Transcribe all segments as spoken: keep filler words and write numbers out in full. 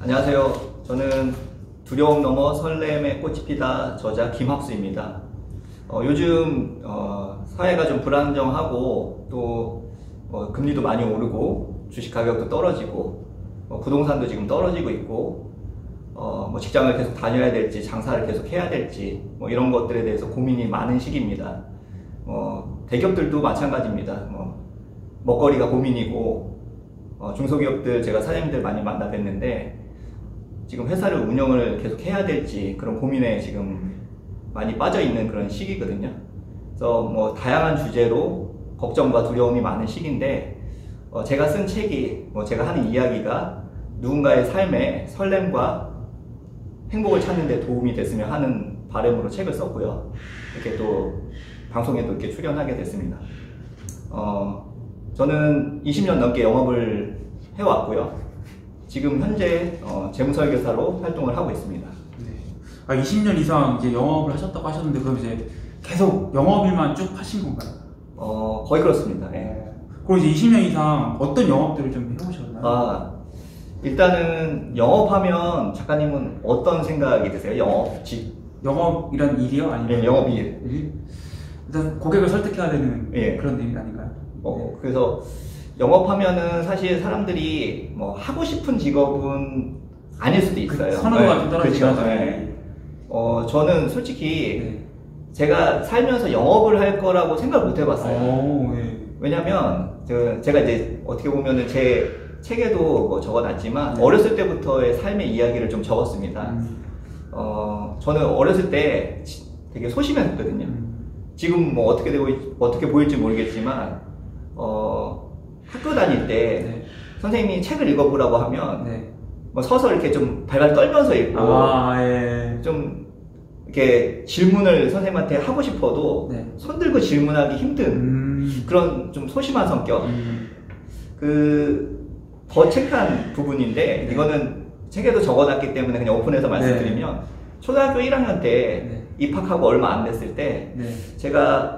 안녕하세요. 저는 두려움 넘어 설렘의 꽃이 피다 저자 김학수입니다. 어, 요즘 어, 사회가 좀 불안정하고 또 어, 금리도 많이 오르고 주식 가격도 떨어지고 어, 부동산도 지금 떨어지고 있고 어, 뭐 직장을 계속 다녀야 될지 장사를 계속 해야 될지 뭐 이런 것들에 대해서 고민이 많은 시기입니다. 어, 대기업들도 마찬가지입니다. 뭐, 먹거리가 고민이고 어, 중소기업들 제가 사장님들 많이 만나 뵀는데 지금 회사를 운영을 계속 해야 될지 그런 고민에 지금 많이 빠져 있는 그런 시기거든요. 그래서 뭐 다양한 주제로 걱정과 두려움이 많은 시기인데 어 제가 쓴 책이 뭐 제가 하는 이야기가 누군가의 삶에 설렘과 행복을 찾는 데 도움이 됐으면 하는 바람으로 책을 썼고요. 이렇게 또 방송에도 이렇게 출연하게 됐습니다. 어 저는 이십 년 넘게 영업을 해왔고요. 지금 현재 어, 재무설계사로 활동을 하고 있습니다. 네. 아, 이십 년 이상 이제 영업을 하셨다고 하셨는데 그럼 이제 계속 영업일만 쭉 하신 건가요? 어, 거의 그렇습니다. 네. 그럼 이제 이십 년 이상 어떤 영업들을 좀 해보셨나요? 아, 일단은 영업하면 작가님은 어떤 생각이 드세요? 영업직? 영업이란 일이요? 아니면 네, 영업일. 일? 일단 고객을 설득해야 되는 네. 그런 일 아닌가요? 어, 네. 그래서 영업하면은 사실 사람들이 뭐 하고 싶은 직업은 아닐 수도 있어요. 그 선호도가 좀 떨어지죠. 그렇죠. 네. 어, 저는 솔직히 네. 제가 살면서 영업을 할 거라고 생각 못 해봤어요. 오, 네. 왜냐면 저, 제가 이제 어떻게 보면은 제 책에도 뭐 적어놨지만 네. 어렸을 때부터의 삶의 이야기를 좀 적었습니다. 음. 어, 저는 어렸을 때 되게 소심했거든요. 음. 지금 뭐 어떻게 되고 어떻게 보일지 모르겠지만 어, 학교 다닐 때 네. 선생님이 책을 읽어보라고 하면 네. 뭐 서서 이렇게 좀 발발 떨면서 읽고 아, 예. 좀 이렇게 질문을 선생님한테 하고 싶어도 네. 손 들고 질문하기 힘든 음. 그런 좀 소심한 성격. 음. 그 더 책한 부분인데 네. 이거는 책에도 적어놨기 때문에 그냥 오픈해서 말씀드리면 네. 초등학교 일 학년 때 네. 입학하고 얼마 안 됐을 때 네. 제가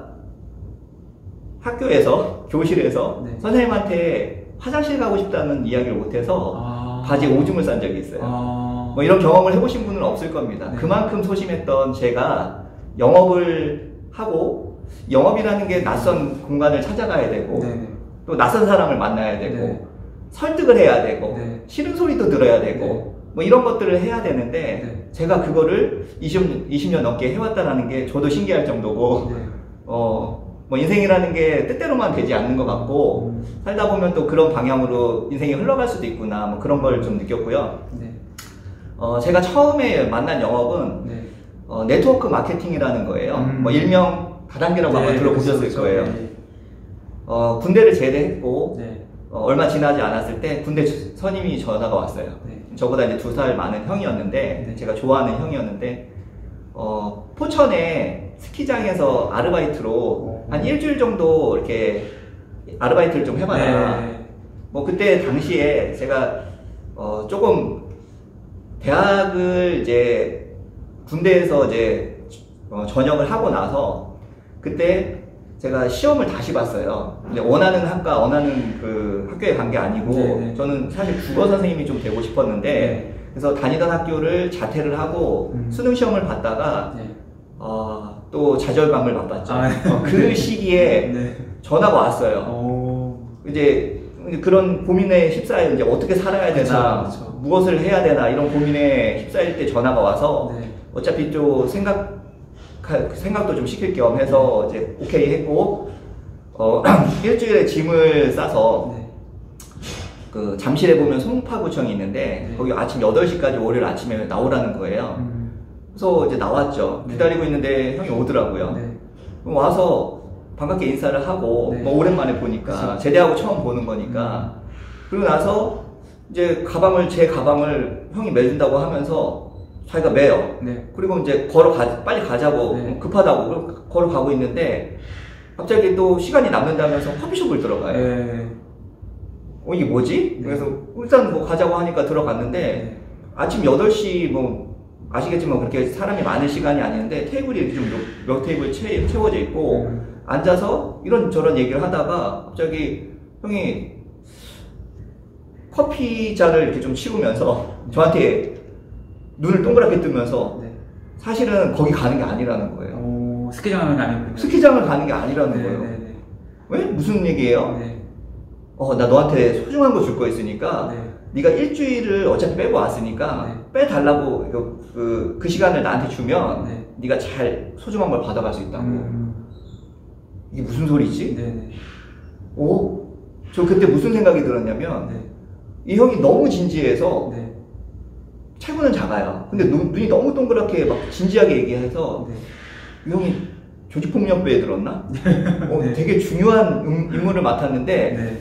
학교에서 교실에서 네. 선생님한테 화장실 가고 싶다는 이야기를 못해서 아. 바지에 오줌을 싼 적이 있어요. 아. 뭐 이런 경험을 해보신 분은 없을 겁니다. 네. 그만큼 소심했던 제가 영업을 하고 영업이라는 게 낯선 공간을 찾아가야 되고 네. 또 낯선 사람을 만나야 되고 네. 설득을 해야 되고 네. 싫은 소리도 들어야 되고 네. 뭐 이런 것들을 해야 되는데 네. 제가 그거를 이십 년 넘게 해왔다는 게 저도 신기할 정도고 네. 어, 뭐 인생이라는 게 뜻대로만 되지 않는 것 같고 음. 살다 보면 또 그런 방향으로 인생이 흘러갈 수도 있구나 뭐 그런 걸 좀 느꼈고요. 네. 어, 제가 처음에 만난 영업은 네. 어, 네트워크 마케팅이라는 거예요. 음. 뭐 일명 다단계라고 네, 아마 들어보셨을 그렇죠. 거예요. 네. 어, 군대를 제대했고 네. 어, 얼마 지나지 않았을 때 군대 선임이 전화가 왔어요. 네. 저보다 이제 두 살 많은 형이었는데 네. 제가 좋아하는 형이었는데 어, 포천에 스키장에서 아르바이트로 오. 한 일주일 정도 이렇게 아르바이트를 좀 해봐라. 네. 뭐 그때 당시에 제가 어, 조금 대학을 이제 군대에서 이제 어, 전역을 하고 나서 그때 제가 시험을 다시 봤어요. 근데 원하는 학과, 원하는 그 학교에 간 게 아니고 네네. 저는 사실 국어 선생님이 좀 되고 싶었는데 네. 그래서 다니던 학교를 자퇴를 하고 음. 수능 시험을 봤다가 네. 어, 또 좌절감을 맛봤죠. 아, 네. 어, 그 시기에 네. 전화가 왔어요. 오. 이제 그런 고민에 휩싸여 이제 어떻게 살아야 되나, 그쵸, 그쵸. 무엇을 해야 되나 이런 고민에 휩싸일 때 전화가 와서 네. 어차피 또 생각 생각도 좀 시킬 겸 해서 이제 오케이 했고 어, 일주일에 짐을 싸서 네. 그 잠실에 보면 송파구청이 있는데 네. 거기 아침 여덟 시까지 월요일 아침에 나오라는 거예요. 음. 그래서 이제 나왔죠. 네. 기다리고 있는데 형이 오더라고요. 네. 그럼 와서 반갑게 인사를 하고 네. 뭐 오랜만에 보니까 그쵸. 제대하고 처음 보는 거니까 음. 그리고 나서 이제 가방을 제 가방을 형이 매준다고 하면서 자기가 매요. 네. 그리고 이제 걸어가 빨리 가자고 네. 급하다고 걸어가고 있는데 갑자기 또 시간이 남는다면서 커피숍을 들어가요. 네. 어 이게 뭐지? 네. 그래서 일단 뭐 가자고 하니까 들어갔는데 네. 아침 여덟 시 뭐 아시겠지만 그렇게 사람이 많은 시간이 아닌데 테이블이 이렇게 좀 몇 테이블 채, 채워져 있고 음. 앉아서 이런저런 얘기를 하다가 갑자기 형이 커피 잔을 이렇게 좀 치우면서 저한테 눈을 동그랗게 뜨면서 네. 사실은 거기 가는 게 아니라는 거예요. 오, 스키장 가는 게 아니고 스키장을 가는 게 아니라는 네, 거예요. 네, 네. 왜? 무슨 얘기예요? 네. 어, 나 너한테 소중한 거 줄 거 있으니까 네. 네가 일주일을 어차피 빼고 왔으니까 네. 빼달라고 그, 그, 그 시간을 나한테 주면 네. 네가 잘 소중한 걸 받아갈 수 있다고. 음. 이게 무슨 소리지? 네, 네. 오? 저 그때 무슨 생각이 들었냐면 네. 이 형이 너무 진지해서 네. 체구는 작아요. 근데 눈, 눈이 너무 동그랗게 막 진지하게 얘기해서 네. 이 형이 조직폭력배에 들었나? 어, 네. 되게 중요한 음, 임무를 맡았는데 네.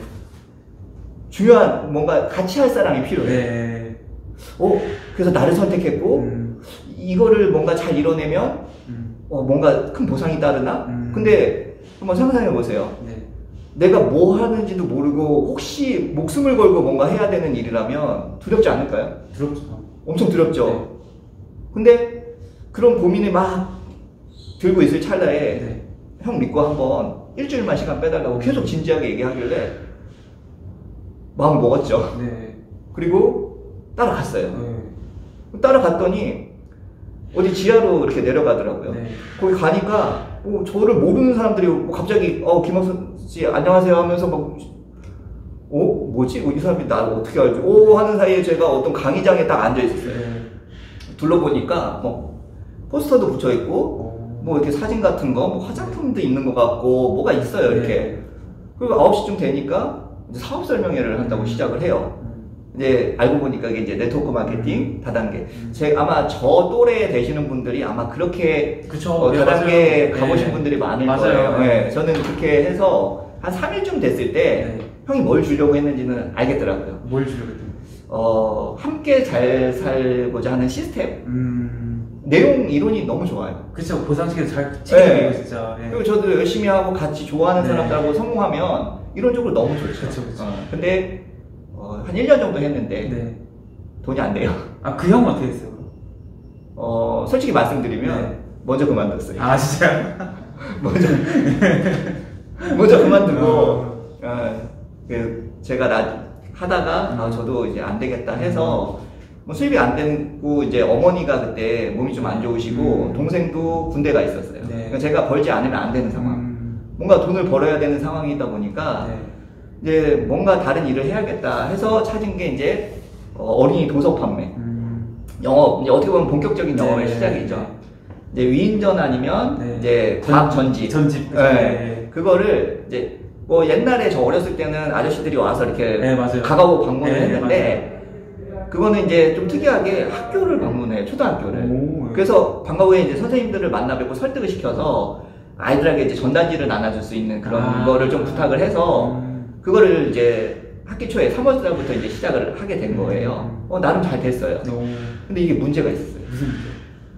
중요한 뭔가 같이 할 사람이 필요해. 네. 어, 그래서 나를 선택했고 음. 이거를 뭔가 잘 이뤄내면 음. 어, 뭔가 큰 보상이 따르나? 음. 근데 한번 상상해 보세요. 네. 내가 뭐 하는지도 모르고 혹시 목숨을 걸고 뭔가 해야 되는 일이라면 두렵지 않을까요? 두렵죠. 엄청 두렵죠. 네. 근데 그런 고민을 막 들고 있을 찰나에 네. 형 믿고 한번 일주일만 시간 빼달라고 계속 진지하게 얘기하길래 마음을 먹었죠. 네. 그리고 따라갔어요. 네. 따라갔더니 어디 지하로 이렇게 내려가더라고요. 네. 거기 가니까 뭐 저를 모르는 사람들이 뭐 갑자기 어 김학수 씨 안녕하세요 하면서 막 어? 뭐지? 어, 이 사람이 나를 어떻게 알지? 오 하는 사이에 제가 어떤 강의장에 딱 앉아 있었어요. 네. 둘러보니까 뭐 포스터도 붙여 있고 오. 뭐 이렇게 사진 같은 거, 뭐 화장품도 있는 것 같고 뭐가 있어요 이렇게. 네. 그리고 아홉 시쯤 되니까 이제 사업 설명회를 한다고 음. 시작을 해요. 음. 이제 알고 보니까 이게 이제 네트워크 마케팅 다단계. 음. 제 아마 저 또래 되시는 분들이 아마 그렇게 그쵸. 어, 네, 다단계 맞아요. 가보신 네. 분들이 많을 맞아요. 거예요. 네. 네, 저는 그렇게 해서 한 삼 일쯤 됐을 때 네. 형이 뭘 주려고 했는지는 알겠더라고요. 뭘 주려고 했던 어, 함께 잘 살고자 하는 시스템. 음. 내용 이론이 너무 좋아요. 그쵸. 보상식에서 잘 네. 챙겨내고 진짜. 네. 그리고 저도 열심히 하고 같이 좋아하는 네. 사람들하고 성공하면 이론적으로 너무 좋죠. 그쵸, 그쵸. 어, 근데 어, 한 일 년 정도 했는데 네. 돈이 안 돼요. 아, 그 형은 어떻게 했어요? 어, 솔직히 말씀드리면 네. 먼저 그만뒀어요. 아, 진짜요? 먼저 먼저 그만두고 어. 어, 그 제가 나 하다가 아, 저도 이제 안 되겠다 해서 뭐 수입이 안 되고 이제 어머니가 그때 몸이 좀 안 좋으시고 음. 동생도 군대가 있었어요. 네. 그러니까 제가 벌지 않으면 안 되는 상황. 음. 뭔가 돈을 벌어야 되는 상황이다 보니까 네. 이제 뭔가 다른 일을 해야겠다 해서 찾은 게 이제 어, 어린이 도서 판매, 음. 영업, 이제 어떻게 보면 본격적인 영업의 네. 시작이죠. 네. 이제 위인전 아니면 네. 이제 과학 전집. 전집. 네. 네. 그거를 이제 뭐 옛날에 저 어렸을 때는 아저씨들이 와서 이렇게 네, 맞아요. 가가고 방문을 네, 했는데 그거는 이제 좀 특이하게 학교를 방문해, 초등학교를. 오. 그래서 방과 후에 이제 선생님들을 만나 뵙고 설득을 시켜서 아이들에게 이제 전단지를 나눠줄 수 있는 그런 아. 거를 좀 부탁을 해서 음. 그거를 이제 학기 초에 삼월 달부터 이제 시작을 하게 된 거예요. 음. 어, 나름 잘 됐어요. 오. 근데 이게 문제가 있었어요. 무슨 문제?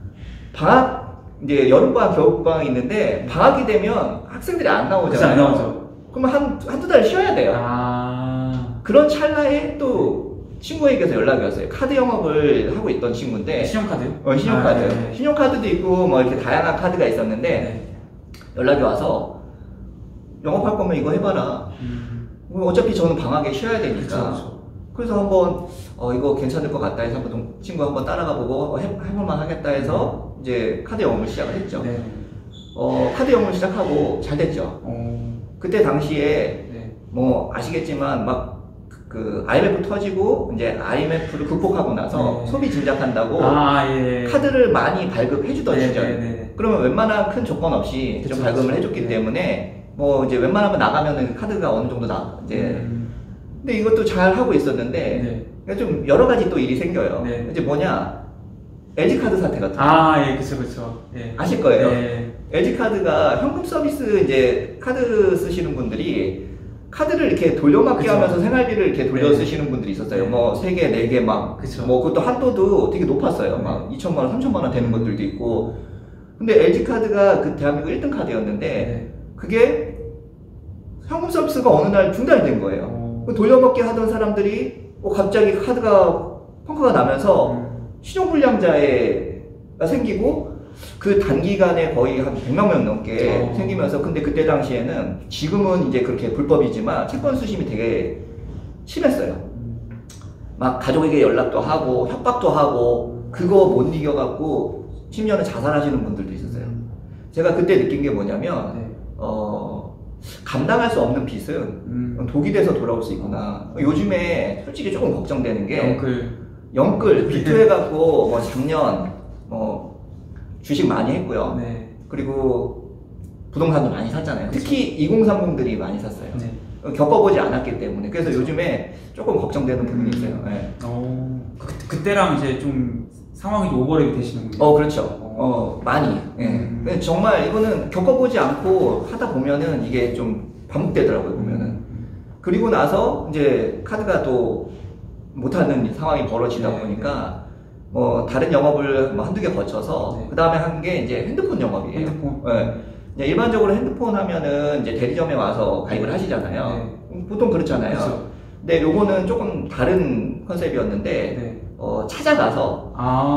방학, 이제 여름방학, 겨울방학이 있는데 방학이 되면 학생들이 안 그치, 나오잖아요. 안 나오죠. 그러면 한, 한두 달 쉬어야 돼요. 아. 그런 찰나에 또 친구에게서 연락이 왔어요. 카드 영업을 하고 있던 친구인데 신용카드요? 어, 신용카드. 아, 네. 신용카드도 있고 뭐 이렇게 다양한 카드가 있었는데 네. 연락이 와서 영업할 거면 이거 해봐라. 음. 뭐 어차피 저는 방학에 쉬어야 되니까. 그쵸, 그쵸. 그래서 한번 어, 이거 괜찮을 것 같다 해서 한번 동- 친구 한번 따라가 보고 어, 해, 해볼만 하겠다 해서 이제 카드 영업을 시작을 했죠. 네. 어, 카드 영업을 시작하고 잘 됐죠. 어. 그때 당시에 네. 뭐 아시겠지만 막 그 아이엠에프 터지고 이제 아이엠에프를 극복하고 나서 네. 소비 진작한다고 아, 예. 카드를 많이 발급해주던 네, 시절. 네, 네. 그러면 웬만한 큰 조건 없이 그쵸, 좀 발급을 그쵸. 해줬기 네. 때문에 뭐 이제 웬만하면 나가면은 카드가 어느 정도 나 이제. 음. 근데 이것도 잘 하고 있었는데 네. 그러니까 좀 여러 가지 또 일이 생겨요. 네. 이제 뭐냐 엘지 카드 사태 같은 거 아, 예, 그쵸, 그쵸. 예. 아실 거예요. 네. 엘지 카드가 현금 서비스 이제 카드 쓰시는 분들이 카드를 이렇게 돌려막기 그쵸. 하면서 생활비를 이렇게 돌려 네. 쓰시는 분들이 있었어요. 네. 뭐 세 개, 네 개 막. 그쵸. 뭐 그것도 한도도 되게 높았어요. 네. 막 이천만 원, 삼천만 원 되는 것들도 있고. 근데 엘지 카드가 그 대한민국 일 등 카드였는데 네. 그게 현금 서비스가 어느 날 중단된 거예요. 어. 그 돌려막기 하던 사람들이 어, 갑자기 카드가 펑크가 나면서 음. 신용불량자가 생기고 그 단기간에 거의 한 백만 명 넘게 어. 생기면서 근데 그때 당시에는 지금은 이제 그렇게 불법이지만 채권 수심이 되게 심했어요. 음. 막 가족에게 연락도 하고 협박도 하고 그거 못 이겨갖고 심지어는 자살하시는 분들도 있었어요. 제가 그때 느낀 게 뭐냐면 네. 어, 감당할 수 없는 빚은 음. 독이 돼서 돌아올 수 있구나. 요즘에 솔직히 조금 걱정되는 게 영끌 영끌 비투해갖고 뭐 작년 뭐 주식 많이 했고요. 네. 그리고 부동산도 많이 샀잖아요. 그쵸. 특히 이공삼공들이 많이 샀어요. 네. 겪어보지 않았기 때문에. 그래서 그쵸. 요즘에 조금 걱정되는 부분이 있어요. 네. 어, 그, 그때랑 이제 좀 상황이 좀 오버랩이 되시는군요. 어, 그렇죠. 어, 많이. 예. 음. 근데 정말 이거는 겪어보지 않고 하다 보면은 이게 좀 반복되더라고요, 보면은. 음. 그리고 나서 이제 카드가 또 못하는 상황이 벌어지다 네, 보니까 뭐 다른 영업을 뭐 한두 개 거쳐서 네. 그 다음에 한 게 이제 핸드폰 영업이에요. 핸드폰. 네. 이제 일반적으로 핸드폰 하면은 이제 대리점에 와서 가입을 하시잖아요. 보통 그렇잖아요. 그쵸. 근데 요거는 조금 다른 컨셉이었는데 네. 어, 찾아가서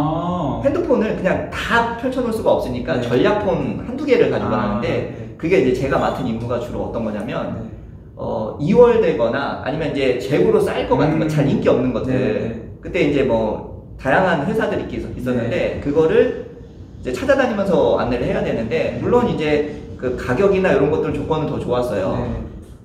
아. 핸드폰을 그냥 다 펼쳐놓을 수가 없으니까 네. 전략폰 한두 개를 가지고 아, 가는데 네. 그게 이제 제가 맡은 임무가 주로 어떤 거냐면 네. 어, 이월되거나 아니면 이제 재고로 쌓일 것 같은 음. 거, 잘 인기 없는 것들. 네. 그때 이제 뭐 다양한 회사들이 있- 있었는데 네. 그거를 이제 찾아다니면서 안내를 해야 되는데 물론 이제 그 가격이나 이런 것들 조건은 더 좋았어요. 네.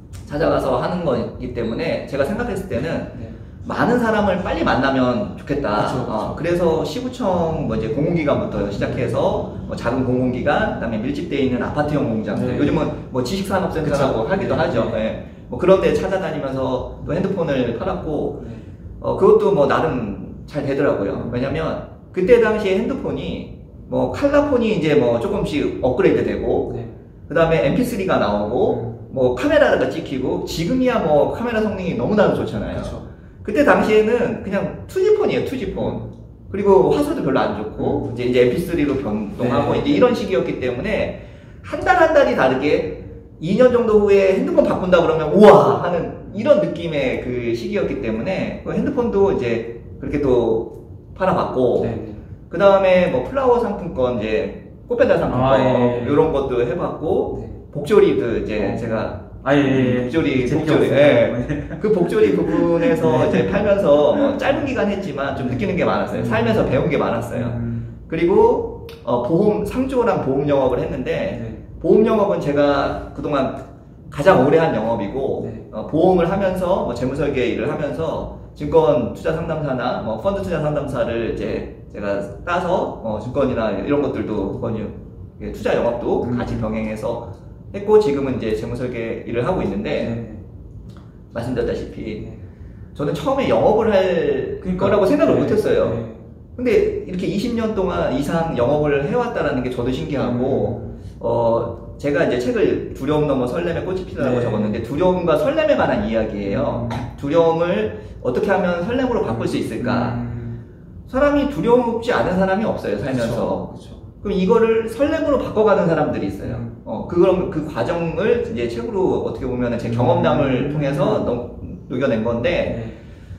찾아가서 하는 거기 때문에 제가 생각했을 때는 네. 많은 사람을 빨리 만나면 좋겠다. 그쵸, 그쵸. 어, 그래서 시구청 뭐 이제 공공기관부터 시작해서 뭐 작은 공공기관, 그다음에 밀집되어 있는 아파트형 공장들, 네. 요즘은 뭐 지식산업센터라고 그쵸. 하기도 네. 하죠. 네. 예. 뭐 그런 데 찾아다니면서 또 핸드폰을 팔았고, 네. 어, 그것도 뭐 나름 잘 되더라고요. 왜냐면 그때 당시에 핸드폰이 뭐 칼라폰이 이제 뭐 조금씩 업그레이드 되고, 네. 그 다음에 엠피쓰리가 나오고, 뭐 카메라가 찍히고, 지금이야 뭐 카메라 성능이 너무나 좋잖아요. 그쵸. 그때 당시에는 그냥 투지폰이에요, 투지폰. 그리고 화소도 별로 안 좋고, 이제, 이제 엠피쓰리로 변동하고, 네. 이제 이런 시기였기 때문에, 한 달 한 달이 다르게, 이 년 정도 후에 핸드폰 바꾼다 그러면, 우와! 하는 이런 느낌의 그 시기였기 때문에, 그 핸드폰도 이제 그렇게 또 팔아봤고, 네. 그 다음에 뭐 플라워 상품권, 이제 꽃배달 상품권, 아, 예, 예. 이런 것도 해봤고, 네. 복조리도 이제 어. 제가 아, 예, 예. 복조리, 재밌게 복조리, 봤어요. 예. 네. 그 복조리 부분에서 이제 팔면서 뭐 짧은 기간 했지만 좀 느끼는 게 많았어요. 살면서 배운 게 많았어요. 음. 그리고 어, 보험, 상조랑 보험 영업을 했는데 네. 보험 영업은 제가 그동안 가장 오래 한 영업이고 네. 어, 보험을 하면서 뭐 재무설계 일을 하면서 증권 투자 상담사나 뭐 펀드 투자 상담사를 이제 제가 따서 어, 증권이나 이런 것들도 권유, 투자 영업도 음. 같이 병행해서 했고 지금은 이제 재무설계 일을 하고 있는데 네. 말씀드렸다시피 네. 저는 처음에 영업을 할 그러니까, 거라고 생각을 네. 못했어요. 네. 근데 이렇게 이십 년 동안 이상 영업을 해왔다는 게 저도 신기하고 음. 어 제가 이제 책을 두려움 넘어 설렘의 꽃이 피다라고 네. 적었는데 두려움과 설렘에 관한 이야기예요. 두려움을 어떻게 하면 설렘으로 바꿀 수 있을까? 음. 사람이 두려움없지 않은 사람이 없어요, 살면서. 그쵸. 그쵸. 그럼 이거를 설렘으로 바꿔가는 사람들이 있어요. 음. 어, 그럼 그 과정을 이제 책으로 어떻게 보면 제 경험담을 음. 통해서 녹, 녹여낸 건데, 네.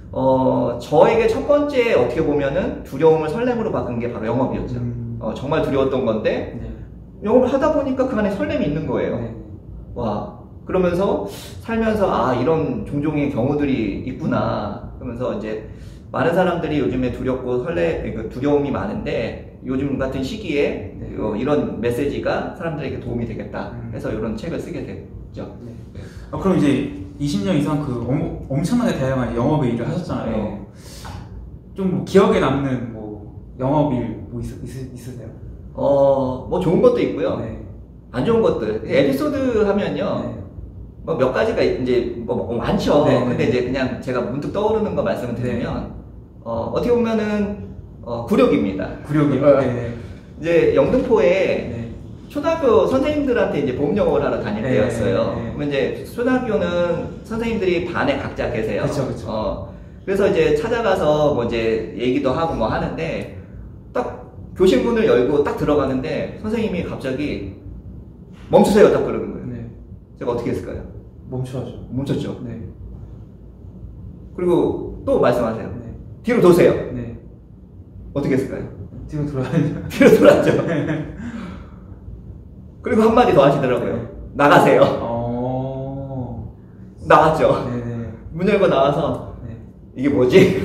어, 저에게 첫 번째 어떻게 보면은 두려움을 설렘으로 바꾼 게 바로 영업이었죠. 음. 어, 정말 두려웠던 건데, 네. 영업을 하다 보니까 그 안에 설렘이 있는 거예요. 네. 와. 그러면서 살면서 아, 이런 종종의 경우들이 있구나. 그러면서 이제 많은 사람들이 요즘에 두렵고 설레, 그 두려움이 많은데 요즘 같은 시기에 네. 어, 이런 메시지가 사람들에게 도움이 되겠다 음. 해서 이런 책을 쓰게 됐죠. 네. 아, 그럼 이제 이십 년 이상 그 엄, 엄청나게 다양한 영업의 일을 하셨잖아요. 네. 좀뭐 기억에 남는 뭐 영업일 뭐 있, 있, 있으세요? 어, 뭐 좋은 것도 있고요. 네. 안 좋은 것들. 에피소드 하면요. 네. 뭐 몇 가지가 이제 뭐 많죠. 네, 네. 근데 이제 그냥 제가 문득 떠오르는 거 말씀을 드리면 어, 어떻게 보면은 어, 굴욕입니다. 구력이요? 네. 네. 이제 영등포에 네. 초등학교 선생님들한테 이제 보험 영업을 하러 다닐 네, 때였어요. 네. 그러면 이제 초등학교는 선생님들이 반에 각자 계세요. 그쵸, 그쵸. 어, 그래서 이제 찾아가서 뭐 이제 얘기도 하고 뭐 하는데 딱 교실 문을 열고 딱 들어가는데 선생님이 갑자기 멈추세요 딱 그러는 거예요. 네. 제가 어떻게 했을까요? 멈춰야죠. 멈췄죠. 네. 그리고 또 말씀하세요. 네. 뒤로 도세요. 네. 어떻게 했을까요? 뒤로 돌아야죠. 뒤로 돌았죠. 그리고 한마디 더 하시더라고요. 나가세요. 어. 나갔죠. 네네. 문 열고 나와서 네. 이게 뭐지?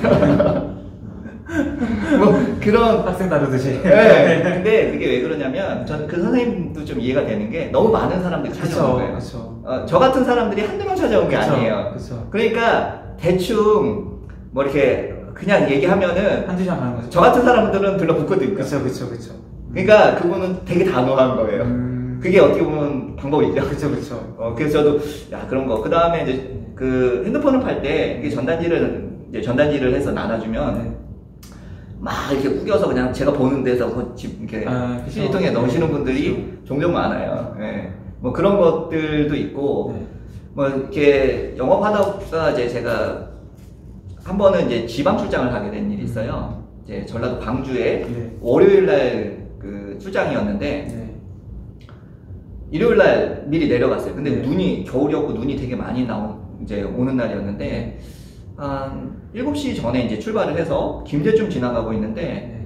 뭐 그런 학생 다루듯이. 네. 근데 그게 왜 그러냐면 저는 그 선생님도 좀 이해가 되는 게 너무 많은 사람들이 찾아오는 거예요. 그쵸. 어, 저 같은 사람들이 한두 명 찾아온 게 그쵸. 아니에요. 그쵸. 그러니까 대충 뭐 이렇게 그냥 얘기하면은 한두 시간 가는 거죠. 저 같은 사람들은 들러붙거든요. 그쵸, 그쵸, 그쵸. 그러니까 그분은 되게 단호한 거예요. 음... 그게 어떻게 보면 방법이죠. 그쵸, 그쵸. 어, 그래서 저도 야 그런 거. 그 다음에 이제 그 핸드폰을 팔 때 이게 전단지를 이제 전단지를 해서 나눠주면 네. 막 이렇게 구겨서 그냥 제가 보는 데서 그 집 이렇게 아, 휴지통에 넣으시는 네. 분들이 그쵸. 종종 많아요. 예. 뭐 그런 것들도 있고 네. 뭐 이렇게 영업하다가 이제 제가 한 번은 이제 지방 출장을 하게 된 일이 있어요. 이제 전라도 광주에 네. 월요일 날 그 출장이었는데 네. 일요일 날 미리 내려갔어요. 근데 네. 눈이 겨울이었고 눈이 되게 많이 나온 이제 오는 날이었는데 한 일곱 시 전에 이제 출발을 해서 김제쯤 지나가고 있는데 네.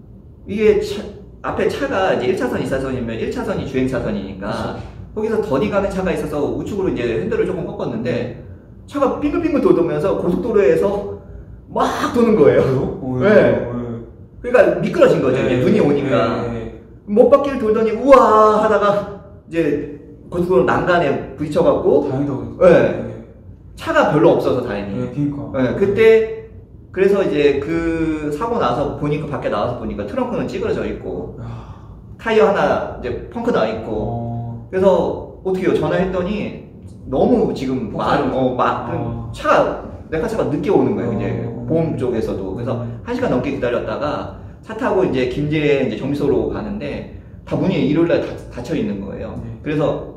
이게 차, 앞에 차가 이제 일 차선, 이 차선이면 일 차선이 주행 차선이니까 그쵸. 거기서 더디 가는 차가 있어서 우측으로 이제 핸들을 조금 꺾었는데 차가 빙글빙글 돌면서 고속도로에서 막 도는 거예요. 오, 네. 오, 그러니까 미끄러진 거죠. 네. 이제 눈이 오니까. 네. 못바퀴를 돌더니 우와 하다가 이제 고속도로 난간에 부딪혀갖고 다행이다. 네. 차가 별로 없어서 다행히. 네, 그니까. 네, 그때 그래서 이제 그 사고 나서 보니까 밖에 나와서 보니까 트렁크는 찌그러져 있고 야. 타이어 하나 이제 펑크 나 있고 어. 그래서 어떻게 해요? 전화했더니 너무 지금 말, 어, 막 어. 차가 내 차가 늦게 오는 거예요. 이제 어. 보험 쪽에서도 그래서 음. 한 시간 넘게 기다렸다가 차 타고 이제 김제 이제 정비소로 가는데 다 문이 일요일날 닫혀 있는 거예요. 네. 그래서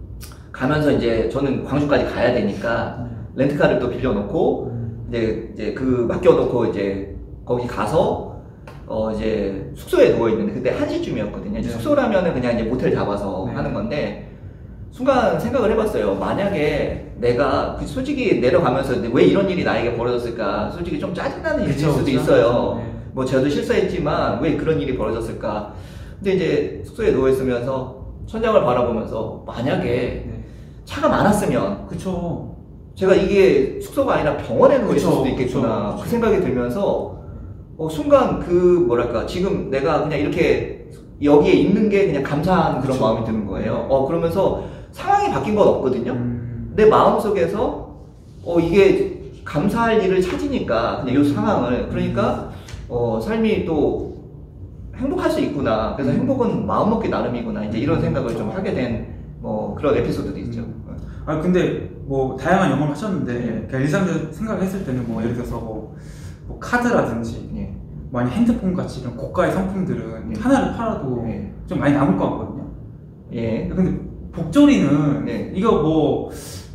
가면서 이제 저는 광주까지 가야 되니까 음. 렌트카를 또 빌려놓고 음. 이제 이제 그 맡겨놓고 이제 거기 가서 어 이제 숙소에 누워 있는데 그때 한 시쯤이었거든요. 이제 네. 숙소라면은 그냥 이제 모텔 잡아서 네. 하는 건데 순간 생각을 해봤어요. 만약에 내가 그 솔직히 내려가면서 왜 이런 일이 나에게 벌어졌을까? 솔직히 좀 짜증나는 일일 그쵸, 수도 그쵸. 있어요. 네. 뭐 저도 실수했지만 왜 그런 일이 벌어졌을까? 근데 이제 숙소에 누워 있으면서 천장을 바라보면서 만약에 네. 차가 많았으면 그쵸. 제가 이게 숙소가 아니라 병원에 누워 있을 그쵸, 수도 있겠구나 그쵸, 그쵸. 그 생각이 들면서 어, 순간 그 뭐랄까 지금 내가 그냥 이렇게 여기에 있는 게 그냥 감사한 그런 그쵸. 마음이 드는 거예요. 어 그러면서 상황이 바뀐 건 없거든요. 음. 내 마음속에서 어 이게 감사할 일을 찾으니까 그냥 이 상황을 그러니까 어 삶이 또 행복할 수 있구나. 그래서 음. 행복은 마음먹기 나름이구나. 이제 이런 생각을 좀 하게 된 뭐 그런 에피소드도 있죠. 아 근데 뭐 다양한 영업을 하셨는데 네. 그냥 일상적으로 생각을 했을 때는 뭐 예를 들어서 뭐, 뭐 카드라든지 예. 뭐 아니 핸드폰 같이 이런 고가의 상품들은 네. 하나를 팔아도 네. 좀 많이 남을 것 같거든요. 예. 근데 복조리는 네. 이거 뭐,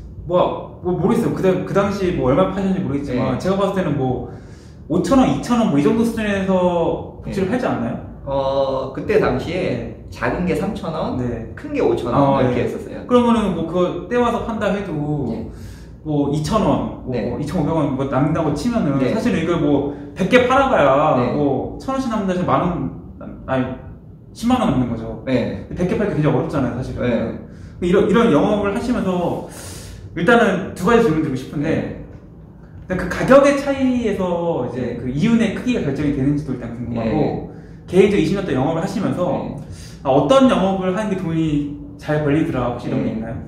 뭐, 뭐 모르겠어요. 그, 당- 그 당시 뭐 얼마 파셨는지 모르겠지만 네. 제가 봤을 때는 뭐 오천 원, 이천 원 뭐 이 정도 수준에서 복지를 네. 팔지 않나요? 어 그때 당시에 네. 작은 게 삼천 원, 네. 큰 게 오천 원 아, 이렇게 네. 했었어요. 그러면은 뭐 그거 떼와서 판다 해도 네. 뭐 이천 원, 뭐 네. 이천오백 원 뭐 남는다고 치면은 네. 사실은 이걸 뭐 백 개 팔아봐야 네. 뭐 천 원씩 남는다 해서 만 원, 아니 십만 원 남는 거죠. 네. 백 개 팔기 굉장히 어렵잖아요, 사실은. 네. 이런, 이런 영업을 하시면서 일단은 두 가지 질문 드리고 싶은데 네. 일단 그 가격의 차이에서 이제 네. 그 이윤의 크기가 결정이 되는지도 일단 궁금하고 네. 개인적으로 이십 년 동안 영업을 하시면서 네. 아, 어떤 영업을 하는 게 돈이 잘 벌리더라 혹시 이런 게 네. 있나요?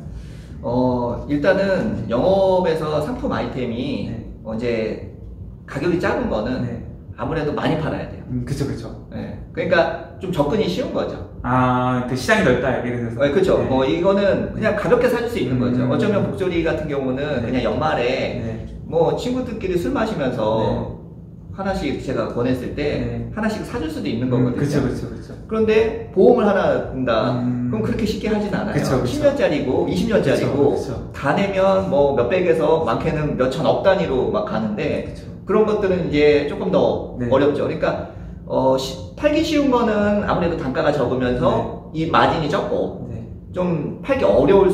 어 일단은 영업에서 상품 아이템이 네. 어, 이제 가격이 작은 거는 네. 아무래도 많이 팔아야 돼요. 음, 그쵸 그쵸. 네. 그러니까 좀 접근이 쉬운 거죠. 아, 그 시장이 넓다 예를 들어서. 네, 그렇죠. 네. 뭐 이거는 그냥 가볍게 사줄 수 있는 거죠. 음. 어쩌면 복조리 같은 경우는 네. 그냥 연말에 네. 뭐 친구들끼리 술 마시면서 하나씩 제가 권했을 때 네. 하나씩 사줄 수도 있는 음, 거거든요. 그쵸 그쵸 그쵸. 그런데 보험을 하나 든다. 음. 그럼 그렇게 쉽게 하진 않아요. 그쵸, 그쵸. 십 년짜리고 이십 년짜리고 그쵸, 그쵸. 다 내면 뭐 몇백에서 많게는 몇천억 단위로 막 가는데 그쵸. 그런 것들은 이제 조금 더 네. 어렵죠. 그러니까 어, 시- 팔기 쉬운 거는 아무래도 단가가 적으면서 이 마진이 적고 네. 좀 팔기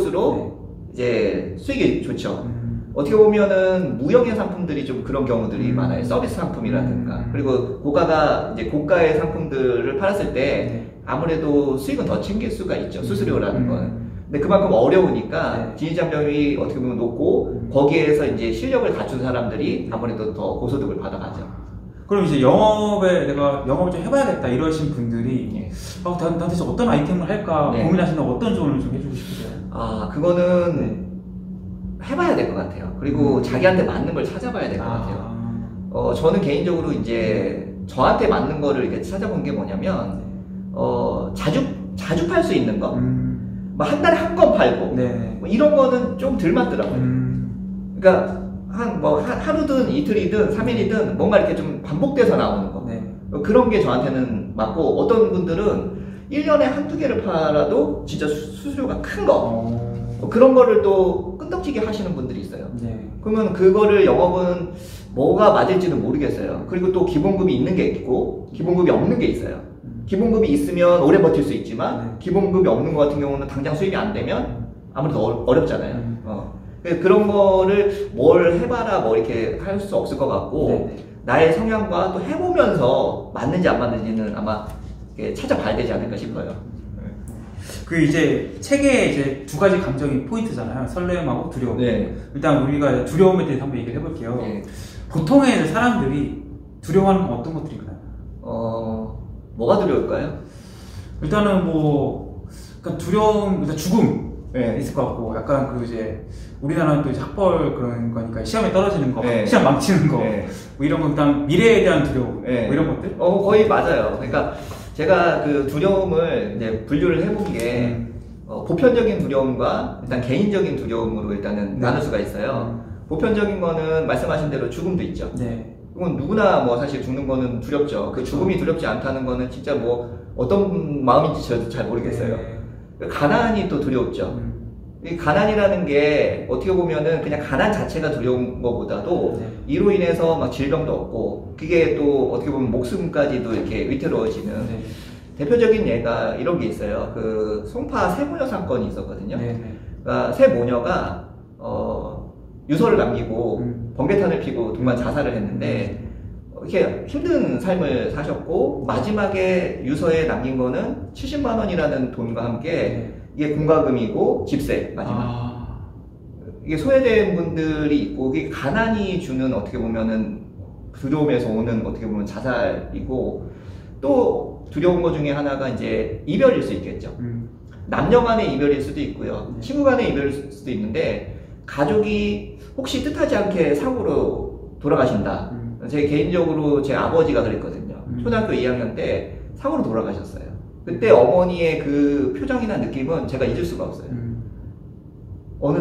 어려울수록 이제 수익이 좋죠. 음. 어떻게 보면은 무형의 상품들이 좀 그런 경우들이 음. 많아요. 서비스 상품이라든가. 음. 그리고 고가가 이제 고가의 상품들을 팔았을 때 네. 아무래도 수익은 더 챙길 수가 있죠. 수수료라는 음. 거는. 근데 그만큼 어려우니까 네. 진입장벽이 어떻게 보면 높고 음. 거기에서 이제 실력을 갖춘 사람들이 아무래도 더 고소득을 받아가죠. 그럼 이제 영업에 내가 영업을 좀 해봐야겠다 이러신 분들이 예. 아, 나, 나한테 진짜 어떤 아이템을 할까 네. 고민하신다고 어떤 조언을 좀 해주고 싶으세요? 아 그거는 네. 해봐야 될 것 같아요. 그리고 음. 자기한테 맞는 걸 찾아봐야 될 것 같아요. 아, 어 저는 개인적으로 이제 저한테 맞는 거를 이렇게 찾아본 게 뭐냐면 어 자주 자주 팔 수 있는 거, 음, 뭐 한 달에 한 건 팔고 네. 뭐 이런 거는 좀 덜 맞더라고요. 음, 그러니까 한 뭐 하루든 이틀이든 삼 일이든 뭔가 이렇게 좀 반복돼서 나오는 거. 네. 어, 그런 게 저한테는 맞고 어떤 분들은 일 년에 한두 개를 팔아도 진짜 수- 수수료가 큰 거. 어, 어, 그런 거를 또 끈덕지게 하시는 분들이 있어요. 네. 그러면 그거를 영업은 뭐가 맞을지는 모르겠어요. 그리고 또 기본급이 있는 게 있고 기본급이 없는 게 있어요. 음, 기본급이 있으면 오래 버틸 수 있지만 네. 기본급이 없는 것 같은 경우는 당장 수입이 안 되면 아무래도 어, 어렵잖아요. 음. 어. 그래서 그런 거를 뭘 해봐라 뭐 이렇게 할 수 없을 것 같고 네. 나의 성향과 또 해보면서 맞는지 안 맞는지는 아마 이렇게 찾아봐야 되지 않을까 싶어요. 그 이제 책에 이제 두 가지 감정이 포인트잖아요. 설렘하고 두려움. 네. 일단 우리가 두려움에 대해서 한번 얘기를 해볼게요. 네. 보통의 사람들이 두려워하는 건 어떤 것들인가요? 어, 뭐가 두려울까요? 일단은 뭐, 그러니까 두려움, 일단 죽음 네. 있을 것 같고, 약간 그 이제 우리나라는 또 이제 학벌 그런 거니까 시험에 떨어지는 거, 네. 시험 망치는 거, 네. 뭐 이런 건 일단 미래에 대한 두려움, 네. 뭐 이런 것들. 어, 거의 맞아요. 그러니까 제가 그 두려움을 이제 분류를 해본 게 음. 어, 보편적인 두려움과 일단 개인적인 두려움으로 일단은 네. 나눌 수가 있어요. 보편적인 거는 말씀하신 대로 죽음도 있죠. 네. 그건 누구나 뭐 사실 죽는 거는 두렵죠. 그 죽음이 두렵지 않다는 거는 진짜 뭐 어떤 마음인지 저도 잘 모르겠어요. 네. 가난이 또 두렵죠. 음. 이 가난이라는 게 어떻게 보면은 그냥 가난 자체가 두려운 것보다도 네. 이로 인해서 막 질병도 없고 그게 또 어떻게 보면 목숨까지도 이렇게 위태로워지는 네. 대표적인 예가 이런 게 있어요. 그 송파 세모녀 사건이 있었거든요. 네. 네. 그러니까 세 모녀가 어, 유서를 남기고 음. 번개탄을 피고 동반 자살을 했는데 어, 이렇게 힘든 삶을 사셨고 마지막에 유서에 남긴 거는 칠십만 원이라는 돈과 함께 네. 이게 공과금이고 집세 마지막. 아. 이게 소외된 분들이 있고 이게 가난이 주는 어떻게 보면은 두려움에서 오는 어떻게 보면 자살이고 또 두려운 것 중에 하나가 이제 이별일 수 있겠죠. 음. 남녀 간의 이별일 수도 있고요. 네. 친구 간의 이별일 수도 있는데 가족이 혹시 뜻하지 않게 사고로 돌아가신다. 음. 제 개인적으로 제 아버지가 그랬거든요. 음. 초등학교 이 학년 때 사고로 돌아가셨어요. 그때 어머니의 그 표정이나 느낌은 제가 잊을 수가 없어요. 음. 어느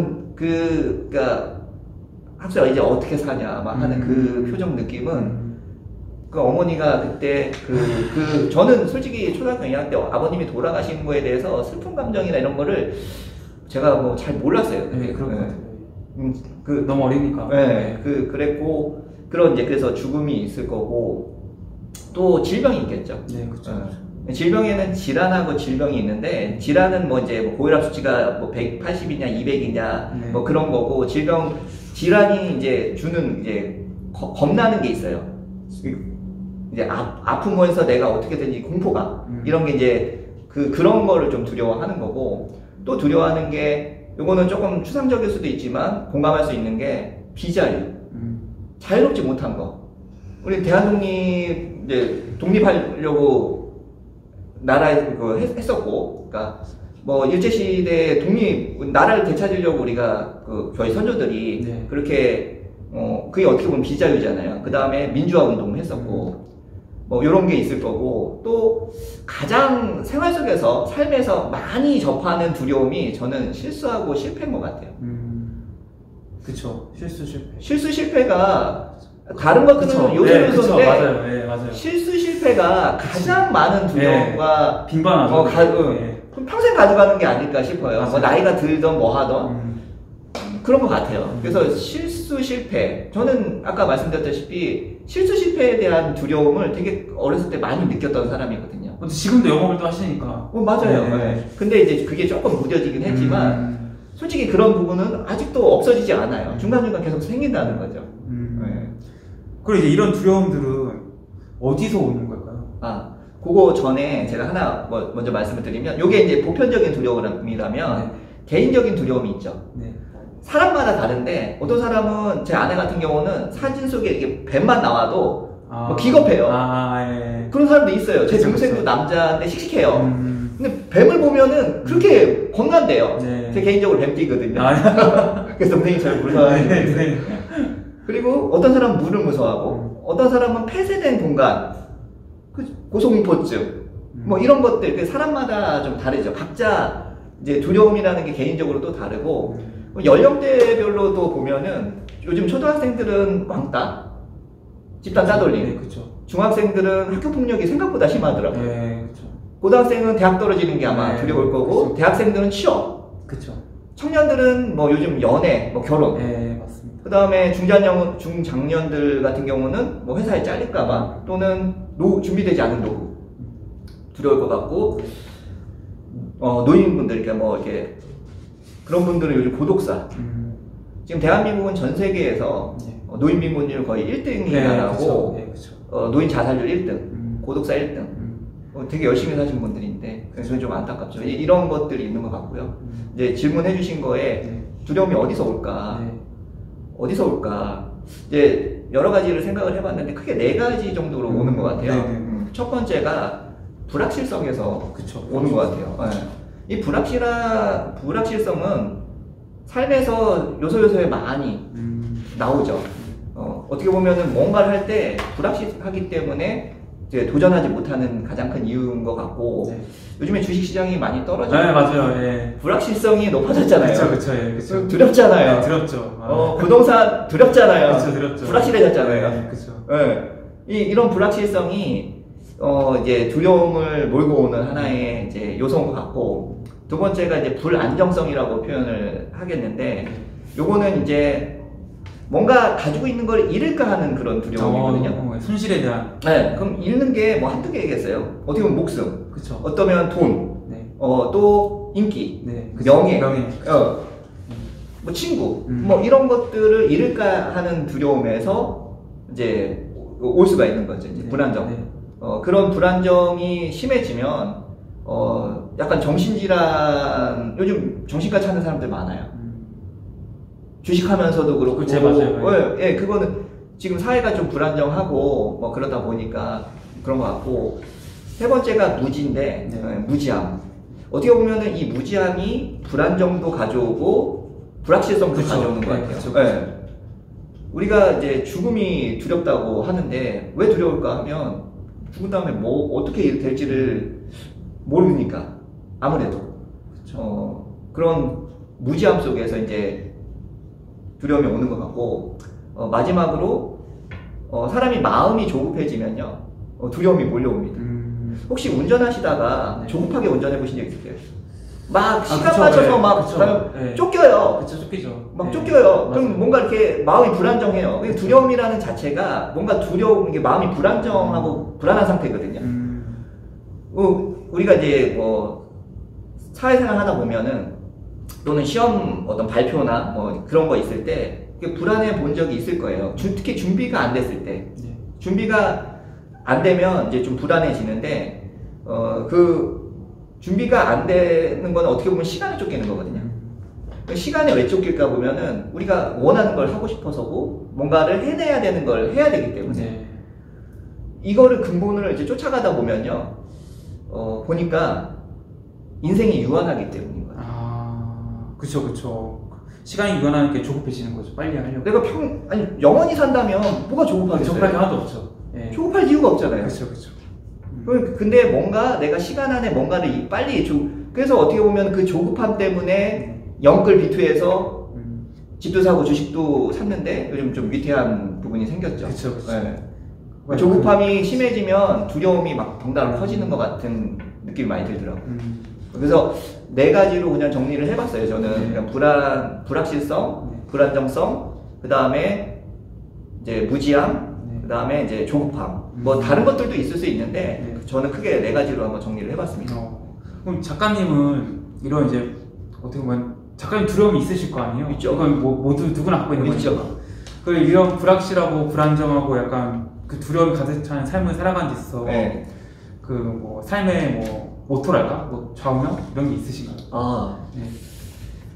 그 그러니까 학생 이제 어떻게 사냐 막 하는 음. 그 표정 느낌은 음. 그 어머니가 그때 그, 그 저는 솔직히 초등학교 이 학년 때 아버님이 돌아가신 거에 대해서 슬픈 감정이나 이런 거를 제가 뭐 잘 몰랐어요. 네, 그럴 것 네. 같아요. 음, 그 너무 어리니까. 네, 그 그랬고 그런 이제 그래서 죽음이 있을 거고 또 질병이 있겠죠. 네, 그렇죠. 어. 질병에는 질환하고 질병이 있는데 질환은 뭐 이제 뭐 고혈압 수치가 뭐 백팔십이냐 이백이냐 네. 뭐 그런 거고 질병 질환이 이제 주는 이제 거- 겁나는 게 있어요. 이제 아, 아프면서 내가 어떻게든지 공포가 음. 이런 게 이제 그 그런 거를 좀 두려워하는 거고 또 두려워하는 게 요거는 조금 추상적일 수도 있지만 공감할 수 있는 게 비자유. 음. 자유롭지 못한 거. 우리 대한독립 이제 독립하려고 나라에 그 했, 했었고, 그러니까 뭐 일제 시대 독립 나라를 되찾으려고 우리가 그 저희 선조들이 네. 그렇게 어 그게 어떻게 보면 비자유잖아요. 그 다음에 민주화 운동을 했었고, 뭐 이런 게 있을 거고 또 가장 생활 속에서 삶에서 많이 접하는 두려움이 저는 실수하고 실패인 것 같아요. 음. 그쵸. 실수 실패. 실수 실패가 다른 것들은 네, 요소요소인데 그쵸. 맞아요. 네, 맞아요. 실수 실패가 가장 많은 두려움과 빈번하죠. 어, 가, 응. 네. 그럼 평생 가져가는 게 아닐까 싶어요. 맞아요. 뭐 나이가 들던 뭐 하던 음. 그런 것 같아요. 음. 그래서 실수 실패 저는 아까 말씀드렸다시피 실수 실패에 대한 두려움을 되게 어렸을 때 많이 느꼈던 사람이거든요. 근데 지금도 영업을 또 하시니까. 어, 맞아요. 네. 네. 근데 이제 그게 조금 무뎌지긴 했지만 음. 솔직히 그런 부분은 아직도 없어지지 않아요. 중간중간 계속 생긴다는 거죠. 음. 네. 그리고 이제 이런 두려움들은 어디서 오는 걸까요? 아, 그거 전에 제가 하나 뭐 먼저 말씀을 드리면, 요게 이제 보편적인 두려움이라면, 네. 개인적인 두려움이 있죠. 네. 사람마다 다른데 어떤 사람은 제 아내 같은 경우는 사진 속에 이렇게 뱀만 나와도 아, 뭐 기겁해요. 아, 예. 그런 사람도 있어요. 제 그쵸, 동생도 그쵸. 남자인데 씩씩해요. 음, 근데 뱀을 보면은 그렇게 겁난대요. 네. 제 개인적으로 뱀 뛰거든요. 아, 그래서 동생이 저를 무서워하는 네, 거 네. 그리고 어떤 사람은 물을 무서워하고 어떤 사람은 폐쇄된 공간, 그 고소공포증 음. 뭐 이런 것들 그 사람마다 좀 다르죠. 각자 이제 두려움이라는 게 개인적으로 또 다르고 음. 뭐 연령대별로도 보면은 요즘 초등학생들은 왕따, 집단 따돌림, 네, 그쵸. 중학생들은 학교 폭력이 생각보다 심하더라고요. 네, 그쵸. 고등학생은 대학 떨어지는 게 아마 네, 두려울 거고 그쵸. 대학생들은 취업, 그쵸. 청년들은 뭐 요즘 연애, 뭐 결혼. 네, 맞습니다. 그 다음에 중장년, 중장년들 같은 경우는 뭐 회사에 잘릴까봐 또는 노, 준비되지 않은 노후 두려울 것 같고 어, 노인분들, 그러니까 뭐 이렇게 그런 분들은 요즘 고독사. 음. 지금 대한민국은 전 세계에서 네. 어, 노인 빈곤율 거의 일 등이 네, 나라고 그쵸. 네, 그쵸. 어, 노인 자살률 일 등, 음. 고독사 일 등. 음. 어, 되게 열심히 사신 분들인데 그래서 좀 안타깝죠. 이- 이런 것들이 있는 것 같고요. 음. 이제 질문해 주신 거에 네. 두려움이 어디서 올까? 네. 어디서 올까? 이제 여러 가지를 생각을 해봤는데 크게 네 가지 정도로 음. 오는 것 같아요. 네, 네. 음, 첫 번째가 불확실성에서 그쵸. 오는 것 같아요. 네. 이 불확실한 불확실성은 삶에서 요소요소에 많이 음. 나오죠. 어, 어떻게 보면은 뭔가를 할 때 불확실하기 때문에 이제 도전하지 못하는 가장 큰 이유인 것 같고 네. 요즘에 주식시장이 많이 떨어지고 네, 맞아요. 예. 불확실성이 높아졌잖아요. 그쵸, 그쵸, 예, 그쵸. 두렵잖아요. 네, 들었죠. 아. 어, 부동산 두렵잖아요. 그쵸, 들었죠. 불확실해졌잖아요. 네, 그쵸. 네. 이, 이런 불확실성이 어, 이제 두려움을 몰고 오는 하나의 이제 요소인 것 같고 두 번째가 이제 불안정성이라고 표현을 하겠는데 요거는 이제 뭔가 가지고 있는 걸 잃을까 하는 그런 두려움이거든요. 어, 어, 손실에 대한. 네, 그럼 잃는 게 뭐 한두 개겠어요. 어떻게 보면 목숨, 그쵸. 어떠면 돈, 네. 어, 또 인기, 네. 그쵸. 명예, 명예. 어, 뭐 친구, 음. 뭐 이런 것들을 잃을까 하는 두려움에서 이제 올 수가 있는 거죠. 이제 네. 불안정. 네. 어, 그런 불안정이 심해지면 어, 약간 정신질환, 요즘 정신과 찾는 사람들 많아요. 음. 주식하면서도 그렇고, 그치, 맞아요. 예, 예, 그거는 지금 사회가 좀 불안정하고 뭐 그러다 보니까 그런 것 같고 세 번째가 무지인데 네. 예, 무지함. 어떻게 보면은 이 무지함이 불안정도 가져오고 불확실성도 그쵸. 가져오는 것 네, 같아요. 그쵸, 예. 우리가 이제 죽음이 두렵다고 하는데 왜 두려울까 하면 죽은 다음에 뭐 어떻게 될지를 모르니까 아무래도 그쵸. 어, 그런 무지함 속에서 이제 두려움이 오는 것 같고 어, 마지막으로 어, 사람이 마음이 조급해지면요 어, 두려움이 몰려옵니다. 음. 혹시 운전하시다가 네. 조급하게 운전해 보신 적 있으세요? 막 시간 그쵸, 맞춰서 네, 막 그쵸. 가면 네. 쫓겨요. 그쵸, 쫓기죠. 막 네. 쫓겨요. 맞아요. 그럼 뭔가 이렇게 마음이 불안정해요. 그게 두려움이라는 자체가 뭔가 두려움, 이게 마음이 불안정하고 불안한 상태거든요. 음. 어, 우리가 이제 뭐 사회생활 하다 보면은 또는 시험 어떤 발표나 뭐 그런 거 있을 때 불안해 본 적이 있을 거예요. 주- 특히 준비가 안 됐을 때. 네. 준비가 안 되면 이제 좀 불안해지는데 어, 그 준비가 안 되는 건 어떻게 보면 시간에 쫓기는 거거든요. 그 시간에 왜 쫓길까 보면은 우리가 원하는 걸 하고 싶어서고 뭔가를 해내야 되는 걸 해야 되기 때문에 네. 이거를 근본을 이제 쫓아가다 보면요 어, 보니까 인생이 유한하기 때문인 거예요. 아, 그쵸, 그쵸. 시간이 유한하니까 조급해지는 거죠. 빨리 하려고. 내가 평 아니 영원히 산다면 뭐가 조급하겠어요? 조급할 게 하나도 없죠. 네. 조급할 이유가 없잖아요. 그쵸, 그쵸. 음. 그- 근데 뭔가 내가 시간 안에 뭔가를 이- 빨리 조, 그래서 어떻게 보면 그 조급함 때문에 영끌 비투해서 음. 집도 사고 주식도 샀는데 요즘 좀 위태한 부분이 생겼죠. 그쵸, 그쵸. 네. 그 조급함이 심해지면 두려움이 막 덩달아 커지는 것 같은 느낌이 많이 들더라고요. 음. 그래서 네 가지로 그냥 정리를 해봤어요. 저는 네. 그냥 불안, 불확실성, 네. 불안정성, 그 다음에 이제 무지함, 네. 그 다음에 이제 조급함. 음. 뭐 다른 것들도 있을 수 있는데 네. 저는 크게 네 가지로 한번 정리를 해봤습니다. 어. 그럼 작가님은 이런 이제 어떻게 보면 작가님 두려움이 있으실 거 아니에요? 있죠. 이건 뭐 모두 누구나 갖고 있는 있죠. 거죠. 그 이런 불확실하고 불안정하고 약간 그 두려움이 가득 찬 삶을 살아가는 데 있어서 네. 그 뭐 삶의 뭐 모토랄까? 뭐 좌우명 이런 게 있으신가요? 아, 네.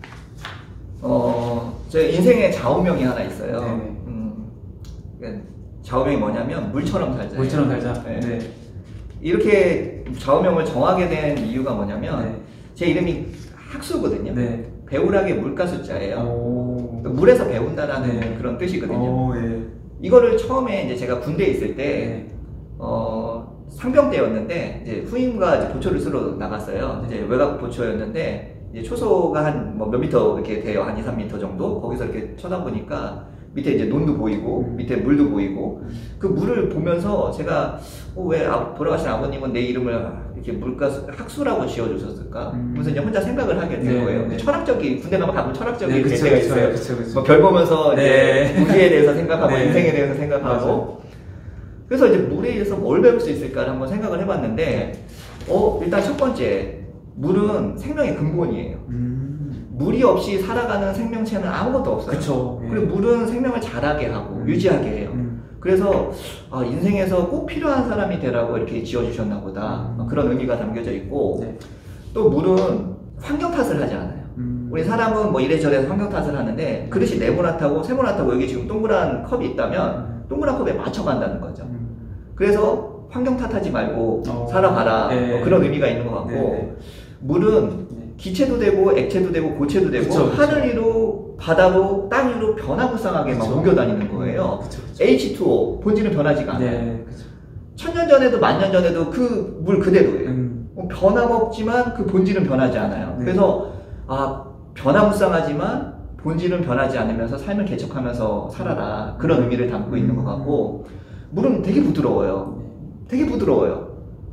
어, 제 인생에 좌우명이 하나 있어요. 네네. 음, 좌우명이 뭐냐면 물처럼 살자. 물처럼 살자. 네. 네. 이렇게 좌우명을 정하게 된 이유가 뭐냐면 네. 제 이름이 학수거든요. 네. 배우락의 물가 숫자예요. 오. 물에서 배운다라는 네. 그런 뜻이거든요. 오, 예. 이거를 처음에 이제 제가 군대에 있을 때 네. 어, 상병 때였는데 이제 후임과 이제 보초를 쓰러 나갔어요. 이제 외곽 보초였는데 이제 초소가 한 뭐 몇 미터 이렇게 돼요. 한 이, 삼 미터 정도. 거기서 이렇게 쳐다보니까 밑에 이제 논도 보이고 음. 밑에 물도 보이고 음. 그 물을 보면서 제가 어, 왜 아, 돌아가신 아버님은 내 이름을 이렇게 물가 학수라고 지어주셨을까? 음. 그래서 이제 혼자 생각을 하게 된 네, 거예요. 네. 철학적인 군대 가면 가끔 철학적인 네, 될 그쵸, 때가 그쵸, 있어요. 그쵸, 그쵸. 뭐 별 보면서 네. 이제 우리에 대해서 생각하고 네. 인생에 대해서 생각하고 맞아요. 그래서 이제 물에 의해서 뭘 배울 수 있을까를 한번 생각을 해봤는데 어 일단 첫 번째 물은 생명의 근본이에요. 음. 물이 없이 살아가는 생명체는 아무것도 없어요. 그쵸. 예. 그리고 물은 생명을 자라게 하고 음. 유지하게 해요. 음. 그래서 아, 인생에서 꼭 필요한 사람이 되라고 이렇게 지어주셨나 보다. 음. 그런 의미가 담겨져 있고 네. 또 물은 환경 탓을 하지 않아요. 음. 우리 사람은 뭐 이래저래 환경 탓을 하는데 그릇이 네모나타고 세모나타고 여기 지금 동그란 컵이 있다면 동그란 컵에 맞춰간다는 거죠. 음. 그래서 환경 탓하지 말고 어. 살아가라. 네. 뭐 그런 의미가 있는 것 같고 네, 네. 물은 네. 기체도 되고 액체도 되고 고체도 되고 그쵸, 그쵸. 하늘 위로 바다로 땅 위로 변화무쌍하게 막 그쵸. 옮겨다니는 거예요. 그쵸, 그쵸. 에이치 투 오 본질은 변하지가 않아요. 네, 그쵸. 천년 전에도 만년 전에도 그 물 그대로예요. 음. 뭐 변함없지만 그 본질은 변하지 않아요. 네. 그래서 아 변화무쌍하지만 본질은 변하지 않으면서 삶을 개척하면서 살아라 그런 의미를 담고 있는 것 같고 물은 되게 부드러워요. 되게 부드러워요.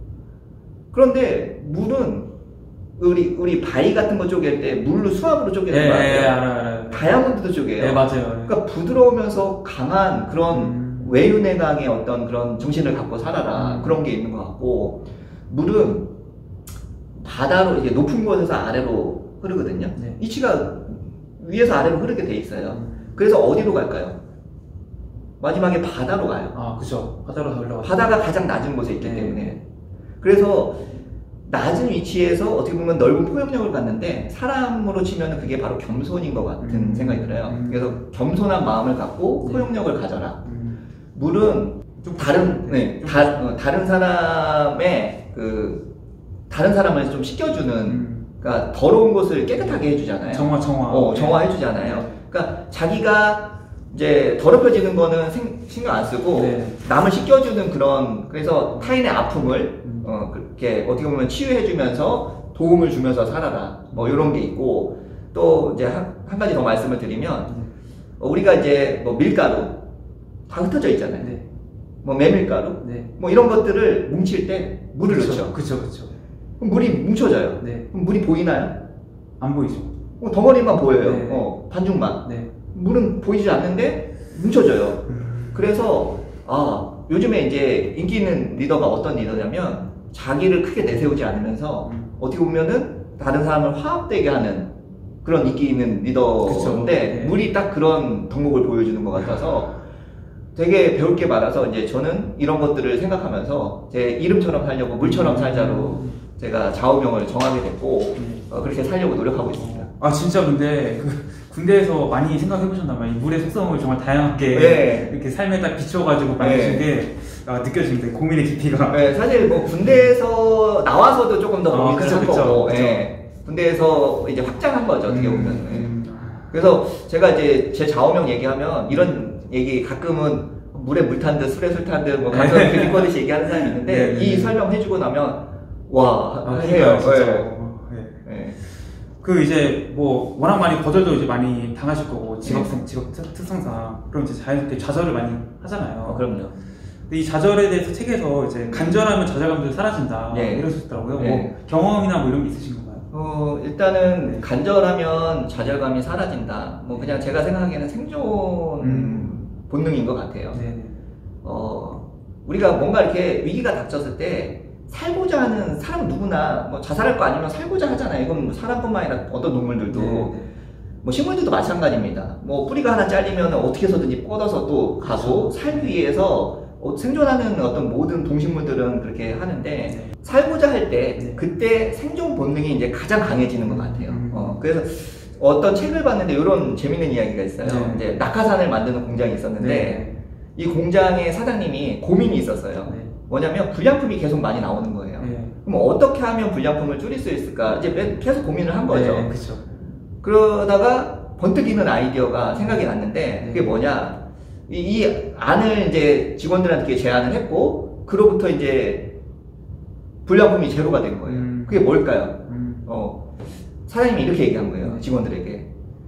그런데 물은 우리 우리 바위 같은 거 쪼갤 때 물로 수압으로 쪼개는 네, 거 네, 아세요? 알아요, 알아요. 다이아몬드도 쪼개요. 네, 맞아요. 그러니까 부드러우면서 강한 그런 음. 외유내강의 어떤 그런 정신을 갖고 살아라 음. 그런 게 있는 것 같고 물은 바다로 이제 높은 곳에서 아래로 흐르거든요. 네. 이치가 위에서 아래로 흐르게 돼 있어요. 음. 그래서 어디로 갈까요? 마지막에 바다로 가요. 아, 그죠. 바다로 다 올라가. 바다가 가장 낮은 곳에 있기 네. 때문에 그래서 낮은 위치에서 어떻게 보면 넓은 포용력을 갖는데 사람으로 치면 그게 바로 겸손인 것 같은 음. 생각이 들어요. 음. 그래서 겸손한 마음을 갖고 네. 포용력을 가져라. 음. 물은 좀 다른 네, 네, 좀 다, 어, 다른 사람의 그 다른 사람을 좀 씻겨주는 음. 그러니까 더러운 것을 깨끗하게 해주잖아요. 정화, 정화. 어, 네. 정화해주잖아요. 그러니까 자기가 이제 더럽혀지는 거는 생- 신경 안 쓰고 네. 남을 씻겨주는 그런 그래서 타인의 아픔을 음. 어, 그렇게 어떻게 보면 치유해주면서 도움을 주면서 살아라. 뭐 이런 게 있고 또 이제 한, 한 가지 더 말씀을 드리면 어, 우리가 이제 뭐 밀가루 다 흩어져 있잖아요. 네. 뭐 메밀가루 네. 뭐 이런 것들을 뭉칠 때 물을 그쵸, 넣죠. 그쵸, 그쵸. 그럼 물이 뭉쳐져요. 네. 그럼 물이 보이나요? 안 보이죠. 어, 덩어리만 보여요. 네. 어, 반죽만. 네. 물은 보이지 않는데 뭉쳐져요. 음. 그래서 아 요즘에 이제 인기 있는 리더가 어떤 리더냐면 자기를 크게 내세우지 않으면서 음. 어떻게 보면은 다른 사람을 화합되게 하는 그런 인기 있는 리더인데 그쵸. 네. 물이 딱 그런 덕목을 보여주는 것 같아서 되게 배울 게 많아서 이제 저는 이런 것들을 생각하면서 제 이름처럼 살려고 물처럼 살자로 제가 좌우명을 정하게 됐고 네. 어, 그렇게 살려고 노력하고 있습니다. 아, 진짜 근데 그 군대에서 많이 생각해 보셨나봐요. 이 물의 속성을 정말 다양하게 네. 이렇게 삶에 딱 비춰가지고 만드신 네. 게 아, 느껴집니다. 고민의 깊이가. 네, 사실 뭐 군대에서 나와서도 조금 더 아, 고민을 그쵸, 한 그쵸, 거고, 그쵸. 예. 군대에서 이제 확장한 거죠, 어떻게 보면. 음, 예. 음. 그래서 제가 이제 제 좌우명 얘기하면 이런 얘기 가끔은 물에 물 탄 듯 술에 술 탄 듯 뭐 가끔 네. 비꼬듯이 얘기하는 사람이 있는데 네, 네, 이 네. 설명 해주고 나면 와 아, 해요. 진짜. 진짜. 예. 어, 네. 예. 그 이제 뭐 워낙 많이 거절도 이제 많이 당하실 거고 직업성 네. 직업 특- 특성상 그럼 이제 자연스럽게 좌절을 많이 하잖아요. 어, 그럼요. 근데 이 좌절에 대해서 책에서 이제 간절하면 좌절감도 사라진다 네. 이러셨더라고요. 네. 뭐 경험이나 뭐 이런 게 있으신 건가요? 어, 일단은 네. 간절하면 좌절감이 사라진다. 뭐 그냥 제가 생각하기에는 생존 음. 본능인 것 같아요. 네네. 어, 우리가 뭔가 이렇게 위기가 닥쳤을 때 살고자 하는 사람 누구나 뭐 자살할 거 아니면 살고자 하잖아요. 이건 뭐 사람뿐만 아니라 어떤 동물들도 네네. 뭐 식물들도 마찬가지입니다. 뭐 뿌리가 하나 잘리면 어떻게 해서든지 뻗어서 또 가고 살기 위해서 어, 생존하는 어떤 모든 동식물들은 그렇게 하는데 살고자 할 때 네. 그때 생존 본능이 이제 가장 강해지는 것 같아요. 음. 어, 그래서 어떤 책을 봤는데 이런 재밌는 이야기가 있어요. 네. 이제 낙하산을 만드는 공장이 있었는데 네. 이 공장의 사장님이 고민이 있었어요. 네. 뭐냐면 불량품이 계속 많이 나오는 거예요. 네. 그럼 어떻게 하면 불량품을 줄일 수 있을까? 이제 계속 고민을 한 거죠. 네, 그쵸. 그러다가 번뜩이는 아이디어가 생각이 났는데 그게 뭐냐? 이, 이 안을 이제 직원들한테 제안을 했고 그로부터 이제 불량품이 제로가 된 거예요. 음. 그게 뭘까요? 음. 어, 사장님이 이렇게 얘기한 거예요. 직원들에게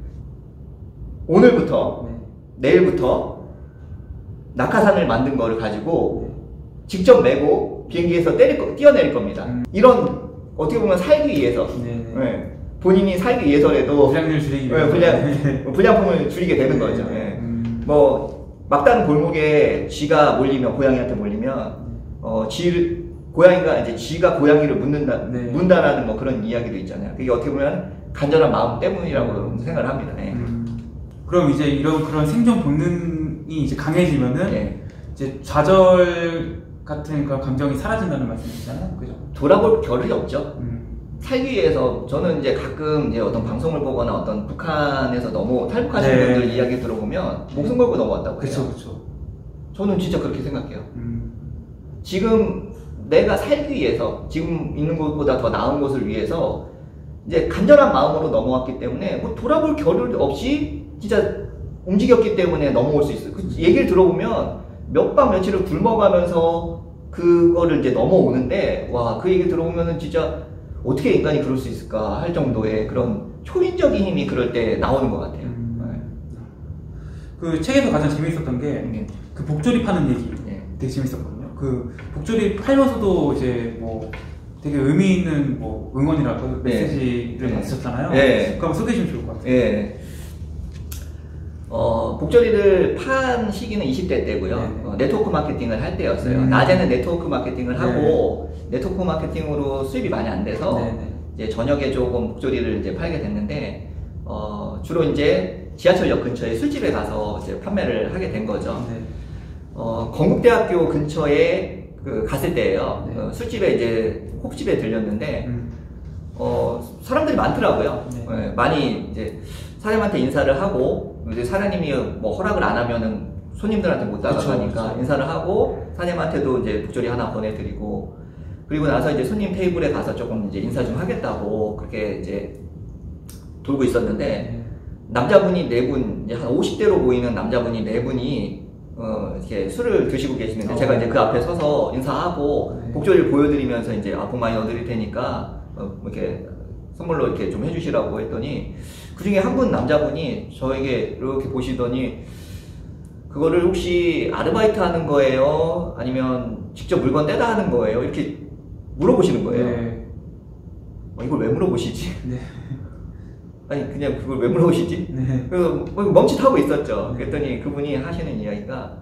오늘부터 네. 내일부터 낙하산을 만든 거를 가지고 직접 메고 비행기에서 때릴 거, 뛰어내릴 겁니다. 음. 이런 어떻게 보면 살기 위해서 네. 네. 본인이 살기 위해서라도 불량률 줄이기 네, 위해서 불량, 불량품을 줄이게 되는 거죠. 네. 음. 뭐 막다른 골목에 쥐가 몰리면 고양이한테 몰리면 어, 쥐를 고양이가 이제 쥐가 고양이를 문는다 네. 문다라는 뭐 그런 이야기도 있잖아요. 그게 어떻게 보면 간절한 마음 때문이라고 생각을 합니다. 네. 음. 그럼 이제 이런 그런 생존 본능이 이제 강해지면은 네. 이제 좌절 같은 그런 감정이 사라진다는 말씀이시잖아요, 그죠? 돌아볼 겨를이 없죠. 음. 살기 위해서 저는 이제 가끔 이제 어떤 방송을 보거나 어떤 북한에서 너무 탈북하신 네. 분들 이야기 들어보면 목숨 걸고 넘어왔다고 해요. 그쵸, 그쵸. 저는 진짜 그렇게 생각해요. 음. 지금 내가 살기 위해서 지금 있는 곳보다 더 나은 곳을 위해서 이제 간절한 마음으로 넘어왔기 때문에 뭐 돌아볼 겨를 없이 진짜 움직였기 때문에 넘어올 수 있어요. 그 얘기를 들어보면 몇 밤 며칠을 굶어가면서 그거를 이제 넘어오는데 와, 그 얘기 들어보면은 진짜 어떻게 인간이 그럴 수 있을까 할 정도의 그런 초인적인 힘이 그럴 때 나오는 것 같아요. 음. 그 책에서 가장 재밌었던 게 네. 그 복조립하는 얘기 네. 되게 재밌었거든요. 그 복조립하면서도 이제 뭐 되게 의미 있는 뭐 응원이라고 네. 메시지를 네. 받으셨잖아요. 네. 그럼 소개해 주시면 좋을 것 같아요. 예. 어, 복조리를 판 시기는 이십 대 때고요. 네. 어, 네트워크 마케팅을 할 때였어요. 음. 낮에는 네트워크 마케팅을 네. 하고 네트워크 마케팅으로 수입이 많이 안 돼서 네, 네. 이제 저녁에 조금 복조리를 이제 팔게 됐는데 어, 주로 이제 지하철역 근처에 술집에 가서 이제 판매를 하게 된 거죠. 네. 어, 건국대학교 근처에 그 갔을 때예요. 네. 어, 술집에 이제 홉집에 들렸는데 음. 어, 사람들이 많더라고요. 네. 예, 많이 이제 사장님한테 인사를 하고 이제 사장님이 뭐 허락을 안 하면은 손님들한테 못 따라가니까 그쵸. 인사를 하고 사장님한테도 이제 복조리 하나 보내드리고 그리고 나서 이제 손님 테이블에 가서 조금 이제 인사 좀 하겠다고 그렇게 이제 돌고 있었는데 네. 남자분이 네 분, 이제 한 오십 대로 보이는 남자분이 네 분이 어, 이렇게 술을 드시고 계시는데 어. 제가 이제 그 앞에 서서 인사하고 네. 복조리를 보여드리면서 이제 아, 복 많이 넣어드릴 테니까 어, 이렇게 선물로 이렇게 좀 해주시라고 했더니 그 중에 한 분 남자분이 저에게 이렇게 보시더니 그거를 혹시 아르바이트 하는 거예요? 아니면 직접 물건 떼다 하는 거예요? 이렇게 물어보시는 거예요. 네. 어, 이걸 왜 물어보시지? 네. 아니 그냥 그걸 왜 물어보시지? 네. 그래서 뭐 멈칫하고 있었죠. 그랬더니 그분이 하시는 이야기가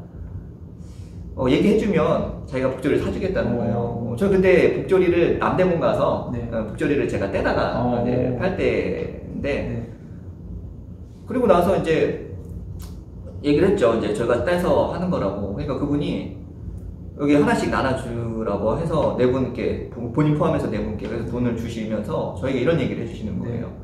어, 얘기해주면 자기가 복조리를 사주겠다는 거예요. 어, 저 그때 복조리를 남대문 가서 네. 어, 복조리를 제가 떼다가 어. 이제 팔 때인데 네. 그리고 나서 이제 얘기를 했죠. 이제 저희가 떼서 하는 거라고. 그러니까 그분이 여기 하나씩 나눠주라고 해서 네 분께 본인 포함해서 네 분께 그래서 돈을 주시면서 저에게 이런 얘기를 해주시는 거예요. 네.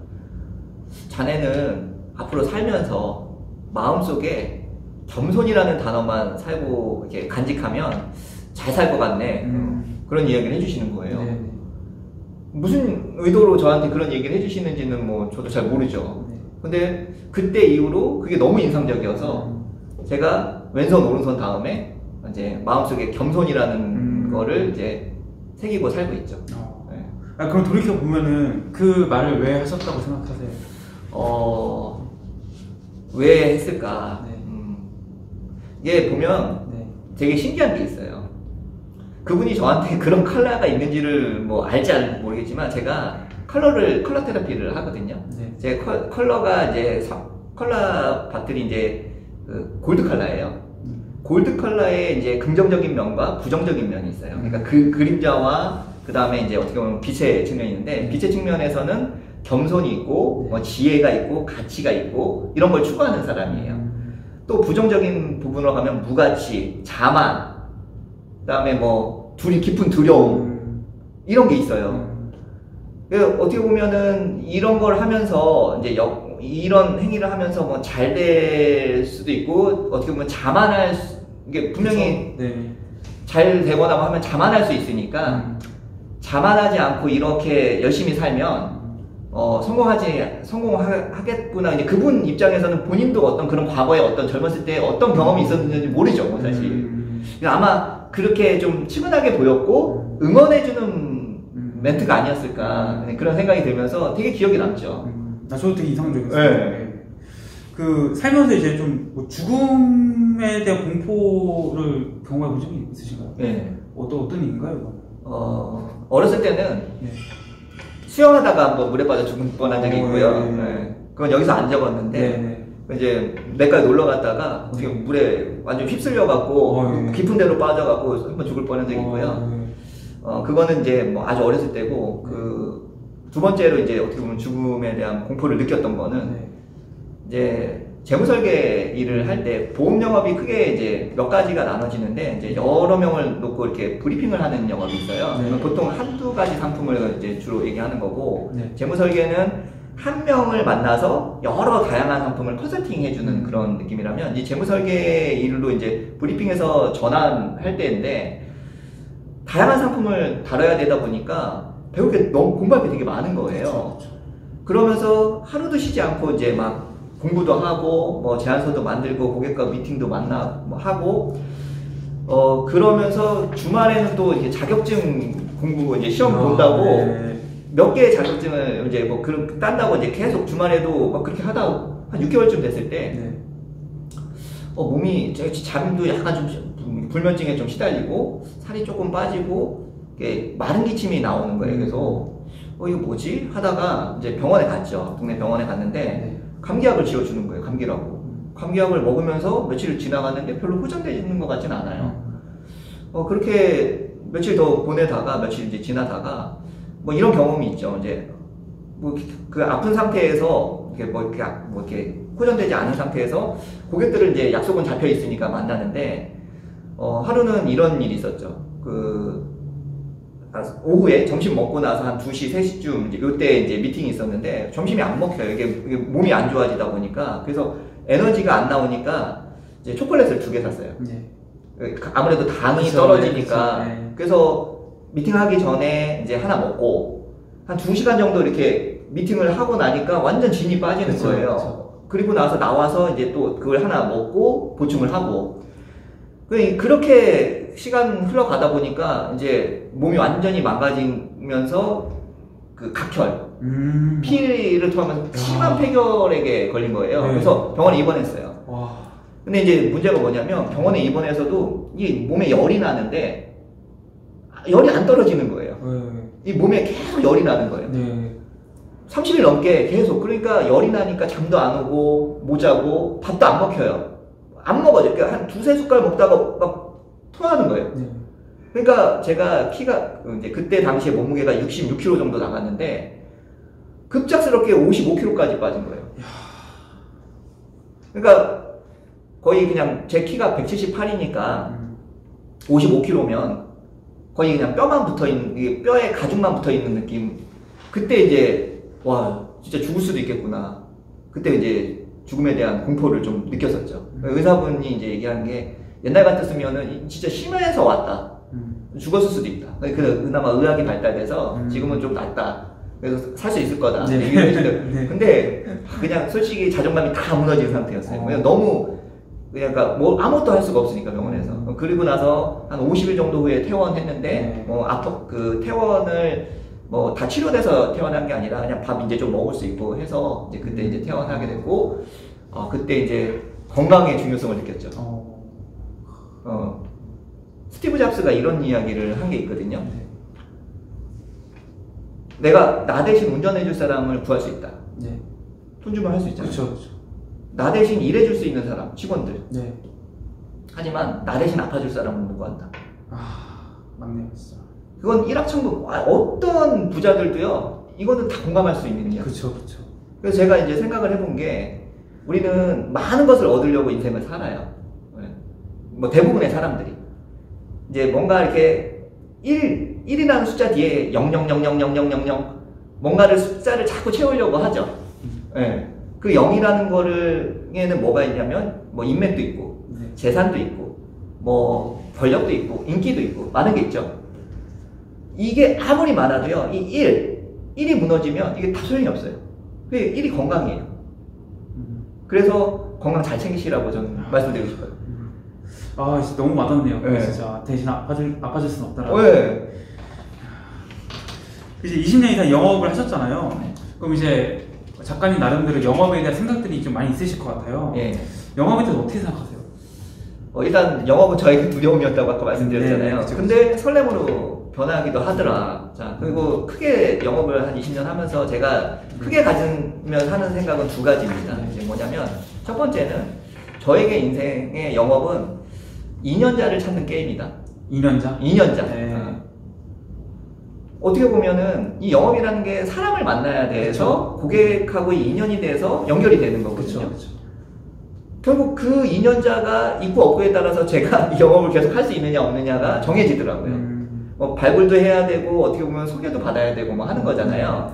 자네는 앞으로 살면서 마음속에 겸손이라는 단어만 살고 이렇게 간직하면 잘 살 것 같네. 음. 그런 이야기를 해주시는 거예요. 네. 무슨 의도로 저한테 그런 얘기를 해주시는지는 뭐 저도 잘 모르죠. 네. 근데 그때 이후로 그게 너무 인상적이어서 음. 제가 왼손 오른손 다음에 이제 마음속에 겸손이라는 음. 거를 이제 새기고 살고 있죠. 어. 네. 아, 그럼 돌이켜 보면은 그 말을 왜 하셨다고 생각하세요? 어, 왜 했을까? 네. 음, 이게 보면 네. 되게 신기한 게 있어요. 그분이 저한테 그런 컬러가 있는지를 뭐 알지 않을지 모르겠지만 제가 컬러를 컬러 테라피를 하거든요. 네. 제 컬, 컬러가 이제 사, 컬러 밭들이 이제 그 골드 컬러예요. 음. 골드 컬러에 이제 긍정적인 면과 부정적인 면이 있어요. 그러니까 그 그림자와 그 다음에 이제 어떻게 보면 빛의 측면이 있는데 빛의 측면에서는 겸손이 있고 뭐 지혜가 있고 가치가 있고 이런 걸 추구하는 사람이에요. 음. 또 부정적인 부분으로 가면 무가치, 자만, 그 다음에 뭐 둘이 깊은 두려움 음. 이런 게 있어요. 음. 그래서 어떻게 보면은 이런 걸 하면서 이제 역, 이런 행위를 하면서 뭐 잘 될 수도 있고 어떻게 보면 자만할 수, 이게 분명히 네. 잘 되거나 하면 자만할 수 있으니까 음. 자만하지 않고 이렇게 열심히 살면 어, 성공하지 성공하겠구나. 이제 그분 입장에서는 본인도 어떤 그런 과거에 어떤 젊었을 때 어떤 경험이 있었는지 모르죠, 뭐 사실. 음. 아마 그렇게 좀 측은하게 보였고 응원해주는 음. 멘트가 아니었을까 그런 생각이 들면서 되게 기억에 남죠. 음. 나 저도 되게 인상적이었어요. 네. 그 살면서 이제 좀 뭐 죽음에 대한 공포를 경험해 본 적이 있으신가요? 네. 어떤 어떤 일인가요? 이거? 어 어렸을 때는 네. 수영하다가 한번 물에 빠져 죽은 뻔한 적이 있고요. 네, 네. 네. 그건 여기서 안 적었는데 네, 네. 이제 내과에 놀러 갔다가 어떻게 물에 완전 휩쓸려 갖고 어, 네. 깊은 데로 빠져 갖고 한번 죽을 뻔한 적이 있고요. 어, 네. 어 그거는 이제 뭐 아주 어렸을 때고 그 두 번째로 이제 어떻게 보면 죽음에 대한 공포를 느꼈던 거는 네. 이제 재무설계 일을 할 때 보험 영업이 크게 이제 몇 가지가 나눠지는데 이제 여러 명을 놓고 이렇게 브리핑을 하는 영업이 있어요. 네. 보통 한두 가지 상품을 이제 주로 얘기하는 거고 네. 재무설계는 한 명을 만나서 여러 다양한 상품을 컨설팅 해주는 그런 느낌이라면 이 재무설계 일로 이제 브리핑에서 전환할 때인데 다양한 상품을 다뤄야 되다 보니까 배울 게 너무 공부할 게 되게 많은 거예요. 그렇죠, 그렇죠. 그러면서 하루도 쉬지 않고 이제 막 공부도 하고 뭐 제안서도 만들고 고객과 미팅도 만나 뭐 하고 어 그러면서 주말에는 또 이제 자격증 공부 이제 시험 아, 본다고 네. 몇 개의 자격증을 이제 뭐 그런 딴다고 이제 계속 주말에도 막 그렇게 하다 한 육 개월쯤 됐을 때 네. 어, 몸이 제가 잠도 약간 좀 불면증에 좀 시달리고 살이 조금 빠지고 이게 마른 기침이 나오는 거예요. 그래서 어 이거 뭐지 하다가 이제 병원에 갔죠. 동네 병원에 갔는데 네. 감기약을 지어주는 거예요. 감기라고. 감기약을 먹으면서 며칠 지나갔는데 별로 호전되는 것 같진 않아요. 어 그렇게 며칠 더 보내다가 며칠 이제 지나다가 뭐 이런 경험이 있죠. 이제 뭐 그 아픈 상태에서 이렇게 뭐 이렇게 뭐 이렇게 호전되지 않은 상태에서 고객들을 이제 약속은 잡혀 있으니까 만나는데 어 하루는 이런 일이 있었죠. 그 오후에 점심 먹고 나서 한 두 시, 세 시쯤 이제 요때 이제 미팅이 있었는데 점심이 안 먹혀요. 이게, 이게 몸이 안 좋아지다 보니까 그래서 에너지가 안 나오니까 이제 초콜릿을 두 개 샀어요. 네. 아무래도 당이 그쵸, 떨어지니까 네, 그쵸, 네. 그래서 미팅하기 전에 이제 하나 먹고 한 두 시간 정도 이렇게 미팅을 하고 나니까 완전 진이 빠지는 그쵸, 거예요. 그쵸. 그리고 나서 나와서 이제 또 그걸 하나 먹고 보충을 하고 그렇게 시간 흘러가다 보니까 이제 몸이 완전히 망가지면서 그 각혈, 음. 피를 토하면서 심한 폐결핵에 걸린 거예요. 네. 그래서 병원에 입원했어요. 와. 근데 이제 문제가 뭐냐면 병원에 입원해서도 이 몸에 열이 나는데 열이 안 떨어지는 거예요. 네. 이 몸에 계속 열이 나는 거예요. 네. 삼십 일 넘게 계속. 그러니까 열이 나니까 잠도 안 오고 못 자고 밥도 안 먹혀요. 안 먹어요. 그러니까 한 두세 숟갈 먹다가 막 토하는 거예요. 네. 그러니까 제가 키가 이제 그때 당시에 몸무게가 육십육 킬로그램 정도 나갔는데 급작스럽게 오십오 킬로그램까지 빠진 거예요. 그러니까 거의 그냥 제 키가 백칠십팔이니까 음. 오십오 킬로그램면 거의 그냥 뼈만 붙어 있는, 뼈에 가죽만 붙어 있는 느낌. 그때 이제 와 진짜 죽을 수도 있겠구나. 그때 이제 죽음에 대한 공포를 좀 느꼈었죠. 음. 의사분이 이제 얘기한 게 옛날 같았으면은 진짜 심해서 왔다. 음. 죽었을 수도 있다. 그 그나마 의학이 발달돼서 음. 지금은 좀 낫다. 그래서 살 수 있을 거다. 네. 네. 근데 그냥 솔직히 자존감이 다 무너진 상태였어요. 어. 그냥 너무 그러니까 뭐 아무것도 할 수가 없으니까 병원에서. 음. 그리고 나서 한 오십 일 정도 후에 퇴원했는데 네. 뭐 아파 그 퇴원을 뭐 다 치료돼서 퇴원한 게 아니라 그냥 밥 이제 좀 먹을 수 있고 해서 이제 그때 이제 퇴원하게 됐고 어 그때 이제 건강의 중요성을 느꼈죠. 어. 어 스티브 잡스가 이런 이야기를 한 게 있거든요. 네. 내가 나 대신 운전해줄 사람을 구할 수 있다. 네. 돈 주면 할 수 있잖아. 그렇죠, 그렇죠. 나 대신 일해줄 수 있는 사람, 직원들. 네. 하지만 나 대신 아파줄 사람은 못 구한다. 아, 맞네요, 진짜. 그건 일확천금. 어떤 부자들도요. 이거는 다 공감할 수 있는 이야기. 그렇죠, 그렇죠. 그래서 제가 이제 생각을 해본 게 우리는 많은 것을 얻으려고 인생을 살아요. 뭐 대부분의 사람들이 이제 뭔가 이렇게 일, 일이라는 숫자 뒤에 영영영영영영영영 뭔가를 숫자를 자꾸 채우려고 하죠. 예. 그 영이라는 거를에는 뭐가 있냐면 뭐 인맥도 있고 네. 재산도 있고 뭐 권력도 있고 인기도 있고 많은 게 있죠. 이게 아무리 많아도요, 이 일, 일이 무너지면 이게 다 소용이 없어요. 그 일이 건강이에요. 음. 그래서 건강 잘 챙기시라고 저는 아. 말씀드리고 싶어요. 음. 아, 진짜 너무 와닿네요. 네. 진짜 대신 아파줄, 아파줄 수는 없다라고. 네. 이제 이십 년 이상 영업을 하셨잖아요. 그럼 이제 작가님 나름대로 영업에 대한 생각들이 좀 많이 있으실 것 같아요. 예. 영업에 대해서 어떻게 생각하세요? 어, 일단 영업은 저에게 두려움이었다고 아까 말씀드렸잖아요. 네, 그쵸, 근데 설렘으로 변하기도 하더라. 자, 그리고 크게 영업을 한 이십 년 하면서 제가 크게 가지면 하는 생각은 두 가지입니다. 이제 뭐냐면 첫 번째는 저에게 인생의 영업은 이 년자를 찾는 게임이다. 이 년자? 이 년자. 네. 어. 어떻게 보면은 이 영업이라는 게 사람을 만나야 돼서 고객하고 이 인연이 돼서 연결이 되는 거거든요. 그쵸, 그쵸. 결국 그 이 년자가 있고 없고에 따라서 제가 이 영업을 계속 할 수 있느냐 없느냐가 정해지더라고요. 음. 뭐 발굴도 해야 되고 어떻게 보면 소개도 받아야 되고 뭐 하는 거잖아요.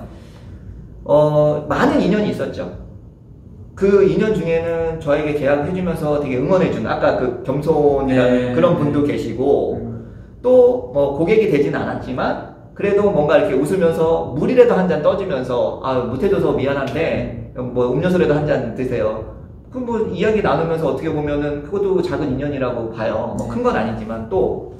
어, 많은 인연이 있었죠. 그 인연 중에는 저에게 계약을 해주면서 되게 응원해주는 아까 그 겸손이라는 네. 그런 분도 계시고 음. 또 뭐 고객이 되진 않았지만 그래도 뭔가 이렇게 웃으면서 물이라도 한 잔 떠주면서 아 못해줘서 미안한데 뭐 음료수라도 한 잔 드세요. 그 뭐 이야기 나누면서 어떻게 보면은 그것도 작은 인연이라고 봐요. 뭐 큰 건 아니지만 또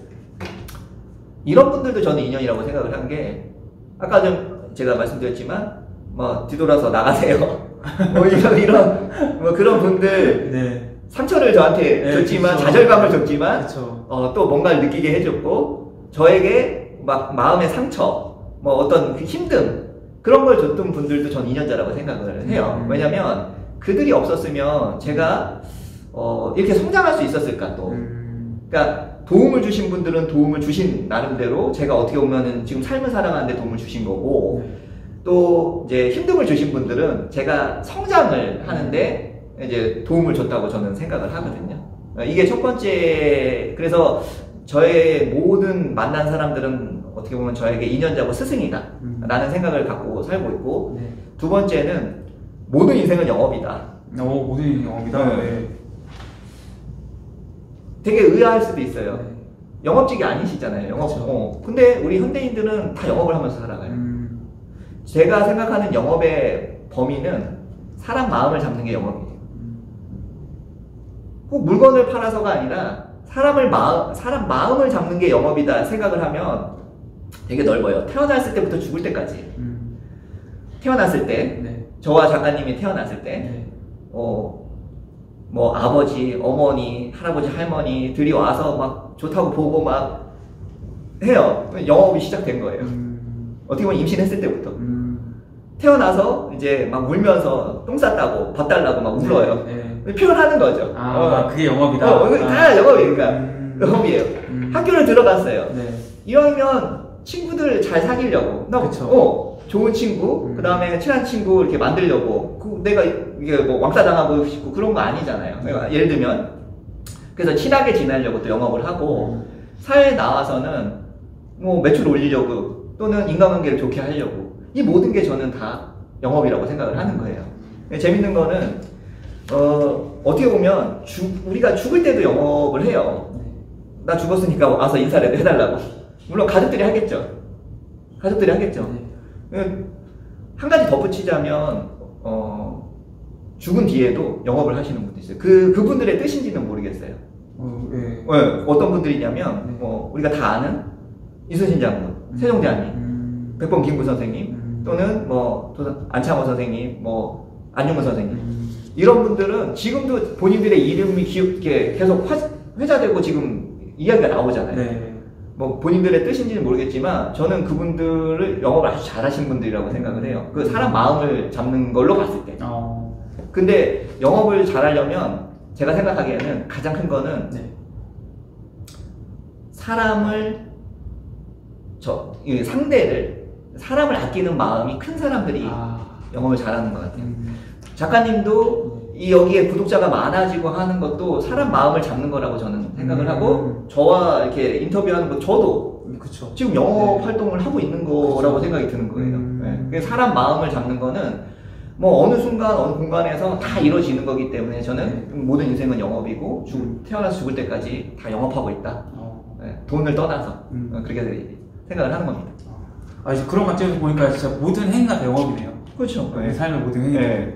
이런 분들도 저는 인연이라고 생각을 한 게 아까 좀 제가 말씀드렸지만 뭐 뒤돌아서 나가세요. 뭐 이런 이런 뭐 그런 분들 네. 상처를 저한테 네, 줬지만 그쵸. 좌절감을 줬지만 그쵸. 어, 또 뭔가를 느끼게 해줬고 저에게 막 마음의 상처 뭐 어떤 그 힘듦 그런 걸 줬던 분들도 전 인연자라고 생각을 해요. 음. 왜냐면 그들이 없었으면 제가 어, 이렇게 성장할 수 있었을까 또. 음. 그러니까 도움을 주신 분들은 도움을 주신 나름대로 제가 어떻게 보면은 지금 삶을 살아가는데 도움을 주신 거고 네. 또 이제 힘듦을 주신 분들은 제가 성장을 하는데 이제 도움을 줬다고 저는 생각을 하거든요. 이게 첫 번째. 그래서 저의 모든 만난 사람들은 어떻게 보면 저에게 인연자고 스승이다 음. 라는 생각을 갖고 살고 있고 네. 두 번째는 모든 인생은 영업이다. 어, 모든 영업이다. 네. 네. 되게 의아할 수도 있어요. 네. 영업직이 아니시잖아요. 영업. 그쵸. 어. 근데 우리 현대인들은 다 영업을 하면서 살아가요. 음. 제가 생각하는 영업의 범위는 사람 마음을 잡는 게 영업이에요. 꼭 물건을 팔아서가 아니라 사람을 마음, 사람 마음을 잡는 게 영업이다 생각을 하면 되게 넓어요. 태어났을 때부터 죽을 때까지. 음. 태어났을 때, 네. 저와 작가님이 태어났을 때, 네. 어, 뭐 아버지, 어머니, 할아버지, 할머니들이 와서 막 좋다고 보고 막 해요. 영업이 시작된 거예요. 음. 어떻게 보면 임신했을 때부터. 음. 태어나서 이제 막 울면서 똥 쌌다고 밥 달라고 막 울어요. 네. 표현하는 거죠. 아, 어. 그게 영업이다. 어, 이거 다 영업이니까. 음. 영업이에요. 음. 학교를 들어갔어요. 네. 이왕이면 친구들 잘 사귀려고. 나, 그쵸. 어, 좋은 친구, 음. 그 다음에 친한 친구 이렇게 만들려고. 그 내가 이게 뭐 왕따당하고 싶고 그런 거 아니잖아요. 그러니까 예를 들면. 그래서 친하게 지내려고 또 영업을 하고, 음. 사회에 나와서는 뭐 매출 올리려고 또는 인간관계를 좋게 하려고. 이 모든 게 저는 다 영업이라고 생각을 하는 거예요. 재밌는 거는, 어, 어떻게 보면 죽, 우리가 죽을 때도 영업을 해요. 네. 나 죽었으니까 와서 인사를 해달라고. 물론 가족들이 하겠죠. 가족들이 하겠죠. 네. 한 가지 덧붙이자면 어, 죽은 뒤에도 영업을 하시는 분도 있어요. 그, 그분들의 뜻인지는 모르겠어요. 어, 네. 네, 어떤 분들이냐면 네. 뭐 우리가 다 아는 이순신 장군, 음. 세종대왕님, 음. 백범 김구 선생님, 음. 또는 뭐 또 안창호 선생님, 뭐 안중근 선생님, 음. 이런 분들은 지금도 본인들의 이름이 기억게 계속 화, 회자되고 지금 이야기가 나오잖아요. 네. 뭐 본인들의 뜻인지는 모르겠지만 저는 그분들을 영업을 아주 잘하신 분들이라고 생각을 해요. 그 사람 마음을 잡는 걸로 봤을 때. 어. 근데 영업을 잘하려면 제가 생각하기에는 가장 큰 거는 네. 사람을 저 이 상대를 사람을 아끼는 마음이 큰 사람들이 아. 영업을 잘하는 것 같아요. 음. 작가님도 이 여기에 구독자가 많아지고 하는 것도 사람 마음을 잡는 거라고 저는 생각을 음. 하고 저와 이렇게 인터뷰하는 거 저도 그쵸. 지금 영업 네. 활동을 하고 있는 거라고 그쵸. 생각이 드는 거예요. 음. 네. 그래서 사람 마음을 잡는 거는 뭐 어느 순간 어느 공간에서 다 이루어지는 거기 때문에 저는 네. 모든 인생은 영업이고 죽, 음. 태어나서 죽을 때까지 다 영업하고 있다. 어. 네, 돈을 떠나서 음. 어, 그렇게 생각을 하는 겁니다. 아, 이제 그런 관점에서 보니까 진짜 모든 행위가 다 영업이네요. 그렇죠. 내 네. 삶의 모든 행위. 네.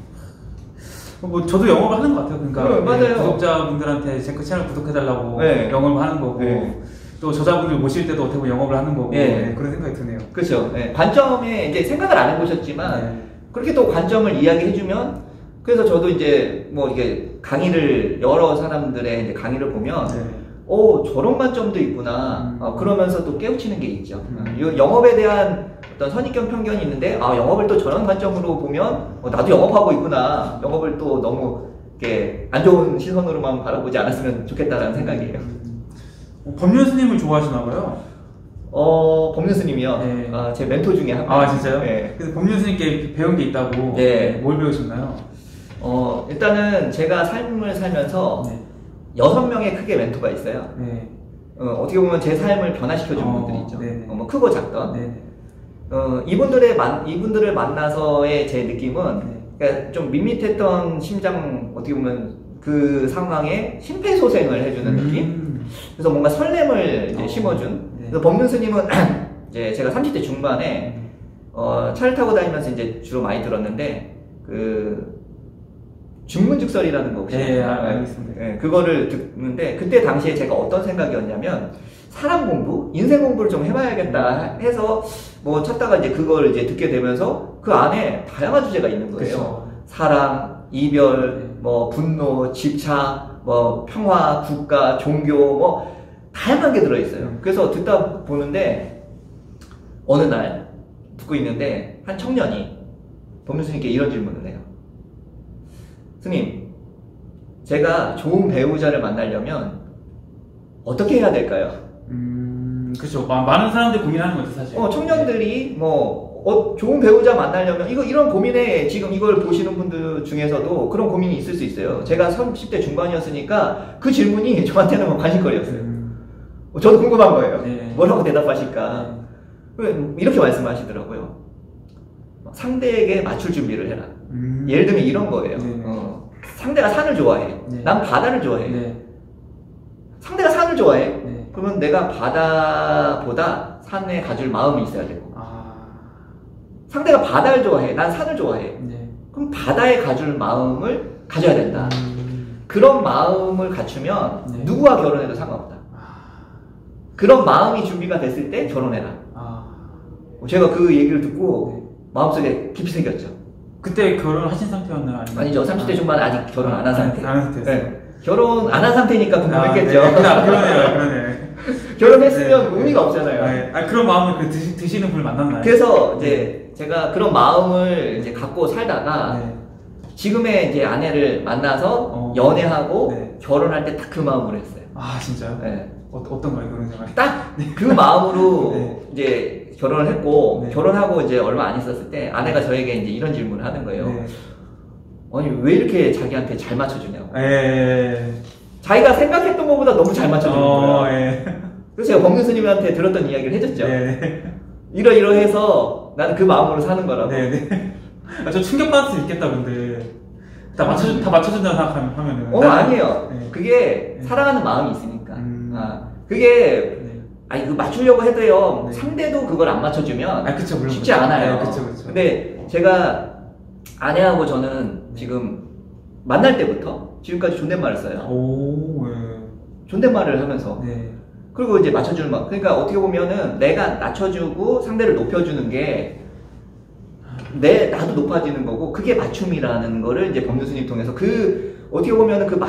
뭐 저도 영업을 하는 것 같아요. 그러니까 네, 맞아요. 구독자분들한테 제 그 채널 구독해달라고 네. 영업을 하는 거고 네. 또 저자분들 모실 때도 어떻게 보면 영업을 하는 거고 네. 네, 그런 생각이 드네요. 그렇죠. 네. 관점에 이제 생각을 안 해보셨지만 네. 그렇게 또 관점을 이야기해주면 그래서 저도 이제 뭐 이게 강의를 여러 사람들의 이제 강의를 보면 네. 오 저런 관점도 있구나. 음. 어, 그러면서 또 깨우치는 게 있죠. 음. 어, 이 영업에 대한 어떤 선입견 편견이 있는데 아 영업을 또 저런 관점으로 보면 어, 나도 영업하고 있구나. 영업을 또 너무 이렇게 안 좋은 시선으로만 바라보지 않았으면 좋겠다라는 생각이에요. 음. 어, 법륜 스님을 좋아하시나 봐요. 어 법륜 스님이요. 네. 아, 제 멘토 중에 한 분. 아 진짜요? 네. 그래서 법륜 스님께 배운 게 있다고. 네. 뭘 배우셨나요? 어 일단은 제가 삶을 살면서 네. 여섯 명의 크게 멘토가 있어요. 네. 어, 어떻게 보면 제 삶을 변화시켜준 어, 분들이 있죠. 네네. 어, 뭐 크고 작던. 네. 어, 이분들의 만, 이분들을 만나서의 제 느낌은 네. 그러니까 좀 밋밋했던 심장 어떻게 보면 그 상황에 심폐소생을 해주는 느낌. 음. 그래서 뭔가 설렘을 이제 어, 심어준. 네. 그래서 법륜 스님은 이제 제가 삼십 대 중반에 어, 차를 타고 다니면서 이제 주로 많이 들었는데 그 중문즉설이라는 거 혹시 네, 아세요? 알- 알겠습니다. 네, 그거를 듣는데 그때 당시에 제가 어떤 생각이었냐면 사람 공부, 인생 공부를 좀 해봐야겠다 해서 뭐 찾다가 이제 그걸 이제 듣게 되면서 그 안에 다양한 주제가 있는 거예요. 그쵸. 사랑, 이별, 네. 뭐 분노, 집착, 뭐 평화, 국가, 종교, 뭐 다양한 게 들어있어요. 음. 그래서 듣다 보는데 어느 날 듣고 있는데 한 청년이 법륜 스님께 이런 질문을 해요. 스님, 제가 좋은 배우자를 만나려면 어떻게 해야 될까요? 음, 그렇죠. 마- 많은 사람들이 고민하는 거죠, 사실. 어, 청년들이 뭐 어, 좋은 배우자 만나려면 이거 이런 고민에 지금 이걸 보시는 분들 중에서도 그런 고민이 있을 수 있어요. 제가 삼십 대 중반이었으니까 그 질문이 저한테는 뭐 관심거리였어요. 음, 어, 저도 궁금한 거예요. 네. 뭐라고 대답하실까? 네. 왜 이렇게 말씀하시더라고요. 상대에게 맞출 준비를 해라. 음. 예를 들면 이런 거예요. 네. 어, 상대가 산을 좋아해. 네. 난 바다를 좋아해. 네. 상대가 산을 좋아해. 네. 그러면 내가 바다보다 산에 가줄 마음이 있어야 되고. 아, 상대가 바다를 좋아해. 난 산을 좋아해. 네. 그럼 바다에 가줄 마음을 가져야 된다. 음. 그런 마음을 갖추면 네. 누구와 결혼해도 상관없다. 아, 그런 마음이 준비가 됐을 때 결혼해라. 아. 제가 그 얘기를 듣고 네. 마음속에 깊이 새겼죠. 그때 결혼하신 상태였나요? 아니면? 아니죠. 삼십 대 중반 아직 결혼 안 한 상태. 안 한 상태였어요. 네. 결혼 안 한 상태니까 궁금했겠죠. 아, 네. 그러네, 그러네요, 그러네. 결혼했으면 네. 의미가 없잖아요. 아, 예. 아, 그런 마음을 그 드시, 드시는 분을 만났나요? 그래서 이제 제가 그런 마음을 이제 갖고 살다가 네. 지금의 이제 아내를 만나서 어. 연애하고 네. 결혼할 때 딱 그 마음으로 했어요. 아, 진짜요? 네. 어, 어떤 거예요, 그런 생각이? 딱 그 마음으로 네. 이제 결혼을 했고 네. 결혼하고 이제 얼마 안 있었을 때 아내가 저에게 이제 이런 질문을 하는 거예요. 네. 아니 왜 이렇게 자기한테 잘 맞춰주냐고. 예. 자기가 생각했던 것보다 너무 잘 맞춰주는 어, 거예요. 예. 그래서 제가 법륜 스님한테 들었던 이야기를 해줬죠. 네. 이러이러해서 나는 그 마음으로 사는 거라고. 네, 네. 아, 저 충격받을 수 있겠다, 근데. 다 맞춰, 다 맞춰준다고 생각하면은. 어 나는- 아니에요. 네. 그게 네. 사랑하는 마음이 있으니까. 음. 아, 그게 네. 아니 그 맞추려고 해도요. 네. 상대도 그걸 안 맞춰주면 아, 그쵸, 물론. 쉽지 그쵸. 않아요. 네, 그쵸, 그쵸. 근데 제가 아내하고 저는 지금 만날 때부터 지금까지 존댓말을 써요. 오, 예. 존댓말을 하면서 네. 그리고 이제 맞춰주는 막 그러니까 어떻게 보면은 내가 낮춰주고 상대를 높여주는 게 내 나도 높아지는 거고 그게 맞춤이라는 거를 이제 법륜 스님 통해서 그 어떻게 보면은 그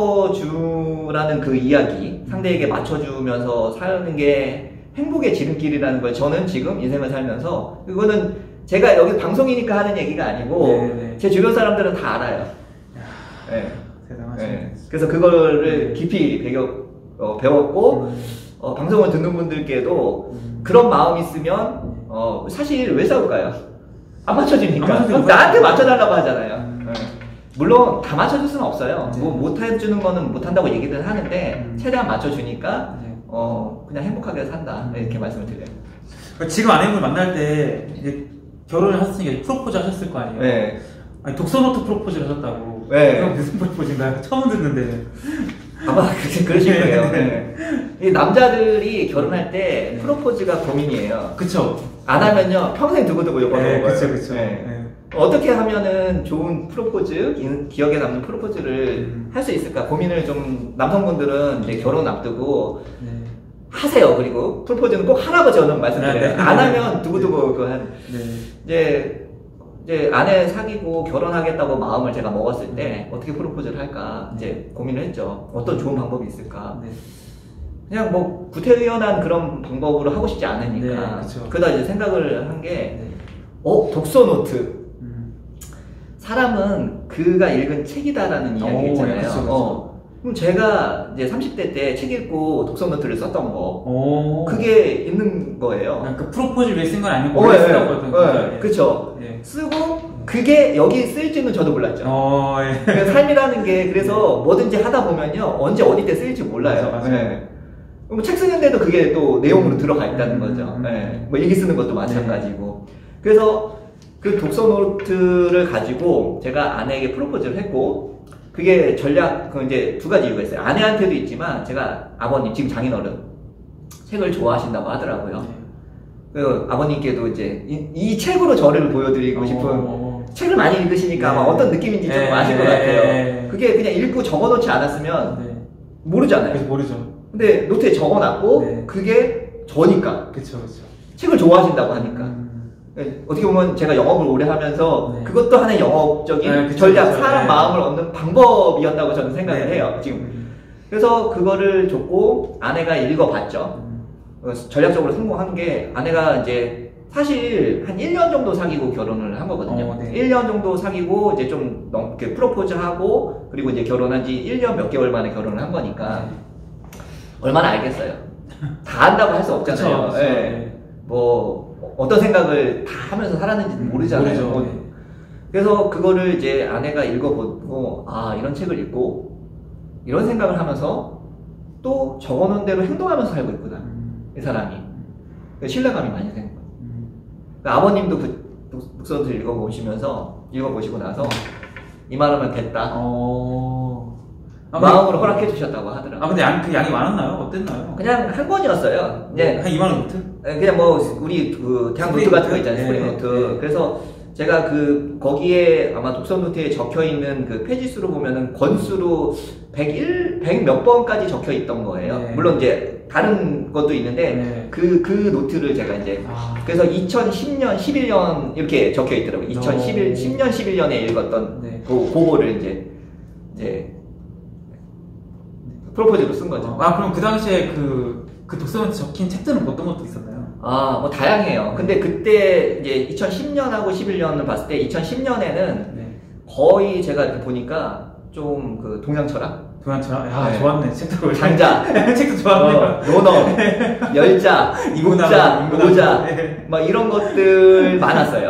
맞춰주라는 그 이야기 상대에게 맞춰주면서 사는 게 행복의 지름길이라는 걸 저는 지금 인생을 살면서 그거는 제가 여기 방송이니까 하는 얘기가 아니고 네, 네. 제 주변 사람들은 다 알아요. 네. 대단하시네. 네. 그래서 그거를 깊이 배겨, 어, 배웠고 음. 어, 방송을 듣는 분들께도 음. 그런 마음 있으면 어, 사실 왜 싸울까요? 안 맞춰주니까. 안 맞춰주니까. 그럼 나한테 맞춰달라고 하잖아요. 음. 네. 물론 다 맞춰줄 수는 없어요. 네. 뭐 못해주는 거는 못한다고 얘기를 하는데 음. 최대한 맞춰주니까 네. 어, 그냥 행복하게 산다 음. 이렇게 말씀을 드려요. 지금 아내분을 만날 때 이제 결혼을 하셨으니까 프로포즈 하셨을 거 아니에요? 네. 아니 독서노트 프로포즈를 하셨다고. 네. 이건 무슨 프로포즈인가요? 처음 듣는데. 아마 그렇게 그러실 거예요. 네. 이 남자들이 결혼할 때 네. 프로포즈가 고민이에요. 그쵸. 안 하면요 평생 두고두고 욕하는 네, 거예요. 그쵸, 그쵸. 네. 네. 어떻게 하면은 좋은 프로포즈, 기- 기억에 남는 프로포즈를 음. 할 수 있을까 고민을 좀 남성분들은 이제 결혼 앞두고 네. 하세요. 그리고 프로포즈는 꼭 하라고 저는 말씀드려요. 네, 네. 안 하면 두고두고 그 한 네. 이제 이제 아내 사귀고 결혼하겠다고 마음을 제가 먹었을 때 어떻게 프로포즈를 할까 이제 고민을 했죠. 어떤 좋은 방법이 있을까. 네. 그냥 뭐 구태의연한 그런 방법으로 하고 싶지 않으니까. 네, 그쵸. 그러다 이제 생각을 한 게 네. 어 독서 노트. 음. 사람은 그가 읽은 책이다라는 이야기 오, 있잖아요. 그쵸, 그쵸. 어. 그럼 제가 이제 삼십 대 때 책 읽고 독서 노트를 썼던 거 오. 그게 있는 거예요. 그 프로포즈를 위해 쓴 건 아니고 어, 원래 예, 쓰던 예, 거였던 예, 그쵸. 예. 쓰고 그게 여기 쓰일지는 저도 몰랐죠. 어, 예. 그러니까 삶이라는 게 그래서 뭐든지 하다 보면요 언제 어디 때 쓰일지 몰라요. 맞아, 맞아. 예. 그럼 책 쓰는데도 그게 또 내용으로 들어가 있다는 거죠. 음. 예. 뭐 일기 쓰는 것도 마찬가지고. 그래서 그 독서 노트를 가지고 제가 아내에게 프로포즈를 했고 그게 전략 그 이제 두 가지 이유가 있어요. 아내한테도 있지만 제가 아버님 지금 장인어른 책을 좋아하신다고 하더라고요. 그 아버님께도 이제 이, 이 책으로 저를 보여드리고 싶은 어. 책을 많이 읽으시니까 아마 네. 어떤 느낌인지 좀 네. 아실 것 네. 같아요. 그게 그냥 읽고 적어놓지 않았으면 네. 모르잖아요. 그래서 모르죠. 근데 노트에 적어놨고 네. 그게 저니까 그쵸, 그쵸. 책을 좋아하신다고 하니까 음. 네, 어떻게 보면 제가 영업을 오래 하면서 네. 그것도 하나의 영업적인 네, 그쵸, 전략, 그쵸. 사람 네. 마음을 얻는 방법이었다고 저는 생각을 네. 해요. 지금 음. 그래서 그거를 줬고 아내가 읽어봤죠. 음. 어, 전략적으로 성공한 게 아내가 이제 사실 한 일 년 정도 사귀고 결혼을 한 거거든요. 어, 네. 일 년 정도 사귀고 이제 좀 넘게 프로포즈 하고 그리고 이제 결혼한 지 일 년 몇 개월 만에 결혼을 한 거니까 얼마나 알겠어요. 다 안다고 할 수 없잖아요. 그쵸, 그쵸. 예. 네. 뭐 어떤 생각을 다 하면서 살았는지 음, 모르잖아요. 모르죠. 뭐, 네. 그래서 그거를 이제 아내가 읽어보고 아 이런 책을 읽고 이런 생각을 하면서 또 적어놓은 대로 행동하면서 살고 있구나 음. 이 사람이. 신뢰감이 많이 생긴 거예요. 음. 그러니까 아버님도 그 독서를 읽어보시면서 읽어보시고 나서 이 말하면 됐다 어. 아, 마음으로 근데- 허락해 주셨다고 하더라고요. 아 근데 양, 그 양이 많았나요? 어땠나요? 그냥 한 권이었어요. 이제 한 이만 원 노트? 그냥 뭐 우리 그 대학 노트 스프링 같은 거 노트? 있잖아요. 네, 스프링 노트. 네. 그래서 제가 그 거기에 아마 독서 노트에 적혀 있는 그 페이지 수로 보면은 권수로 백일, 백 몇 번까지 적혀 있던 거예요. 네. 물론 이제 다른 것도 있는데 네. 그, 그 노트를 제가 이제 아. 그래서 이천십 년, 십일 년 이렇게 적혀 있더라고요. 이천십일, 오. 십 년, 십일 년에 읽었던 네. 그, 그거를 이제 이제 프로포즈로 쓴 거죠. 아 그럼 그 당시에 그, 그 독서노트 적힌 책들은 어떤 것도 있었나요? 아, 뭐 다양해요. 근데 그때 이제 이천십 년하고 십일 년을 봤을 때 이천십 년에는 네. 거의 제가 이렇게 보니까 좀 그 동양 철학, 도난처럼? 야 네. 좋았네 책도 장자, 책도 좋았네요. 어, 논어, 열자, 인문학자, 문자, 모자, 네. 막 이런 것들 많았어요.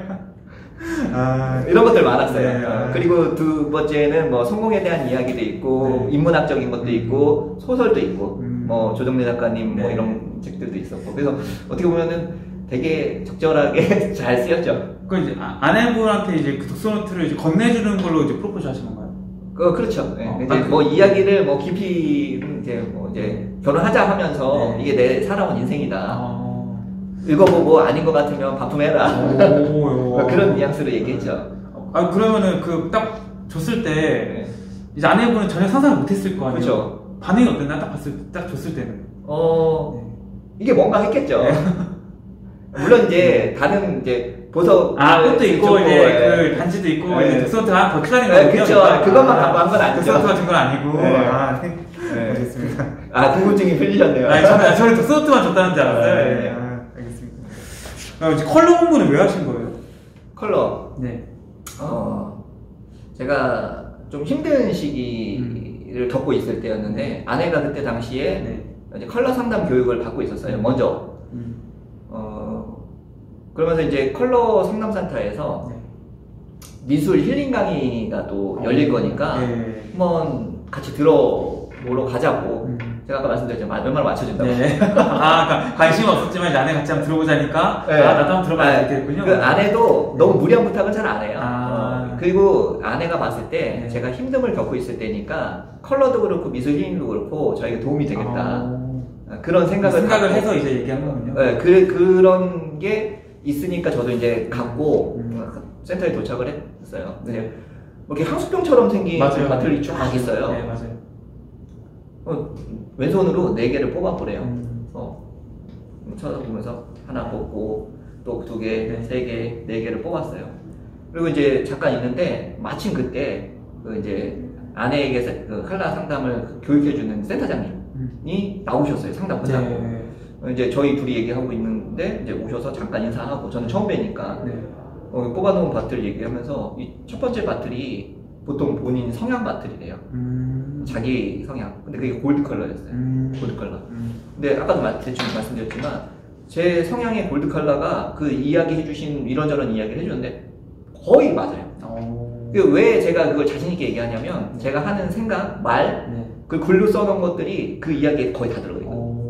아, 이런 것들 많았어요. 네, 어, 아. 그리고 두 번째는 뭐 성공에 대한 이야기도 있고 네. 인문학적인 것도 있고 소설도 있고 음. 뭐 조정래 작가님 뭐 네. 이런 책들도 있었고 그래서 어떻게 보면은 되게 적절하게 잘 쓰였죠. 그 이제 아- 아내분한테 이제 그 독서노트를 이제 건네주는 걸로 이제 프로포즈 하신 건가요? 그 그렇죠. 네. 어, 이제 아, 그- 뭐 이야기를 뭐 깊이 이제 뭐 이제 결혼하자 하면서 네. 이게 내 살아온 인생이다. 아. 읽어보고 아닌 것 같으면 바품해라. 오, 뭐 그런 뉘앙스로 얘기했죠. 아 그러면은 그 딱 줬을 때 네. 이제 아내분은 전혀 상상을 못했을 거 아니에요? 그렇죠. 반응이 어땠나요? 딱 봤을 딱 줬을 때는. 어 네. 이게 뭔가 했겠죠. 물론 이제 다른 이제 보석 아 꽃도 있고 좋고, 이제 예. 그 단지도 있고 네. 이제 독서노트 하나 더 키라는 네, 거군요. 그쵸. 그러니까. 그것만 갖고 한건 아니죠. 독서노트 같은 건 아니고. 네. 아, 네. 네. 알겠습니다. 아 궁금증이 풀리셨네요. 아니, 저는, 저는 독서노트만 줬다는 줄 알았어요. 네. 네. 아, 알겠습니다. 아, 이제 컬러 공부는 왜 하신 거예요? 컬러. 네. 어 제가 좀 힘든 시기를 겪고 있을 때였는데 아내가 그때 당시에 네. 이제 컬러 상담 교육을 받고 있었어요. 먼저. 음. 어 그러면서 이제 컬러 상담센터에서 네. 미술 힐링 강의가 또 열릴 거니까 네. 한번 같이 들어보러 가자고 음. 제가 아까 말씀드렸지만 얼마나 맞춰준다고. 네. 아, 그러니까 관심 없었지만 이제 아내 같이 한번 들어보자니까 네. 아, 나도 한번 들어봐야 아, 되겠군요. 그 아내도 너무 무리한 부탁은 잘 안 해요. 아. 어, 그리고 아내가 봤을 때 네. 제가 힘듦을 겪고 있을 때니까 컬러도 그렇고 미술 힐링도 그렇고 저에게 도움이 되겠다. 아. 그런 생각을 생각을 갖고, 해서 이제 얘기한 거군요. 네, 그, 그런 게 있으니까 저도 이제 갖고 음. 센터에 도착을 했어요. 근데 네. 뭐 이렇게 향수병처럼 생긴 맞아요. 바틀이 쫙 있어요. 네, 맞아요. 어, 왼손으로 네 개를 뽑아보래요. 음. 어, 쳐다보면서 하나 뽑고 또 두 개, 네. 세 개, 네 개를 뽑았어요. 그리고 이제 잠깐 있는데 마침 그때 그 이제 아내에게 세- 그 칼라 상담을 교육해주는 센터장님이 음. 나오셨어요. 상담 끝나고. 네. 이제 저희 둘이 얘기하고 있는데 이제 오셔서 잠깐 인사하고 저는 처음 뵈니까 네. 어, 뽑아놓은 바틀 얘기하면서 이 첫 번째 바틀이 보통 본인 성향 바틀이래요. 음. 자기 성향. 근데 그게 골드 컬러였어요. 음. 골드 컬러. 음. 근데 아까도 마- 대충 말씀드렸지만 제 성향의 골드 컬러가 그 이야기 해주신 이런저런 이야기를 해줬는데 거의 맞아요. 어. 그 왜 제가 그걸 자신있게 얘기하냐면 제가 하는 생각, 말, 네. 그 글로 써놓은 것들이 그 이야기에 거의 다 들어가 있거든요. 어.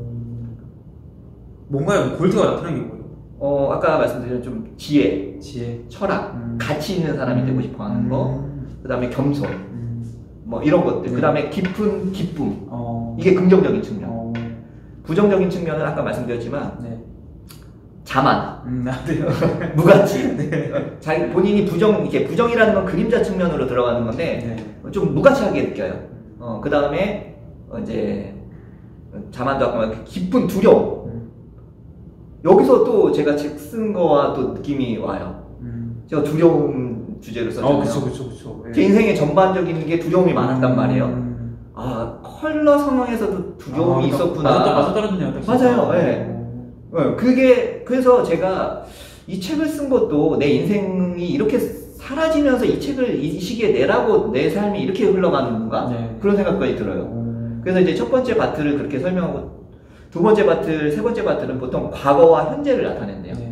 뭔가요? 골드가 나타난 게 뭐예요? 어, 아까 말씀드린 좀 지혜, 지혜. 철학, 음. 가치 있는 사람이 되고 싶어 하는 거, 음. 그 다음에 겸손, 음. 뭐 이런 것들, 네. 그 다음에 깊은 기쁨. 어. 이게 긍정적인 측면. 어. 부정적인 측면은 아까 말씀드렸지만 네. 자만, 음, 아, 네. 무가치. 네. 자기 본인이 부정, 이게 부정이라는 건 그림자 측면으로 들어가는 건데 네. 좀 무가치하게 느껴요. 어, 그 다음에 어, 이제 자만도 아까 말한 깊은 두려움. 음. 여기서 또 제가 책 쓴 거와 또 느낌이 와요. 음. 제가 두려움 주제로 썼잖아요. 어, 그쵸, 그쵸, 그쵸. 제 인생의 전반적인 게 두려움이 많았단 말이에요. 음. 아, 컬러 상황에서도 두려움이 아, 있었구나. 맞아, 맞아 떨어졌네요. 딱 맞아요, 진짜. 예. 어, 그게, 그래서 제가 이 책을 쓴 것도 내 인생이 이렇게 사라지면서 이 책을 이 시기에 내라고 내 삶이 이렇게 흘러가는 건가? 네. 그런 생각까지 들어요. 음. 그래서 이제 첫 번째 바틀을 그렇게 설명하고 두 번째 바틀, 세 번째 바틀은 보통 과거와 현재를 나타낸대요. 네.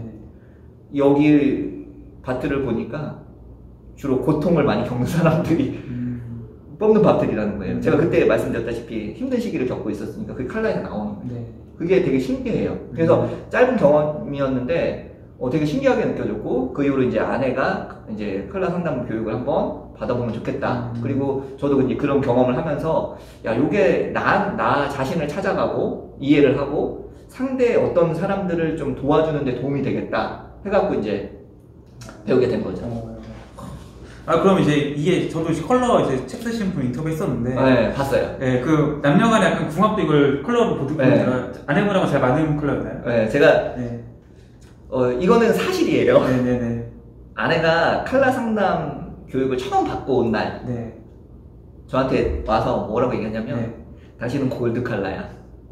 여기 바틀을 보니까 주로 고통을 많이 겪는 사람들이 음. 뽑는 바틀이라는 거예요. 음. 제가 그때 말씀드렸다시피 힘든 시기를 겪고 있었으니까 그게 칼라에서 나오는 거예요. 네. 그게 되게 신기해요. 그래서 음. 짧은 경험이었는데 어, 되게 신기하게 느껴졌고 그 이후로 이제 아내가 이제 컬러 상담 교육을 한번 받아보면 좋겠다. 음. 그리고 저도 이제 그런 경험을 하면서 야 요게 나, 나 자신을 찾아가고 이해를 하고 상대 어떤 사람들을 좀 도와주는데 도움이 되겠다 해갖고 이제 배우게 된 거죠. 어. 아, 그럼 이제 이게 저도 컬러 이제 책 쓰신 분 인터뷰 했었는데. 네, 봤어요. 네, 그 남녀간에 약간 궁합도 이걸 컬러로 보고 네. 보니까 아내분하고 잘 맞는 컬러였나요? 네, 제가 네. 어, 이거는 사실이에요. 네네네. 아내가 칼라 상담 교육을 처음 받고 온 날 네. 저한테 와서 뭐라고 얘기했냐면 네. 당신은 골드 칼라야.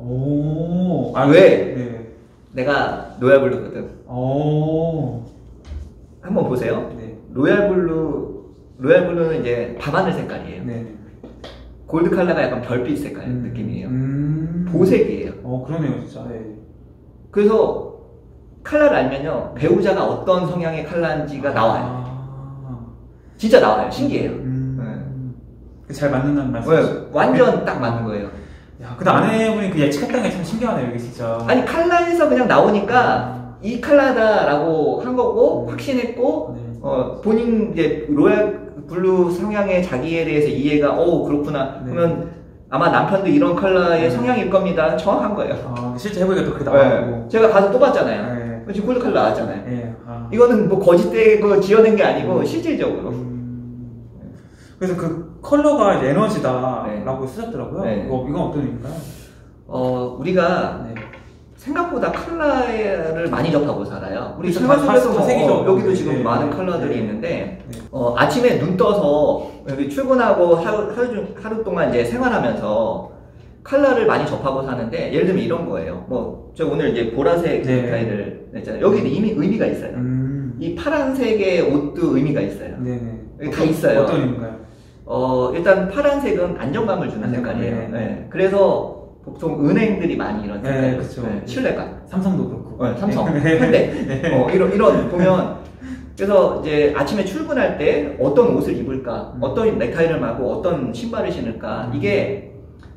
오. 아, 왜? 네. 내가 로얄 블루거든. 오. 한번 보세요. 네. 로얄 블루, 로얄 블루는 이제 밤하늘 색깔이에요. 네. 골드 칼라가 약간 별빛 색깔 음. 느낌이에요. 음. 보색이에요. 어, 그러네요, 진짜. 네. 그래서 칼라를 알면요 배우자가 어떤 성향의 칼라인지가 나와요. 아. 진짜 나와요. 신기해요. 음. 잘 맞는다는 네. 말씀이시죠? 완전 딱 맞는 거예요. 야, 근데 아내분이 그 예측했다는 게 참 신기하네요, 이게 진짜. 아니 칼라에서 그냥 나오니까 이 칼라다라고 한 거고 음. 확신했고 네. 어, 본인 이제 로얄 블루 성향의 자기에 대해서 이해가 어 그렇구나 네. 그러면 아마 남편도 이런 컬러의 네. 성향일 겁니다. 정확한 거예요. 아, 실제 해보니까 또 그게 나왔고. 네. 제가 가서 또 봤잖아요. 네. 지금 골드 컬러 나왔잖아요. 네. 아. 이거는 뭐 거짓되고 지어낸 게 아니고 음. 실질적으로. 음. 그래서 그 컬러가 이제 에너지다라고 네. 쓰셨더라고요. 네. 이거, 이건 어떤 의미인가요? 어 우리가 네. 생각보다 컬러를 많이 접하고 살아요. 우리 그렇죠. 생활 다- 속에서 다 뭐, 세계죠. 어, 여기도 네. 지금 네. 많은 네. 컬러들이 네. 있는데 네. 어, 아침에 눈 떠서 여기 출근하고 하루, 하루, 중- 하루 동안 이제 생활하면서 컬러를 많이 접하고 사는데 예를 들면 이런 거예요. 뭐, 저 오늘 이제 보라색 네. 넥타이를 냈잖아요. 여기는 이미 의미가 있어요. 음. 이 파란색의 옷도 의미가 있어요. 네네. 여기 다 있어요. 어떤 의미인가요? 어, 일단 파란색은 안정감을 주는 안정감, 색깔이에요. 네. 네. 그래서 보통 은행들이 많이 이런 네, 색깔, 그쵸. 신뢰감. 삼성도 그렇고. 네, 삼성, 네. 현대, 어, 이런, 이런, 보면, 그래서 이제 아침에 출근할 때 어떤 옷을 입을까, 음. 어떤 넥타이를 마고 어떤 신발을 신을까, 음. 이게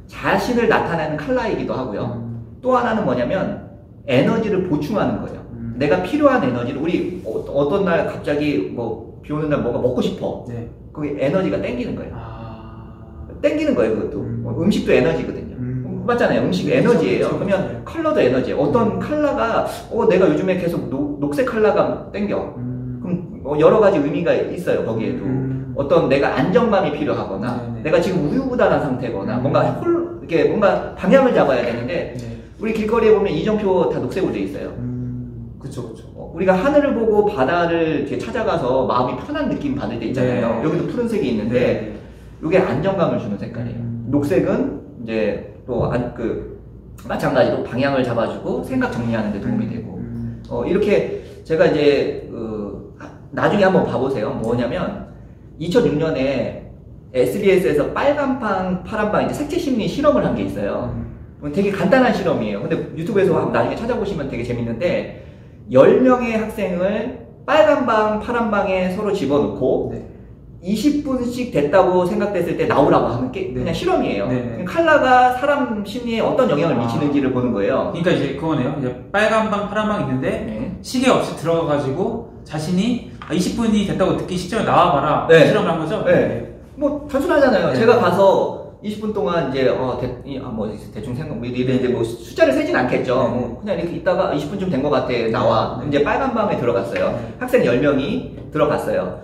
자신을 나타내는 컬러이기도 하고요. 음. 또 하나는 뭐냐면 에너지를 보충하는 거예요. 음. 내가 필요한 에너지를 우리 어, 어떤 날 갑자기 뭐 비 오는 날 뭐가 먹고 싶어. 네. 그게 에너지가 땡기는 거예요. 아. 땡기는 거예요, 그것도. 음. 어, 음식도 에너지거든요. 음. 맞잖아요. 음식 에너지예요. 그쵸, 그쵸, 그러면 그쵸. 컬러도 에너지예요. 어떤 음. 컬러가 어 내가 요즘에 계속 녹, 녹색 컬러가 땡겨. 음. 그럼 어, 여러 가지 의미가 있어요. 거기에도. 음. 어떤 내가 안정감이 필요하거나 네네. 내가 지금 우유부단한 상태거나 음. 뭔가 홀 이렇게 뭔가 방향을 잡아야 되는데 네. 우리 길거리에 보면 이정표 다 녹색으로 돼 있어요. 음. 그쵸, 그쵸. 어, 우리가 하늘을 보고 바다를 이렇게 찾아가서 마음이 편한 느낌 받을 때 있잖아요. 네. 여기도 푸른색이 있는데 네. 이게 안정감을 주는 색깔이에요. 음. 녹색은 이제 또 안 그 마찬가지로 방향을 잡아주고 생각 정리하는 데 도움이 되고 음. 어, 이렇게 제가 이제 그 나중에 한번 봐보세요. 뭐냐면 이천육 년에 에스비에스에서 빨간빵, 파란빵 이제 색채 심리 실험을 한 게 있어요. 음. 되게 간단한 실험이에요. 근데 유튜브에서 나중에 찾아보시면 되게 재밌는데 열 명의 학생을 빨간 방, 파란 방에 서로 집어넣고 네. 이십 분씩 됐다고 생각됐을 때 나오라고 하는 게 그냥 네. 실험이에요. 네. 컬러가 사람 심리에 어떤 영향을 아. 미치는지를 보는 거예요. 그러니까 이제 그거네요. 이제 빨간 방, 파란 방 있는데 네. 시계 없이 들어가가지고 자신이 아, 이십 분이 됐다고 듣기 시점에 나와봐라. 네. 실험을 한 거죠? 네. 뭐 단순하잖아요. 네. 제가 가서 이십 분 동안 이제 어, 대, 이, 아, 뭐 대충 생각 뭐 이랬는데 뭐 숫자를 세진 않겠죠. 네. 뭐 그냥 이렇게 있다가 이십 분쯤 된 것 같아 나와. 네. 이제 빨간 방에 들어갔어요. 네. 학생 열 명이 들어갔어요.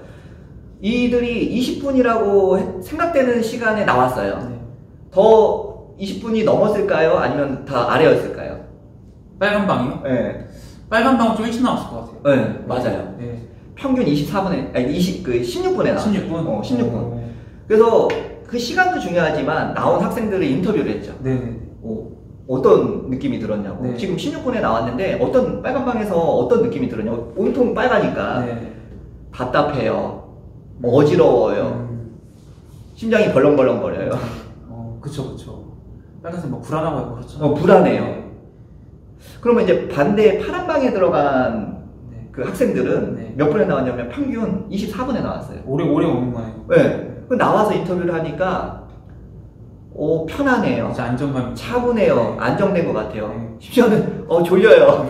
이들이 이십 분이라고 생각되는 시간에 나왔어요. 네. 더 이십 분이 넘었을까요? 아니면 다 아래였을까요? 빨간 방이요? 네. 빨간 방은 좀 일찍 나왔을 것 같아요. 네, 맞아요. 네. 평균 이십사 분에, 아니, 이십, 그 십육 분에 나왔어요. 십육 분? 어, 십육 분. 오. 그래서 그 시간도 중요하지만 나온 학생들을 인터뷰를 했죠. 네네. 어, 어떤 느낌이 들었냐고. 네. 지금 십육 분에 나왔는데 어떤, 빨간 방에서 어떤 느낌이 들었냐고. 온통 빨가니까 네. 답답해요. 어지러워요. 음. 심장이 벌렁벌렁거려요. 어, 그쵸, 그쵸. 빨간색 막 불안하고 하고 그렇죠. 어, 불안해요. 네. 그러면 이제 반대 파란 방에 들어간 네. 그 학생들은 네. 몇 분에 나왔냐면 평균 이십사 분에 나왔어요. 오래, 오래 오는 거네요. 네. 그 나와서 인터뷰를 하니까 오, 편하네요. 진짜 안정감. 차분해요. 네. 안정된 것 같아요. 네. 심지어는 어 졸려요.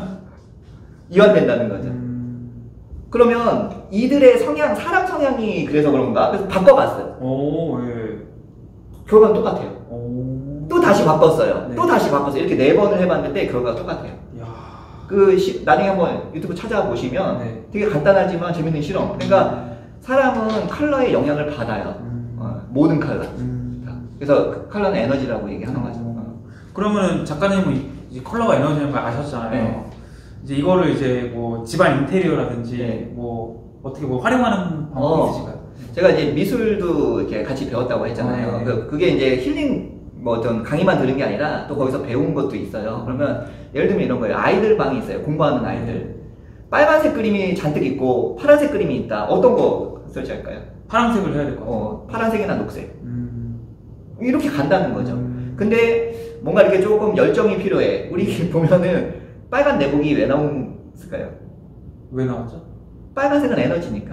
이완된다는 거죠. 음. 그러면 이들의 성향, 사람 성향이 그래서 그런가? 그래서 바꿔봤어요. 오, 예. 결과는 똑같아요. 오. 또 다시 바꿨어요. 네. 또 다시 바꿨어요. 이렇게 네 번을 해봤는데 결과가 똑같아요. 야. 그 시, 나중에 한번 유튜브 찾아보시면 네. 되게 간단하지만 재밌는 실험. 그러니까 사람은 컬러의 영향을 받아요. 음. 어, 모든 컬러. 음. 그래서 그 컬러는 에너지라고 얘기하는 거죠. 어. 그러면은 작가님은 이- 이제 컬러가 에너지라는 걸 아셨잖아요. 네. 이제 이거를 이제 뭐 집안 인테리어라든지 네. 뭐 어떻게 뭐 활용하는 방법이 어. 있으실까요? 제가 이제 미술도 이렇게 같이 배웠다고 했잖아요. 어, 네. 그, 그게 이제 힐링 뭐 어떤 강의만 들은 게 아니라 또 거기서 배운 것도 있어요. 그러면 예를 들면 이런 거예요. 아이들 방이 있어요. 공부하는 아이들. 빨간색 그림이 잔뜩 있고 파란색 그림이 있다. 어떤 거 설치할까요? 파란색을 해야 될 것 같아요. 어, 파란색이나 녹색. 음. 이렇게 간다는 거죠. 음. 근데 뭔가 이렇게 조금 열정이 필요해. 우리 보면은 빨간 내복이 왜 나왔을까요? 왜 나왔죠? 빨간색은 에너지니까.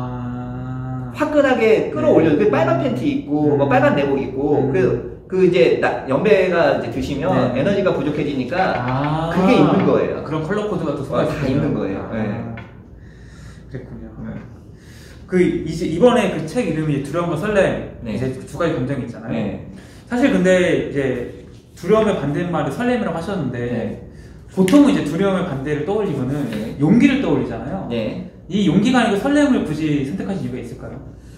아. 화끈하게 끌어올려. 네. 그 빨간 팬티 입고, 음. 뭐 빨간 내복 입고, 음. 그, 그 이제 나- 연배가 이제 드시면 네. 에너지가 부족해지니까 아. 그게 있는 거예요. 그런 컬러 코드가 또 어, 들어가 다 있는 거예요. 네. 아. 그랬군요. 그 이제 이번에 그 책 이름이 두려움과 설렘 네. 이제 두 가지 감정이 있잖아요. 네. 사실 근데 이제 두려움의 반대말을 설렘이라고 하셨는데 네. 보통은 이제 두려움의 반대를 떠올리면은 네. 용기를 떠올리잖아요. 네. 이 용기가 아니고 설렘을 굳이 선택하신 이유가 있을까요?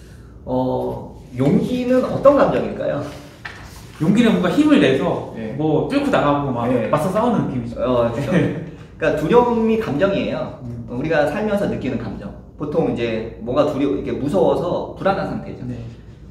어, 용기는 어떤 감정일까요? 용기는 뭔가 힘을 내서 네. 뭐 뚫고 나가고 막 네. 맞서 싸우는 느낌이죠. 어, 그렇죠. 그러니까 두려움이 감정이에요. 음. 우리가 살면서 느끼는 감정. 보통 이제 뭐가 두려, 이렇게 무서워서 불안한 상태죠. 네.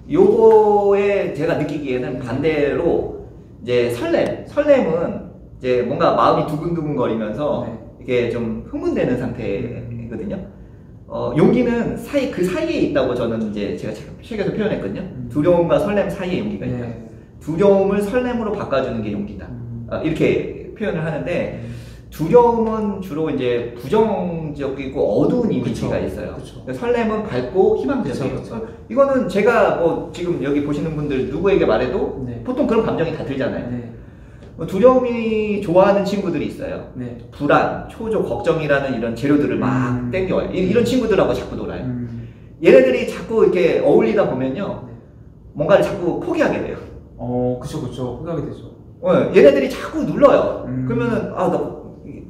요거에 제가 느끼기에는 반대로 이제 설렘. 설렘은 이제 뭔가 마음이 두근두근 거리면서 네. 이게 좀 흥분되는 상태거든요. 어, 용기는 사이, 그 사이에 있다고 저는 이제 제가 책에서 표현했거든요. 음. 두려움과 설렘 사이에 용기가 있다. 네. 두려움을 설렘으로 바꿔주는 게 용기다. 음. 어, 이렇게 표현을 하는데, 두려움은 주로 이제 부정적이고 어두운 이미지가 그쵸, 있어요. 그쵸. 설렘은 밝고 희망적이에요. 그쵸, 그쵸. 이거는 제가 뭐 지금 여기 보시는 분들 누구에게 말해도 네. 보통 그런 감정이 다 들잖아요. 네. 뭐 두려움이 좋아하는 친구들이 있어요. 네. 불안, 초조, 걱정이라는 이런 재료들을 막 음. 땡겨와요. 이- 이런 친구들하고 자꾸 놀아요. 음. 얘네들이 자꾸 이렇게 어울리다 보면요, 네. 뭔가를 자꾸 포기하게 돼요. 어, 그쵸, 그쵸. 포기하게 되죠. 어, 얘네들이 자꾸 눌러요. 음. 그러면은 아, 나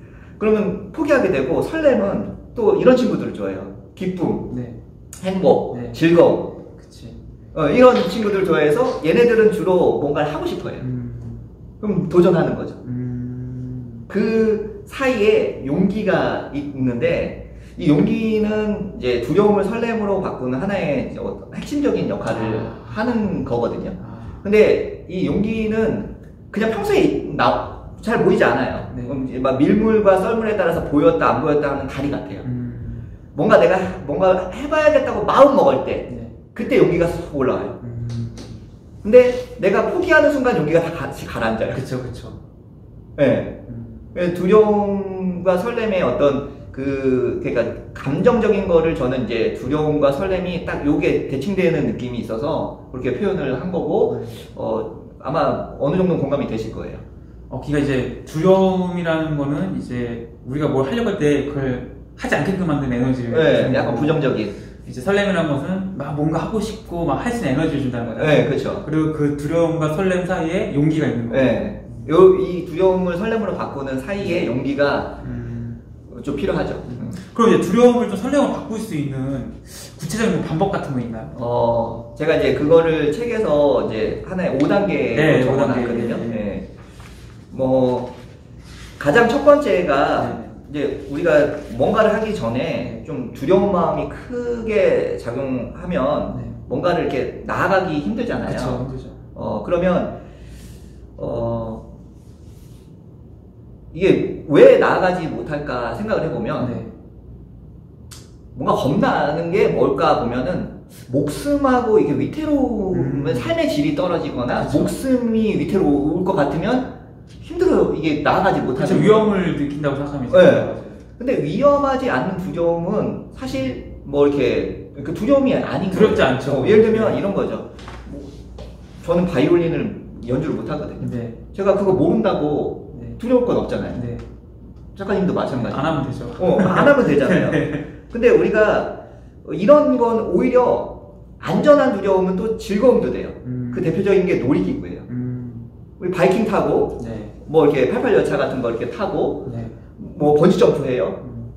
그러면 포기하게 되고, 설렘은 또 이런 친구들을 좋아해요. 기쁨, 네. 행복, 네. 즐거움. 그치. 어, 이런 친구들 좋아해서 얘네들은 주로 뭔가를 하고 싶어요. 음. 그럼 도전하는 거죠. 음. 그 사이에 용기가 있는데, 이 용기는 이제 두려움을 설렘으로 바꾸는 하나의 이제 어떤 핵심적인 역할을 아. 하는 거거든요. 아. 근데 이 용기는 그냥 평소에 나, 잘 보이지 않아요. 네. 음, 이제 막 밀물과 썰물에 따라서 보였다 안 보였다 하는 다리 같아요. 음. 뭔가 내가 뭔가 해봐야겠다고 마음 먹을 때, 네. 그때 용기가 쏙 올라와요. 음. 근데 내가 포기하는 순간 용기가 다 같이 가라앉아요. 그쵸, 그쵸. 네. 음. 두려움과 설렘의 어떤 그, 그러니까 감정적인 거를 저는 이제 두려움과 설렘이 딱 요게 대칭되는 느낌이 있어서 그렇게 표현을 한 거고, 어, 아마 어느 정도 공감이 되실 거예요. 어, 그러니까 이제 두려움이라는 거는 이제 우리가 뭘 하려고 할 때 그걸 하지 않게끔 만드는 에너지를 네, 주는 약간 거고, 부정적인. 이제 설렘이라는 것은 막 뭔가 하고 싶고 막 할 수 있는 에너지를 준다는 거죠. 네, 그렇죠. 그리고 그 두려움과 설렘 사이에 용기가 있는 거예요. 네. 요, 이 두려움을 설렘으로 바꾸는 사이에 용기가 음. 좀 필요하죠. 음. 그럼 이제 두려움을 좀 설렘으로 바꿀 수 있는 구체적인 방법 같은 거 있나요? 어, 제가 이제 그거를 책에서 이제 하나의 오 단계로 네, 적어놨거든요. 오 단계. 네. 뭐, 가장 첫 번째가 네. 이제 우리가 뭔가를 하기 전에 좀 두려운 마음이 크게 작용하면 네. 뭔가를 이렇게 나아가기 힘들잖아요. 그렇죠, 힘들죠. 어, 그러면, 어, 이게 왜 나아가지 못할까 생각을 해보면, 네. 뭔가 겁나는 게 뭘까 보면은, 목숨하고 이게 위태로우면 음. 삶의 질이 떨어지거나, 그쵸. 목숨이 위태로울 것 같으면 힘들어요. 이게 나아가지 못하는. 그렇죠. 위험을 느낀다고 생각하면 이제 네. 맞아요. 근데 위험하지 않는 두려움은 사실 뭐 이렇게 그 두려움이 아닌 거예요. 두렵지 않죠. 어, 예를 들면 이런 거죠. 뭐 저는 바이올린을 연주를 못 하거든요. 네. 제가 그거 모른다고 네. 두려울 건 없잖아요. 네. 작가님도 마찬가지. 안 하면 되죠. 어, 안 하면 되잖아요. 네. 근데 우리가 이런 건 오히려 안전한 두려움은 또 즐거움도 돼요. 음. 그 대표적인 게 놀이기구예요. 음. 우리 바이킹 타고 네. 뭐 이렇게 팔팔 열차 같은 거 이렇게 타고 네. 뭐 번지 점프 해요. 음.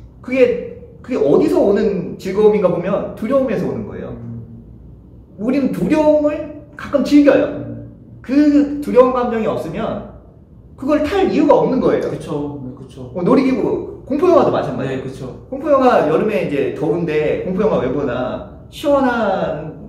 그게 그게 어디서 오는 즐거움인가 보면 두려움에서 오는 거예요. 음. 우리는 두려움을 가끔 즐겨요. 음. 그 두려운 감정이 없으면 그걸 탈 이유가 없는 거예요. 그쵸. 네, 그쵸. 어, 놀이기구, 공포영화도 마찬가지예요. 네, 그쵸. 공포영화 여름에 이제 더운데 공포영화 왜 보나 시원한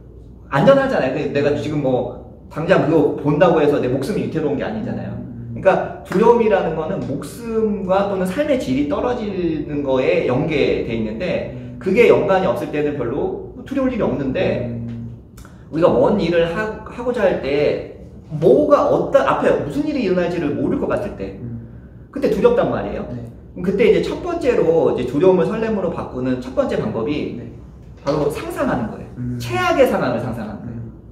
안전하잖아요. 그 내가 지금 뭐 당장 그거 본다고 해서 내 목숨이 위태로운 게 아니잖아요. 음. 그러니까 두려움이라는 거는 목숨과 또는 삶의 질이 떨어지는 거에 연계돼 있는데 그게 연관이 없을 때는 별로 두려울 일이 없는데 음. 우리가 뭔 일을 하, 하고자 할 때 뭐가 어떤 앞에 무슨 일이 일어날지를 모를 것 같을 때 음. 그때 두렵단 말이에요. 네. 그때 이제 첫 번째로 이제 두려움을 설렘으로 바꾸는 첫 번째 방법이 네. 바로 상상하는 거예요. 음. 최악의 상황을 상상하는 거예요. 음.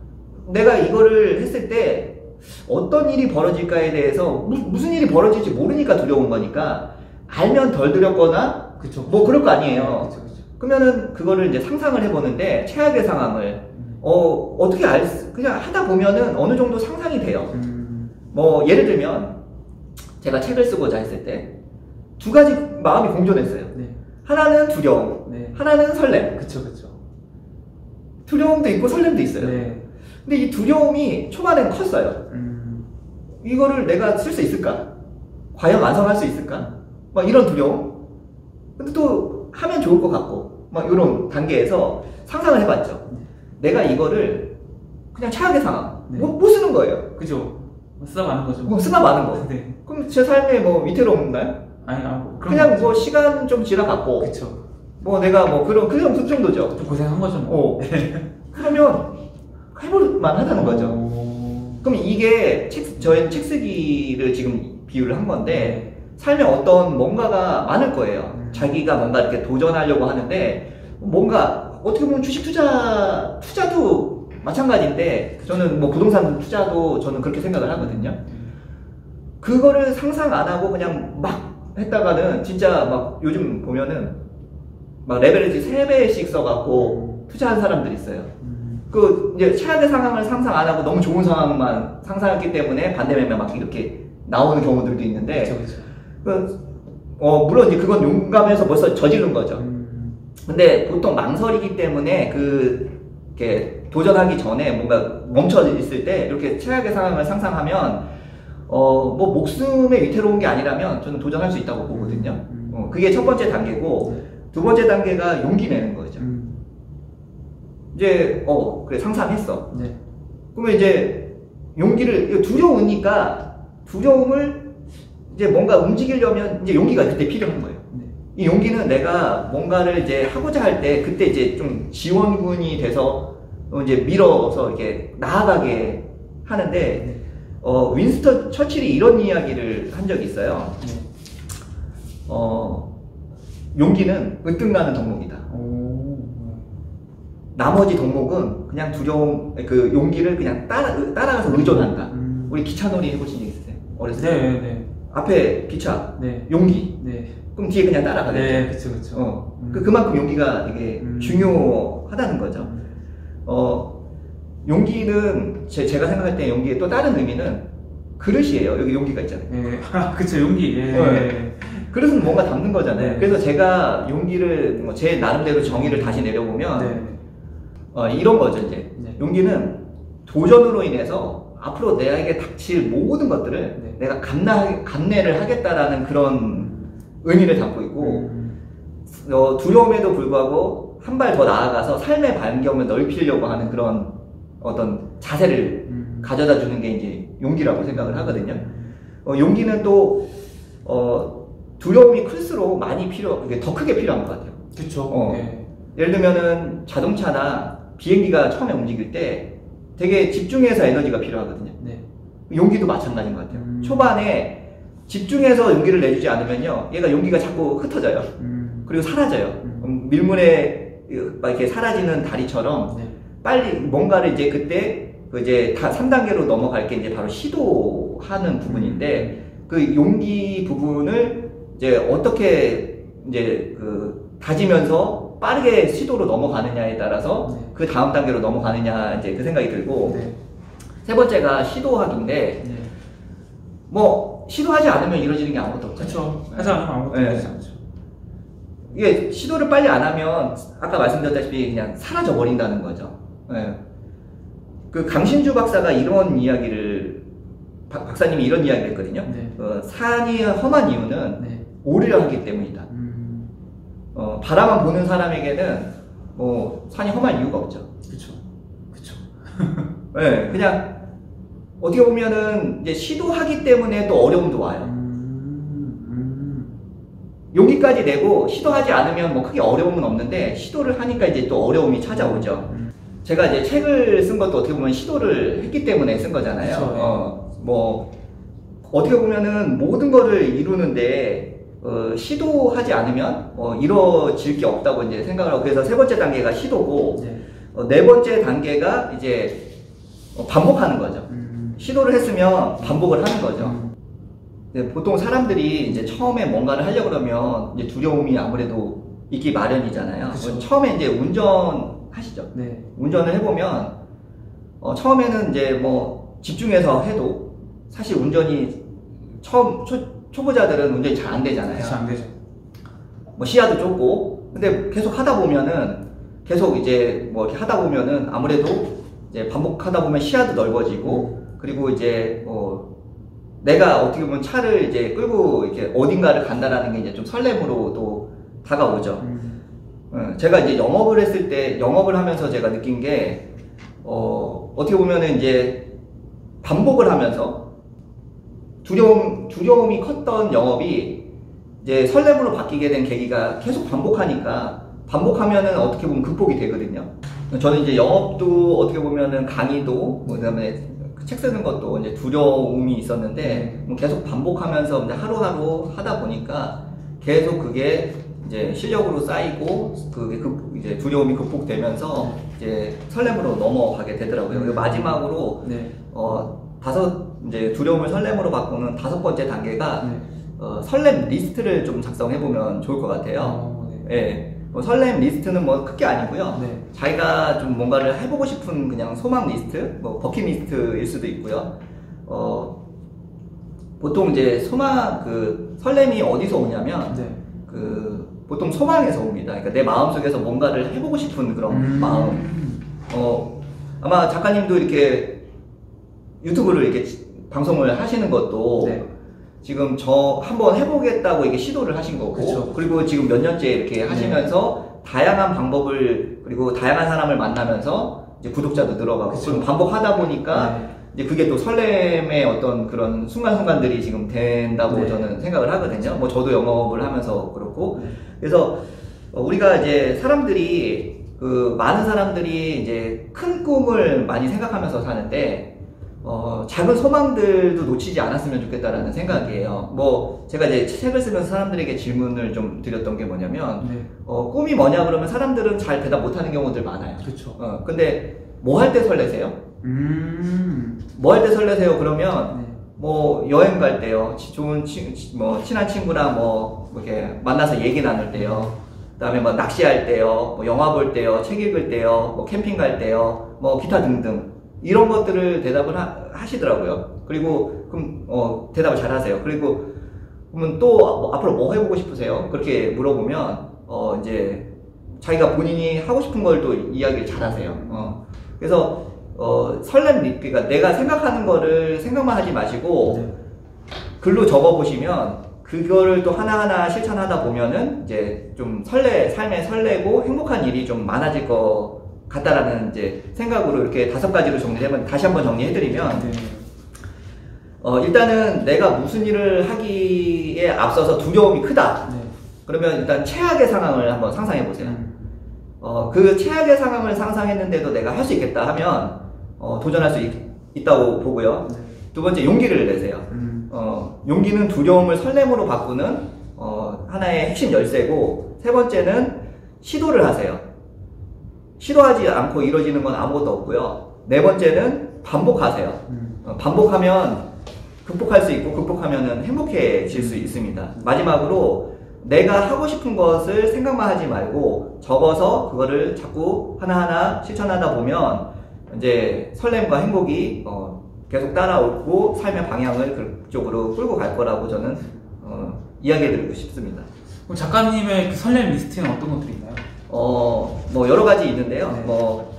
내가 이거를 했을 때 어떤 일이 벌어질까에 대해서 무, 무슨 일이 벌어질지 모르니까 두려운 거니까 알면 덜 두렵거나 그쵸. 뭐 그럴 거 아니에요. 그쵸, 그쵸. 그러면은 그거를 이제 상상을 해보는데 최악의 상황을 음. 어 어떻게 알 수, 그냥 하다 보면은 어느 정도 상상이 돼요. 음. 뭐 예를 들면 제가 책을 쓰고자 했을 때 두 가지 마음이 공존했어요. 네. 하나는 두려움, 네. 하나는 설렘. 그쵸, 그쵸. 두려움도 있고 설렘도 있어요. 네. 근데 이 두려움이 초반엔 컸어요. 음. 이거를 내가 쓸 수 있을까? 과연 완성할 수 있을까? 막 이런 두려움. 근데 또 하면 좋을 것 같고 막 이런 단계에서 상상을 해봤죠. 내가 이거를 그냥 최악의 상황 네. 못, 못 쓰는 거예요. 그죠. 쓰다 마는 거죠. 뭐 쓰다 마는 거. 네. 그럼 제 삶에 뭐 위태로운가요? 아니, 아, 뭐 그런 그냥 거 뭐 없죠. 시간 좀 지나갔고 그쵸. 뭐 내가 뭐 그런 그냥 그 정도죠. 좀 고생한 거죠, 뭐. 어. 그러면 해볼만 하다는 거죠. 오. 그럼 이게 책, 저희 책 쓰기를 지금 비유를 한 건데 삶에 어떤 뭔가가 많을 거예요. 음. 자기가 뭔가 이렇게 도전하려고 하는데 뭔가 어떻게 보면 주식 투자 투자도 마찬가지인데 저는 뭐 부동산 투자도 저는 그렇게 생각을 하거든요. 그거를 상상 안 하고 그냥 막 했다가는 진짜 막 요즘 보면은 막 레버리지 세 배씩 써갖고 투자한 사람들이 있어요. 그 이제 최악의 상황을 상상 안 하고 너무 좋은 상황만 상상했기 때문에 반대 매매 막 이렇게 나오는 경우들도 있는데, 그쵸, 그쵸. 그, 어 물론 이제 그건 용감해서 벌써 저지른 거죠. 음. 근데 보통 망설이기 때문에 그 이렇게 도전하기 전에 뭔가 멈춰 있을 때 이렇게 최악의 상황을 상상하면 어 뭐 목숨에 위태로운 게 아니라면 저는 도전할 수 있다고 보거든요. 음. 어, 그게 첫 번째 단계고 두 번째 단계가 용기 내는 거죠. 음. 이제 어 그래 상상했어. 네. 그러면 이제 용기를 두려우니까 두려움을 이제 뭔가 움직이려면 이제 용기가 그때 필요한 거예요. 네. 이 용기는 내가 뭔가를 이제 하고자 할 때 그때 이제 좀 지원군이 돼서 이제 밀어서 이렇게 나아가게 하는데 네. 어 윈스턴 처칠이 이런 이야기를 한 적이 있어요. 네. 어 용기는 으뜸나는 덕목이다. 오. 나머지 덕목은 그냥 두려움, 그 용기를 그냥 따라, 따라가서 의존한다. 음. 우리 기차놀이 해보신 적 있으세요? 어렸을 때? 네, 네. 앞에 기차, 네. 용기. 네. 그럼 뒤에 그냥 따라가겠죠. 네, 그쵸, 그쵸. 어, 음. 그, 그만큼 용기가 되게 음. 중요하다는 거죠. 어, 용기는 제, 제가 생각할 때 용기의 또 다른 의미는 그릇이에요. 여기 용기가 있잖아요. 예, 아, 그쵸, 용기. 예. 네. 그릇은 뭔가 담는 거잖아요. 네. 그래서 제가 용기를 뭐 제 나름대로 정의를 다시 내려보면 네. 어, 이런 거죠. 이제 네. 용기는 도전으로 인해서 앞으로 내게 닥칠 모든 것들을 네. 내가 감내, 감내를 하겠다라는 그런 의미를 담고 있고 음. 어, 두려움에도 불구하고 한 발 더 나아가서 삶의 반경을 넓히려고 하는 그런 어떤 자세를 음. 가져다 주는 게 이제 용기라고 생각을 하거든요. 어, 용기는 또 어, 두려움이 클수록 많이 필요, 이게 더 크게 필요한 것 같아요. 그쵸. 어. 네. 예를 들면은 자동차나 비행기가 처음에 움직일 때 되게 집중해서 에너지가 필요하거든요. 네. 용기도 마찬가지인 것 같아요. 음. 초반에 집중해서 용기를 내주지 않으면요, 얘가 용기가 자꾸 흩어져요. 음. 그리고 사라져요. 음. 음, 밀물에 막 이렇게 사라지는 다리처럼 네. 빨리 뭔가를 이제 그때 그 이제 다 삼 단계로 넘어갈 게 이제 바로 시도하는 부분인데 그 용기 부분을 이제 어떻게 이제 그 다지면서 빠르게 시도로 넘어가느냐에 따라서 네. 그 다음 단계로 넘어가느냐 이제 그 생각이 들고 네. 세 번째가 시도하기인데 네. 뭐 시도하지 않으면 이루어지는 게 아무것도 없잖아요. 그쵸. 하지 않으면 아무것도 네. 되지 않죠. 이게 시도를 빨리 안 하면 아까 말씀드렸다시피 그냥 사라져 버린다는 거죠. 예. 그 강신주 박사가 이런 이야기를 박, 박사님이 이런 이야기를 했거든요. 네. 어, 산이 험한 이유는 네. 오리를 하기 때문이다. 음. 어, 바라만 보는 사람에게는 뭐 산이 험한 이유가 없죠. 그쵸. 그쵸. 예, 그냥 어떻게 보면은 이제 시도하기 때문에 또 어려움도 와요. 음. 음. 용기까지 내고 시도하지 않으면 뭐 크게 어려움은 없는데 시도를 하니까 이제 또 어려움이 찾아오죠. 음. 제가 이제 책을 쓴 것도 어떻게 보면 시도를 했기 때문에 쓴 거잖아요. 그쵸, 네. 어, 뭐 어떻게 보면은 모든 거를 이루는데 어, 시도하지 않으면 어, 이루어질 게 없다고 이제 생각을 하고 그래서 세 번째 단계가 시도고 네. 어, 네 번째 단계가 이제 어, 반복하는 거죠. 음. 시도를 했으면 반복을 하는 거죠. 음. 네, 보통 사람들이 이제 처음에 뭔가를 하려고 그러면 이제 두려움이 아무래도 있기 마련이잖아요. 그쵸. 처음에 이제 운전하시죠. 네. 운전을 해보면 어, 처음에는 이제 뭐 집중해서 해도 사실 운전이 처음 초, 초보자들은 운전이 잘 안 되잖아요. 그쵸, 안 되죠. 뭐 시야도 좁고 근데 계속 하다 보면은 계속 이제 뭐 이렇게 하다 보면은 아무래도 이제 반복하다 보면 시야도 넓어지고 그리고 이제 뭐 내가 어떻게 보면 차를 이제 끌고 이렇게 어딘가를 간다라는 게 이제 좀 설렘으로 또 다가오죠. 음. 어, 제가 이제 영업을 했을 때 영업을 하면서 제가 느낀 게 어, 어떻게 보면은 이제 반복을 하면서 두려움 두려움이 컸던 영업이 이제 설렘으로 바뀌게 된 계기가 계속 반복하니까 반복하면은 어떻게 보면 극복이 되거든요. 저는 이제 영업도 어떻게 보면은 강의도 뭐 그다음에 책 쓰는 것도 이제 두려움이 있었는데 뭐 계속 반복하면서 이제 하루하루 하다 보니까 계속 그게 이제 실력으로 쌓이고 그게 그 이제 두려움이 극복되면서 이제 설렘으로 넘어가게 되더라고요. 그리고 마지막으로 네. 어 다섯 이제 두려움을 설렘으로 바꾸는 다섯 번째 단계가 네. 어, 설렘 리스트를 좀 작성해 보면 좋을 것 같아요. 어, 네. 예. 뭐 설렘 리스트는 뭐 크게 아니고요. 네. 자기가 좀 뭔가를 해보고 싶은 그냥 소망 리스트, 뭐 버킷리스트일 수도 있고요. 어, 보통 이제 소망, 그 설렘이 어디서 오냐면, 네. 그 보통 소망에서 옵니다. 그러니까 내 마음속에서 뭔가를 해보고 싶은 그런 음. 마음. 어, 아마 작가님도 이렇게 유튜브를 이렇게 방송을 하시는 것도 네. 지금 지금 저 한번 해보겠다고 이게 시도를 하신 거고, 그쵸. 그리고 지금 몇 년째 이렇게 하시면서 다양한 방법을, 그리고 다양한 사람을 만나면서 이제 구독자도 늘어가고, 그쵸. 그럼 반복하다 보니까 네. 이제 그게 또 설렘의 어떤 그런 순간순간들이 지금 된다고 네. 저는 생각을 하거든요. 뭐 저도 영업을 하면서 그렇고. 네. 그래서 어, 우리가 이제 사람들이, 그 많은 사람들이 이제 큰 꿈을 많이 생각하면서 사는데, 어, 작은 소망들도 놓치지 않았으면 좋겠다라는 생각이에요. 뭐, 제가 이제 책을 쓰면서 사람들에게 질문을 좀 드렸던 게 뭐냐면, 네. 어, 꿈이 뭐냐 그러면 사람들은 잘 대답 못하는 경우들 많아요. 그쵸. 어, 근데 뭐 할 때 설레세요? 음. 뭐 할 때 설레세요? 그러면, 네. 뭐, 여행 갈 때요. 치- 좋은 친, 뭐, 친한 친구랑 뭐, 이렇게 만나서 얘기 나눌 때요. 그 다음에 뭐, 낚시할 때요. 뭐, 영화 볼 때요. 책 읽을 때요. 뭐, 캠핑 갈 때요. 뭐, 기타 등등. 이런 것들을 대답을 하, 하시더라고요. 그리고, 그럼, 어, 대답을 잘 하세요. 그리고, 그러면 또, 뭐, 앞으로 뭐 해보고 싶으세요? 그렇게 물어보면, 어, 이제, 자기가 본인이 하고 싶은 걸 또 이야기를 잘 하세요. 어. 그래서, 어, 설렘, 리- 그러니까 내가 생각하는 거를 생각만 하지 마시고, 네. 글로 적어보시면, 그거를 또 하나하나 실천하다 보면은, 이제 좀 설레, 삶에 설레고 행복한 일이 좀 많아질 것 같다라는 이제 생각으로 이렇게 다섯 가지로 정리해면, 다시 한번 정리해드리면, 네. 어, 일단은 내가 무슨 일을 하기에 앞서서 두려움이 크다. 네. 그러면 일단 최악의 상황을 한번 상상해 보세요. 음. 어, 그 최악의 상황을 상상했는데도 내가 할 수 있겠다 하면, 어, 도전할 수 있, 있다고 보고요. 네. 두 번째, 용기를 내세요. 음. 어, 용기는 두려움을 설렘으로 바꾸는, 어, 하나의 핵심 열쇠고, 세 번째는 시도를 하세요. 시도하지 않고 이루어지는 건 아무것도 없고요. 네 번째는 반복하세요. 음. 어, 반복하면 극복할 수 있고, 극복하면 행복해질 수 있습니다. 마지막으로 내가 하고 싶은 것을 생각만 하지 말고 적어서 그거를 자꾸 하나하나 실천하다 보면 이제 설렘과 행복이 어, 계속 따라오고 삶의 방향을 그쪽으로 끌고 갈 거라고 저는 어, 이야기해드리고 싶습니다. 그럼 작가님의 그 설렘 리스트는 어떤 것들이 있나요? 어, 뭐 여러 가지 있는데요. 네. 뭐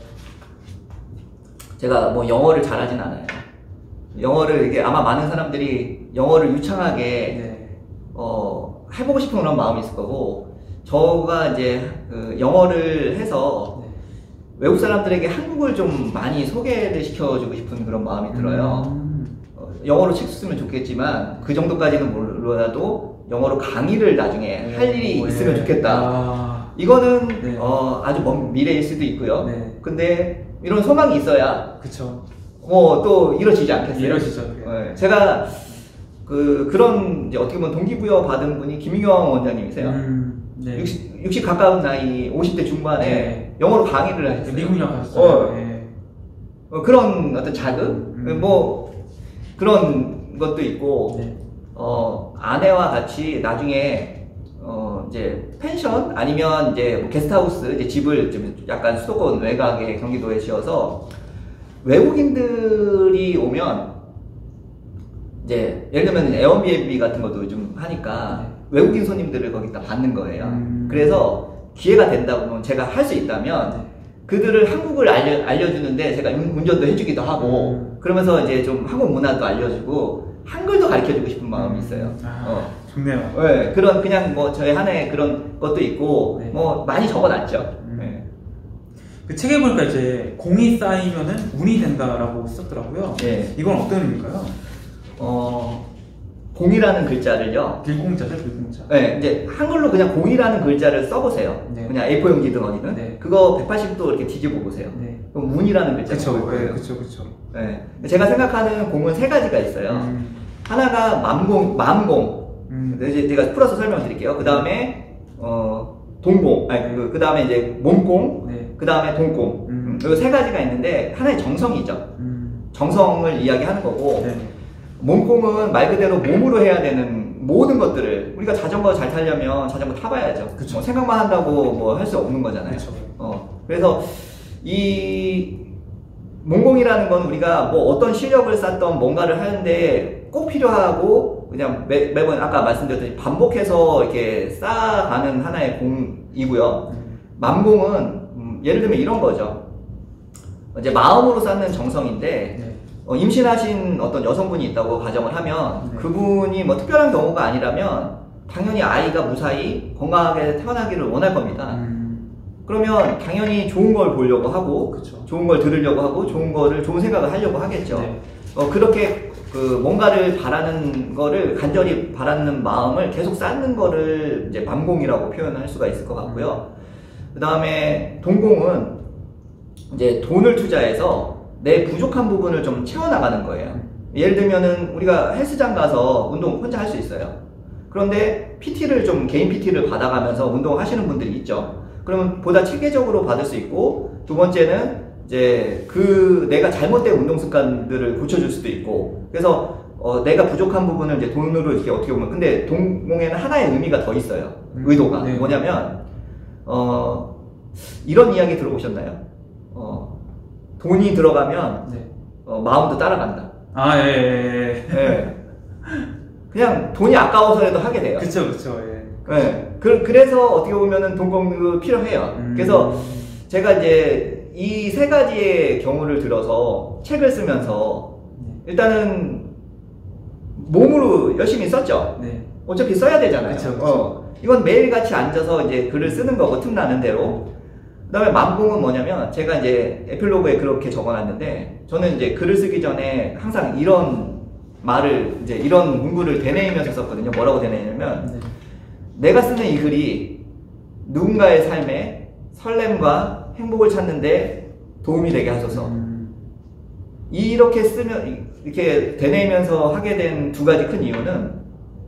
제가 뭐 영어를 잘하진 않아요. 영어를 이게 아마 많은 사람들이 영어를 유창하게 네. 어, 해보고 싶은 그런 마음이 있을 거고, 저가 이제 그 영어를 해서 네. 외국 사람들에게 한국을 좀 많이 소개를 시켜주고 싶은 그런 마음이 들어요. 음. 어, 영어로 책 쓰면 좋겠지만 그 정도까지는 몰라도 영어로 강의를 나중에 할 일이 오, 있으면 네. 좋겠다. 아. 이거는 네. 어, 아주 먼 미래일 수도 있고요. 네. 근데 이런 소망이 있어야 그쵸. 뭐 또 이루어지지 않겠어요? 이루어지죠. 네. 제가 그 그런 이제 어떻게 보면 동기부여 받은 분이 김희경 원장님이세요. 음. 네. 육십, 육십 가까운 나이, 오십 대 중반에 네. 영어로 강의를 하셨어요. 미국 유학 가셨어요. 어. 네. 어, 그런 어떤 자극? 음. 뭐 그런 것도 있고, 네. 어, 아내와 같이 나중에 어, 이제 펜션 아니면 이제 뭐 게스트하우스, 이제 집을 좀 약간 수도권 외곽의 경기도에 지어서 외국인들이 오면 이제 예를 들면 에어비앤비 같은 것도 좀 하니까 네. 외국인 손님들을 거기다 받는 거예요. 음. 그래서 기회가 된다면 제가 할 수 있다면 네. 그들을 한국을 알려, 알려주는데 제가 운- 운전도 해주기도 하고 음. 그러면서 이제 좀 한국 문화도 알려주고 한글도 가르쳐주고 싶은 마음이 있어요. 아, 어. 좋네요. 네, 그런 그냥 뭐 저희 하나의 그런 것도 있고 네. 뭐 많이 적어놨죠. 음. 네. 그 책에 보니까 이제 공이 쌓이면은 운이 된다라고 썼더라고요. 네. 이건 어떤 의미인가요? 어, 공이라는 글자를요. 길공자죠, 길공자. 네, 이제 한글로 그냥 공이라는 글자를 써보세요. 네. 그냥 에이포 용지든 어디든. 네. 그거 백팔십 도 이렇게 뒤집어 보세요. 네. 그럼 운이라는 글자가 그쵸, 보일 거예요. 네, 그쵸, 그쵸. 네. 제가 생각하는 공은 세 가지가 있어요. 음. 하나가 맘공, 맘공. 음. 이제 제가 풀어서 설명을 드릴게요. 그 다음에 어, 동공, 아니 그, 그 다음에 이제 몸공, 네. 그 다음에 동공. 음. 이 세 가지가 있는데 하나의 정성이죠. 음. 정성을 이야기하는 거고, 네. 몸공은 말 그대로 몸으로 해야 되는 모든 것들을, 우리가 자전거 잘 타려면 자전거 타봐야죠. 그쵸. 뭐 생각만 한다고 뭐 할 수 없는 거잖아요. 그쵸. 어, 그래서 이 몸공이라는 건 우리가 뭐 어떤 실력을 쌓던 뭔가를 하는데 꼭 필요하고, 그냥 매, 매번 아까 말씀드렸듯이 반복해서 이렇게 쌓아가는 하나의 공이고요. 음. 맘공은 음, 예를 들면 이런 거죠. 이제 마음으로 쌓는 정성인데, 네. 어, 임신하신 어떤 여성분이 있다고 가정을 하면, 네. 그분이 뭐 특별한 경우가 아니라면 당연히 아이가 무사히 건강하게 태어나기를 원할 겁니다. 음. 그러면 당연히 좋은 걸 보려고 하고, 그쵸. 좋은 걸 들으려고 하고, 좋은 거를, 좋은 생각을 하려고 하겠죠. 네. 어, 그렇게 그 뭔가를 바라는 거를, 간절히 바라는 마음을 계속 쌓는 거를 이제 맘공이라고 표현할 수가 있을 것 같고요. 그 다음에 동공은 이제 돈을 투자해서 내 부족한 부분을 좀 채워나가는 거예요. 예를 들면은 우리가 헬스장 가서 운동 혼자 할 수 있어요. 그런데 피티를 좀, 개인 피티를 받아가면서 운동을 하시는 분들이 있죠. 그러면 보다 체계적으로 받을 수 있고, 두 번째는 이제 그 내가 잘못된 운동 습관들을 고쳐줄 수도 있고, 그래서 어 내가 부족한 부분을 이제 돈으로 이렇게 어떻게 보면, 근데 동공에는 하나의 의미가 더 있어요. 음, 의도가. 네. 뭐냐면, 어, 이런 이야기 들어보셨나요? 어, 돈이 들어가면, 네. 어, 마음도 따라간다. 아, 예, 예, 예. 예. 그냥 돈이 아까워서라도 하게 돼요. 그쵸, 그쵸, 예. 네. 그, 그래서 어떻게 보면은 돈공도 필요해요. 음. 그래서 제가 이제 이 세 가지의 경우를 들어서 책을 쓰면서 일단은 몸으로 열심히 썼죠. 네. 어차피 써야 되잖아요. 그쵸, 그쵸. 어. 이건 매일같이 앉아서 이제 글을 쓰는 거고, 틈나는 대로. 그 다음에 맘공은 뭐냐면, 제가 이제 에필로그에 그렇게 적어놨는데, 저는 이제 글을 쓰기 전에 항상 이런 말을, 이제 이런 문구를 되뇌이면서 썼거든요. 뭐라고 되뇌냐면, 네. 내가 쓰는 이 글이 누군가의 삶에 설렘과 행복을 찾는데 도움이 되게 하소서. 음. 이렇게 쓰면, 이렇게 되뇌이면서 하게 된 두 가지 큰 이유는,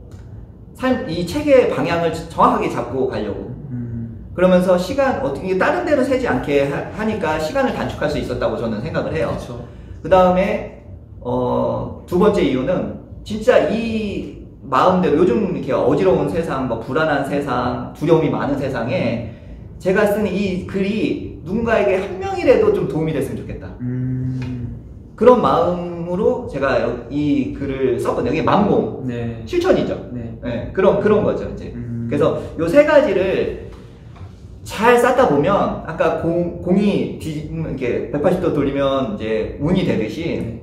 삶, 이 책의 방향을 정확하게 잡고 가려고. 음. 그러면서 시간, 어떻게, 다른 데로 새지 않게 하, 하니까 시간을 단축할 수 있었다고 저는 생각을 해요. 그쵸. 그 다음에, 어, 두 번째 이유는, 진짜 이 마음대로, 요즘 이렇게 어지러운 세상, 뭐 불안한 세상, 두려움이 많은 세상에, 제가 쓴 이 글이 누군가에게 한 명이라도 좀 도움이 됐으면 좋겠다. 음. 그런 마음으로 제가 이 글을 썼거든요. 이게 맘공. 네. 실천이죠. 네. 네, 그런, 그런 거죠, 이제. 음. 그래서 요 세 가지를 잘 쌓다 보면, 아까 공, 공이 뒤, 이렇게 백팔십 도 돌리면 이제 운이 되듯이 네.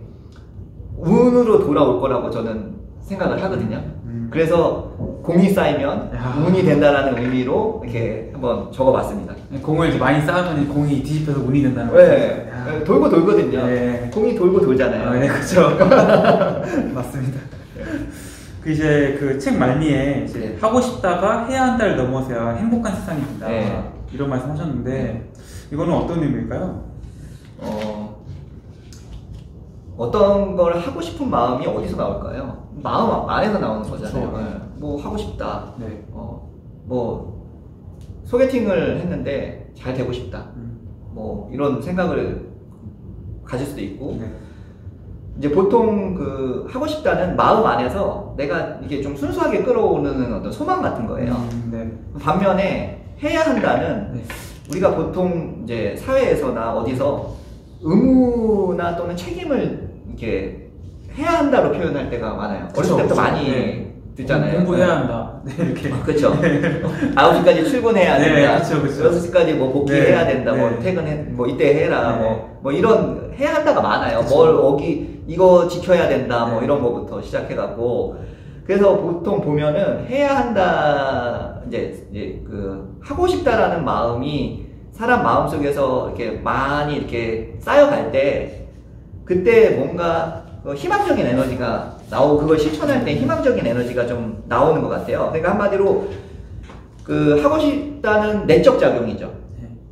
운으로 돌아올 거라고 저는 생각을 하거든요. 음. 그래서 공이 쌓이면 야. 운이 된다라는 의미로 이렇게 한번 적어봤습니다. 공을 이제 많이 쌓으면 공이 뒤집혀서 운이 된다는 네, 거죠. 야. 돌고 돌거든요. 네. 공이 돌고 돌잖아요. 아, 네, 그렇죠. 맞습니다. 그 이제 그 책 말미에 이제 네. 하고 싶다가 해야 한다를 넘어서야 행복한 세상이 된다. 네. 이런 말씀하셨는데 이거는 어떤 의미일까요? 어, 어떤 걸 하고 싶은 마음이 어디서 나올까요? 마음 안에서 나오는 거잖아요. 그렇죠. 네. 뭐 하고 싶다. 네. 어, 뭐 소개팅을 했는데 잘 되고 싶다. 음. 뭐 이런 생각을 가질 수도 있고, 네. 이제 보통 그 하고 싶다는 마음 안에서 내가 이게 좀 순수하게 끌어오르는 어떤 소망 같은 거예요. 음, 네. 반면에 해야 한다는, 네. 우리가 보통 이제 사회에서나 어디서 의무나 또는 책임을 이렇게 해야 한다로 표현할 때가 많아요. 그쵸, 어렸을 때부터 그쵸. 많이 네. 듣잖아요. 공부해야 한다. 네, 이렇게. 그렇죠. 아홉 시까지 출근해야 네, 된다. 그쵸, 그쵸. 여섯 시까지 뭐 복귀해야 네, 된다. 네. 뭐 퇴근해, 뭐 이때 해라. 네. 뭐, 뭐 이런 해야 한다가 많아요. 그쵸. 뭘 어기, 이거 지켜야 된다. 뭐 네. 이런 거부터 시작해갖고. 그래서 보통 보면은 해야 한다, 이제, 이제 그, 하고 싶다라는 마음이 사람 마음 속에서 이렇게 많이 이렇게 쌓여갈 때, 그때 뭔가 그 희망적인 에너지가 나오고, 그걸 실천할 때 희망적인 에너지가 좀 나오는 것 같아요. 그러니까 한마디로 그 하고 싶다는 내적 작용이죠. 네.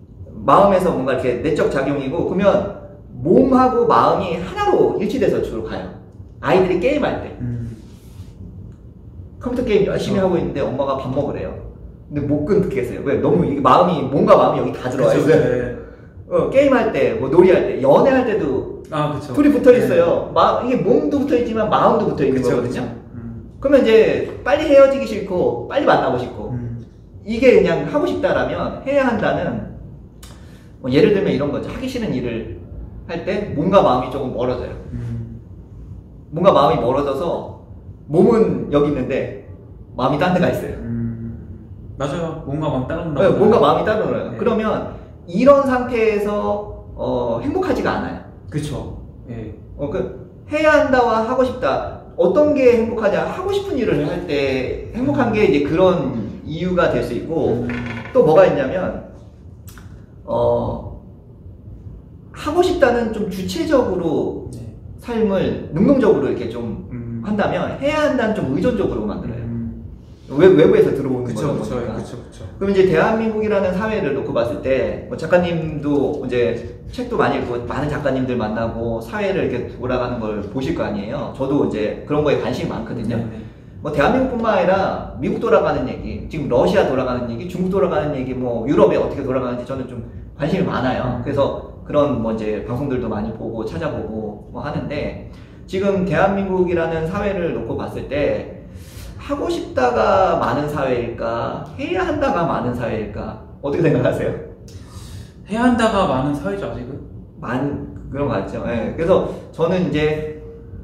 마음에서 뭔가 이렇게 내적 작용이고, 그러면 몸하고 마음이 하나로 일치돼서 주로 가요. 아이들이 게임할 때. 음. 컴퓨터 게임 열심히 하고 있는데 엄마가 밥 먹으래요. 근데 못 끊겠어요. 왜? 너무 이게 마음이, 몸과 마음이 여기 다 들어와 있어요. 네. 어, 게임할 때, 뭐 놀이할 때, 연애할 때도 아, 그쵸. 둘이 붙어 있어요. 네. 마, 이게 몸도 붙어 있지만 마음도 붙어 있는 그쵸, 거거든요. 그쵸. 음. 그러면 이제 빨리 헤어지기 싫고 빨리 만나고 싶고 음. 이게 그냥 하고 싶다라면 해야 한다는, 뭐 예를 들면 이런 거죠. 하기 싫은 일을 할 때 몸과 마음이 조금 멀어져요. 음. 몸과 마음이 멀어져서 몸은 여기 있는데 마음이 딴 데가 있어요. 음. 맞아요. 몸과 마음 따로 네, 몸과 마음이 따로 놀아요. 네. 그러면 이런 상태에서 어, 행복하지가 않아요. 그쵸. 예. 어, 그 해야 한다와 하고 싶다. 어떤 게 행복하냐? 하고 싶은 일을 할 때 행복한 게 이제 그런 이유가 될 수 있고, 음. 또 뭐가 있냐면 어 하고 싶다는 좀 주체적으로 네. 삶을 능동적으로 이렇게 좀 음. 한다면, 해야 한다는 좀 의존적으로 만들어요. 음. 외, 외부에서 들어오는 그쵸, 거다 그쵸, 보니까. 그쵸, 그쵸. 그럼 이제 대한민국이라는 사회를 놓고 봤을 때, 뭐 작가님도 이제 책도 많이 읽고 많은 작가님들 만나고 사회를 이렇게 돌아가는 걸 보실 거 아니에요. 저도 이제 그런 거에 관심이 많거든요. 네네. 뭐 대한민국뿐만 아니라 미국 돌아가는 얘기, 지금 러시아 돌아가는 얘기, 중국 돌아가는 얘기, 뭐 유럽에 어떻게 돌아가는지 저는 좀 관심이 많아요. 그래서 그런 뭐 이제 방송들도 많이 보고 찾아보고 뭐 하는데, 지금 대한민국이라는 사회를 놓고 봤을 때 하고 싶다가 많은 사회일까, 해야 한다가 많은 사회일까, 어떻게 생각하세요? 해야 한다가 많은 사회죠, 아직은. 많 그런 거 같죠. 예. 그래서 저는 이제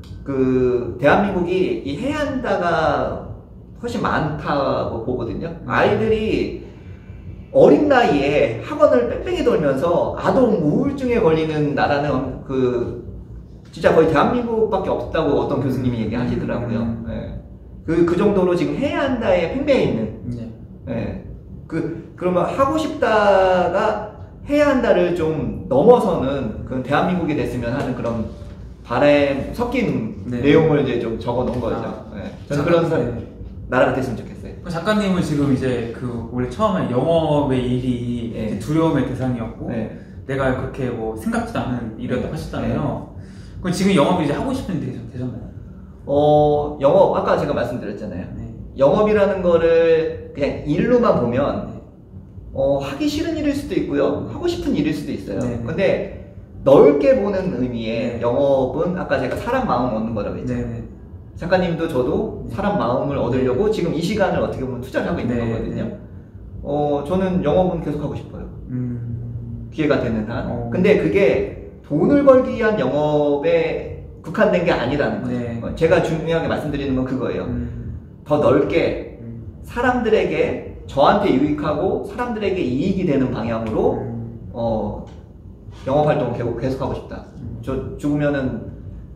그 대한민국이 이 해야 한다가 훨씬 많다고 보거든요. 아이들이 어린 나이에 학원을 뺑뺑이 돌면서 아동 우울증에 걸리는 나라는 그 진짜 거의 대한민국밖에 없다고 어떤 교수님이 얘기하시더라고요. 예. 그, 그 정도로 지금 해야 한다에 팽배해 있는. 네. 예. 그, 그러면 하고 싶다가 해야 한다를 좀 넘어서는 그 대한민국이 됐으면 하는 그런 바람 섞인 네. 내용을 이제 좀 적어 놓은 거죠. 아, 예. 저는 그런 사, 네. 나라가 됐으면 좋겠어요. 작가님은 지금 이제 그 원래 처음에 영업의 일이 네. 이제 두려움의 대상이었고 네. 내가 그렇게 뭐 생각지도 않은 일이었다고 네. 하셨잖아요. 그럼 지금 영업을 이제 하고 싶은 일이 되셨나요? 어, 영업, 아까 제가 말씀드렸잖아요. 네. 영업이라는 거를 그냥 일로만 보면, 네. 어, 하기 싫은 일일 수도 있고요. 하고 싶은 일일 수도 있어요. 네. 근데 넓게 보는 의미의 네. 영업은 아까 제가 사람 마음 얻는 거라고 했잖아요. 네. 작가님도 저도 네. 사람 마음을 얻으려고 지금 이 시간을 어떻게 보면 투자를 하고 있는 네. 거거든요. 네. 어, 저는 영업은 계속 하고 싶어요. 음. 기회가 되는 한. 어. 근데 그게 돈을 벌기 위한 영업에 국한된 게 아니라는 거죠. 네. 어, 제가 중요하게 말씀드리는 건 그거예요. 음. 더 넓게 음. 사람들에게, 저한테 유익하고 사람들에게 이익이 되는 방향으로 음. 어, 영업 활동을 계속, 계속 하고 싶다. 음. 저 죽으면은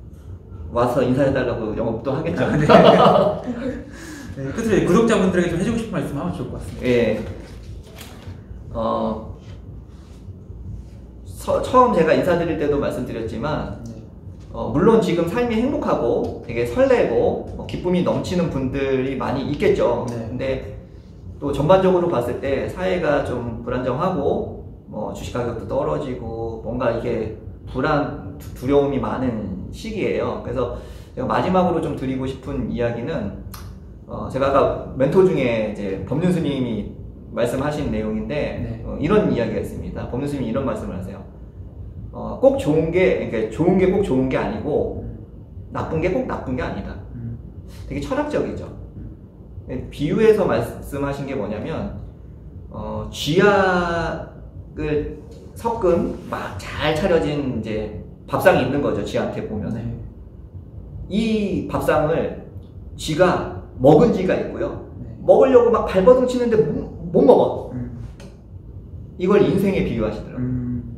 와서 인사해달라고 영업도 하겠죠. 아, 네. 네, 끝으로 구독자분들에게 좀 해주고 싶은 말씀 하면 좋을 것 같습니다. 예. 어, 서, 처음 제가 인사드릴 때도 말씀드렸지만, 네. 어, 물론 지금 삶이 행복하고 되게 설레고 어, 기쁨이 넘치는 분들이 많이 있겠죠. 네. 근데 또 전반적으로 봤을 때 사회가 좀 불안정하고 뭐 주식 가격도 떨어지고 뭔가 이게 불안, 두- 두려움이 많은 시기예요. 그래서 제가 마지막으로 좀 드리고 싶은 이야기는, 어, 제가 아까 멘토 중에 이제 법륜 스님이 말씀하신 내용인데, 네. 어, 이런 이야기가 있습니다. 법륜 스님이 이런 말씀을 하세요. 어, 꼭 좋은 게, 그러니까 좋은 게 꼭 좋은 게 아니고 나쁜 게 꼭 나쁜 게 아니다. 음. 되게 철학적이죠. 비유해서 말씀하신 게 뭐냐면, 어, 쥐약을 섞은 막 잘 차려진 이제 밥상이 있는 거죠. 쥐한테 보면. 네. 이 밥상을 쥐가 먹은 쥐가 있고요. 네. 먹으려고 막 발버둥 치는데 못, 못 먹어. 음. 이걸 인생에 비유하시더라고요. 음.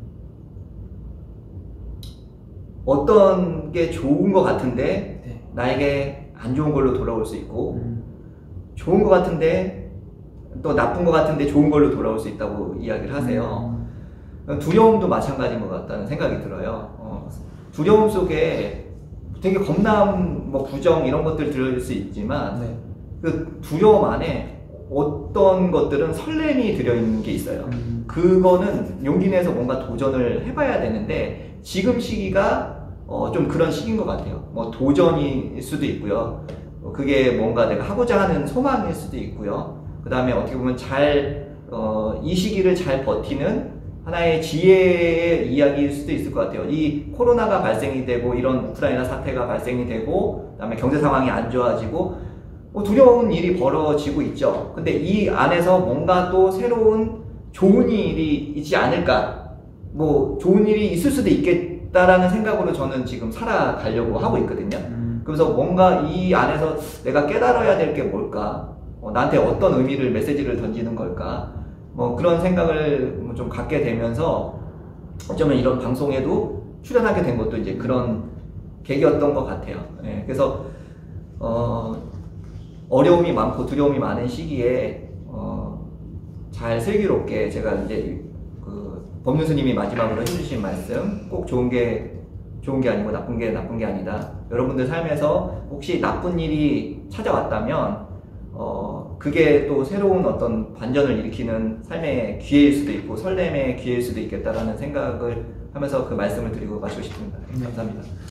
어떤 게 좋은 것 같은데 네. 나에게 안 좋은 걸로 돌아올 수 있고, 음. 좋은 것 같은데 또 나쁜 것 같은데 좋은 걸로 돌아올 수 있다고 이야기를 하세요. 음. 두려움도 마찬가지인 것 같다는 생각이 들어요. 어, 두려움 속에 되게 겁남, 뭐 부정 이런 것들 들을 수 있지만, 네. 그 두려움 안에 어떤 것들은 설렘이 들어있는 게 있어요. 음. 그거는 용기 내서 뭔가 도전을 해봐야 되는데 지금 시기가 어, 좀 그런 시기인 것 같아요. 뭐 도전일 수도 있고요. 그게 뭔가 내가 하고자 하는 소망일 수도 있고요. 그 다음에 어떻게 보면 잘, 어, 이 시기를 잘 버티는 하나의 지혜의 이야기일 수도 있을 것 같아요. 이 코로나가 발생이 되고 이런 우크라이나 사태가 발생이 되고 그 다음에 경제 상황이 안 좋아지고 뭐 두려운 일이 벌어지고 있죠. 근데 이 안에서 뭔가 또 새로운 좋은 일이 있지 않을까, 뭐 좋은 일이 있을 수도 있겠다라는 생각으로 저는 지금 살아가려고 하고 있거든요. 그래서 뭔가 이 안에서 내가 깨달아야 될 게 뭘까, 어, 나한테 어떤 의미를, 메시지를 던지는 걸까, 뭐 그런 생각을 좀 갖게 되면서 어쩌면 이런 방송에도 출연하게 된 것도 이제 그런 계기였던 것 같아요. 예, 그래서 어, 어려움이 많고 두려움이 많은 시기에 어, 잘 슬기롭게 제가 이제 그 법륜스님이 마지막으로 해주신 말씀, 꼭 좋은 게 좋은 게 아니고 나쁜 게 나쁜 게 아니다. 여러분들 삶에서 혹시 나쁜 일이 찾아왔다면 어, 그게 또 새로운 어떤 반전을 일으키는 삶의 기회일 수도 있고 설렘의 기회일 수도 있겠다라는 생각을 하면서 그 말씀을 드리고 마치고 싶습니다. 감사합니다.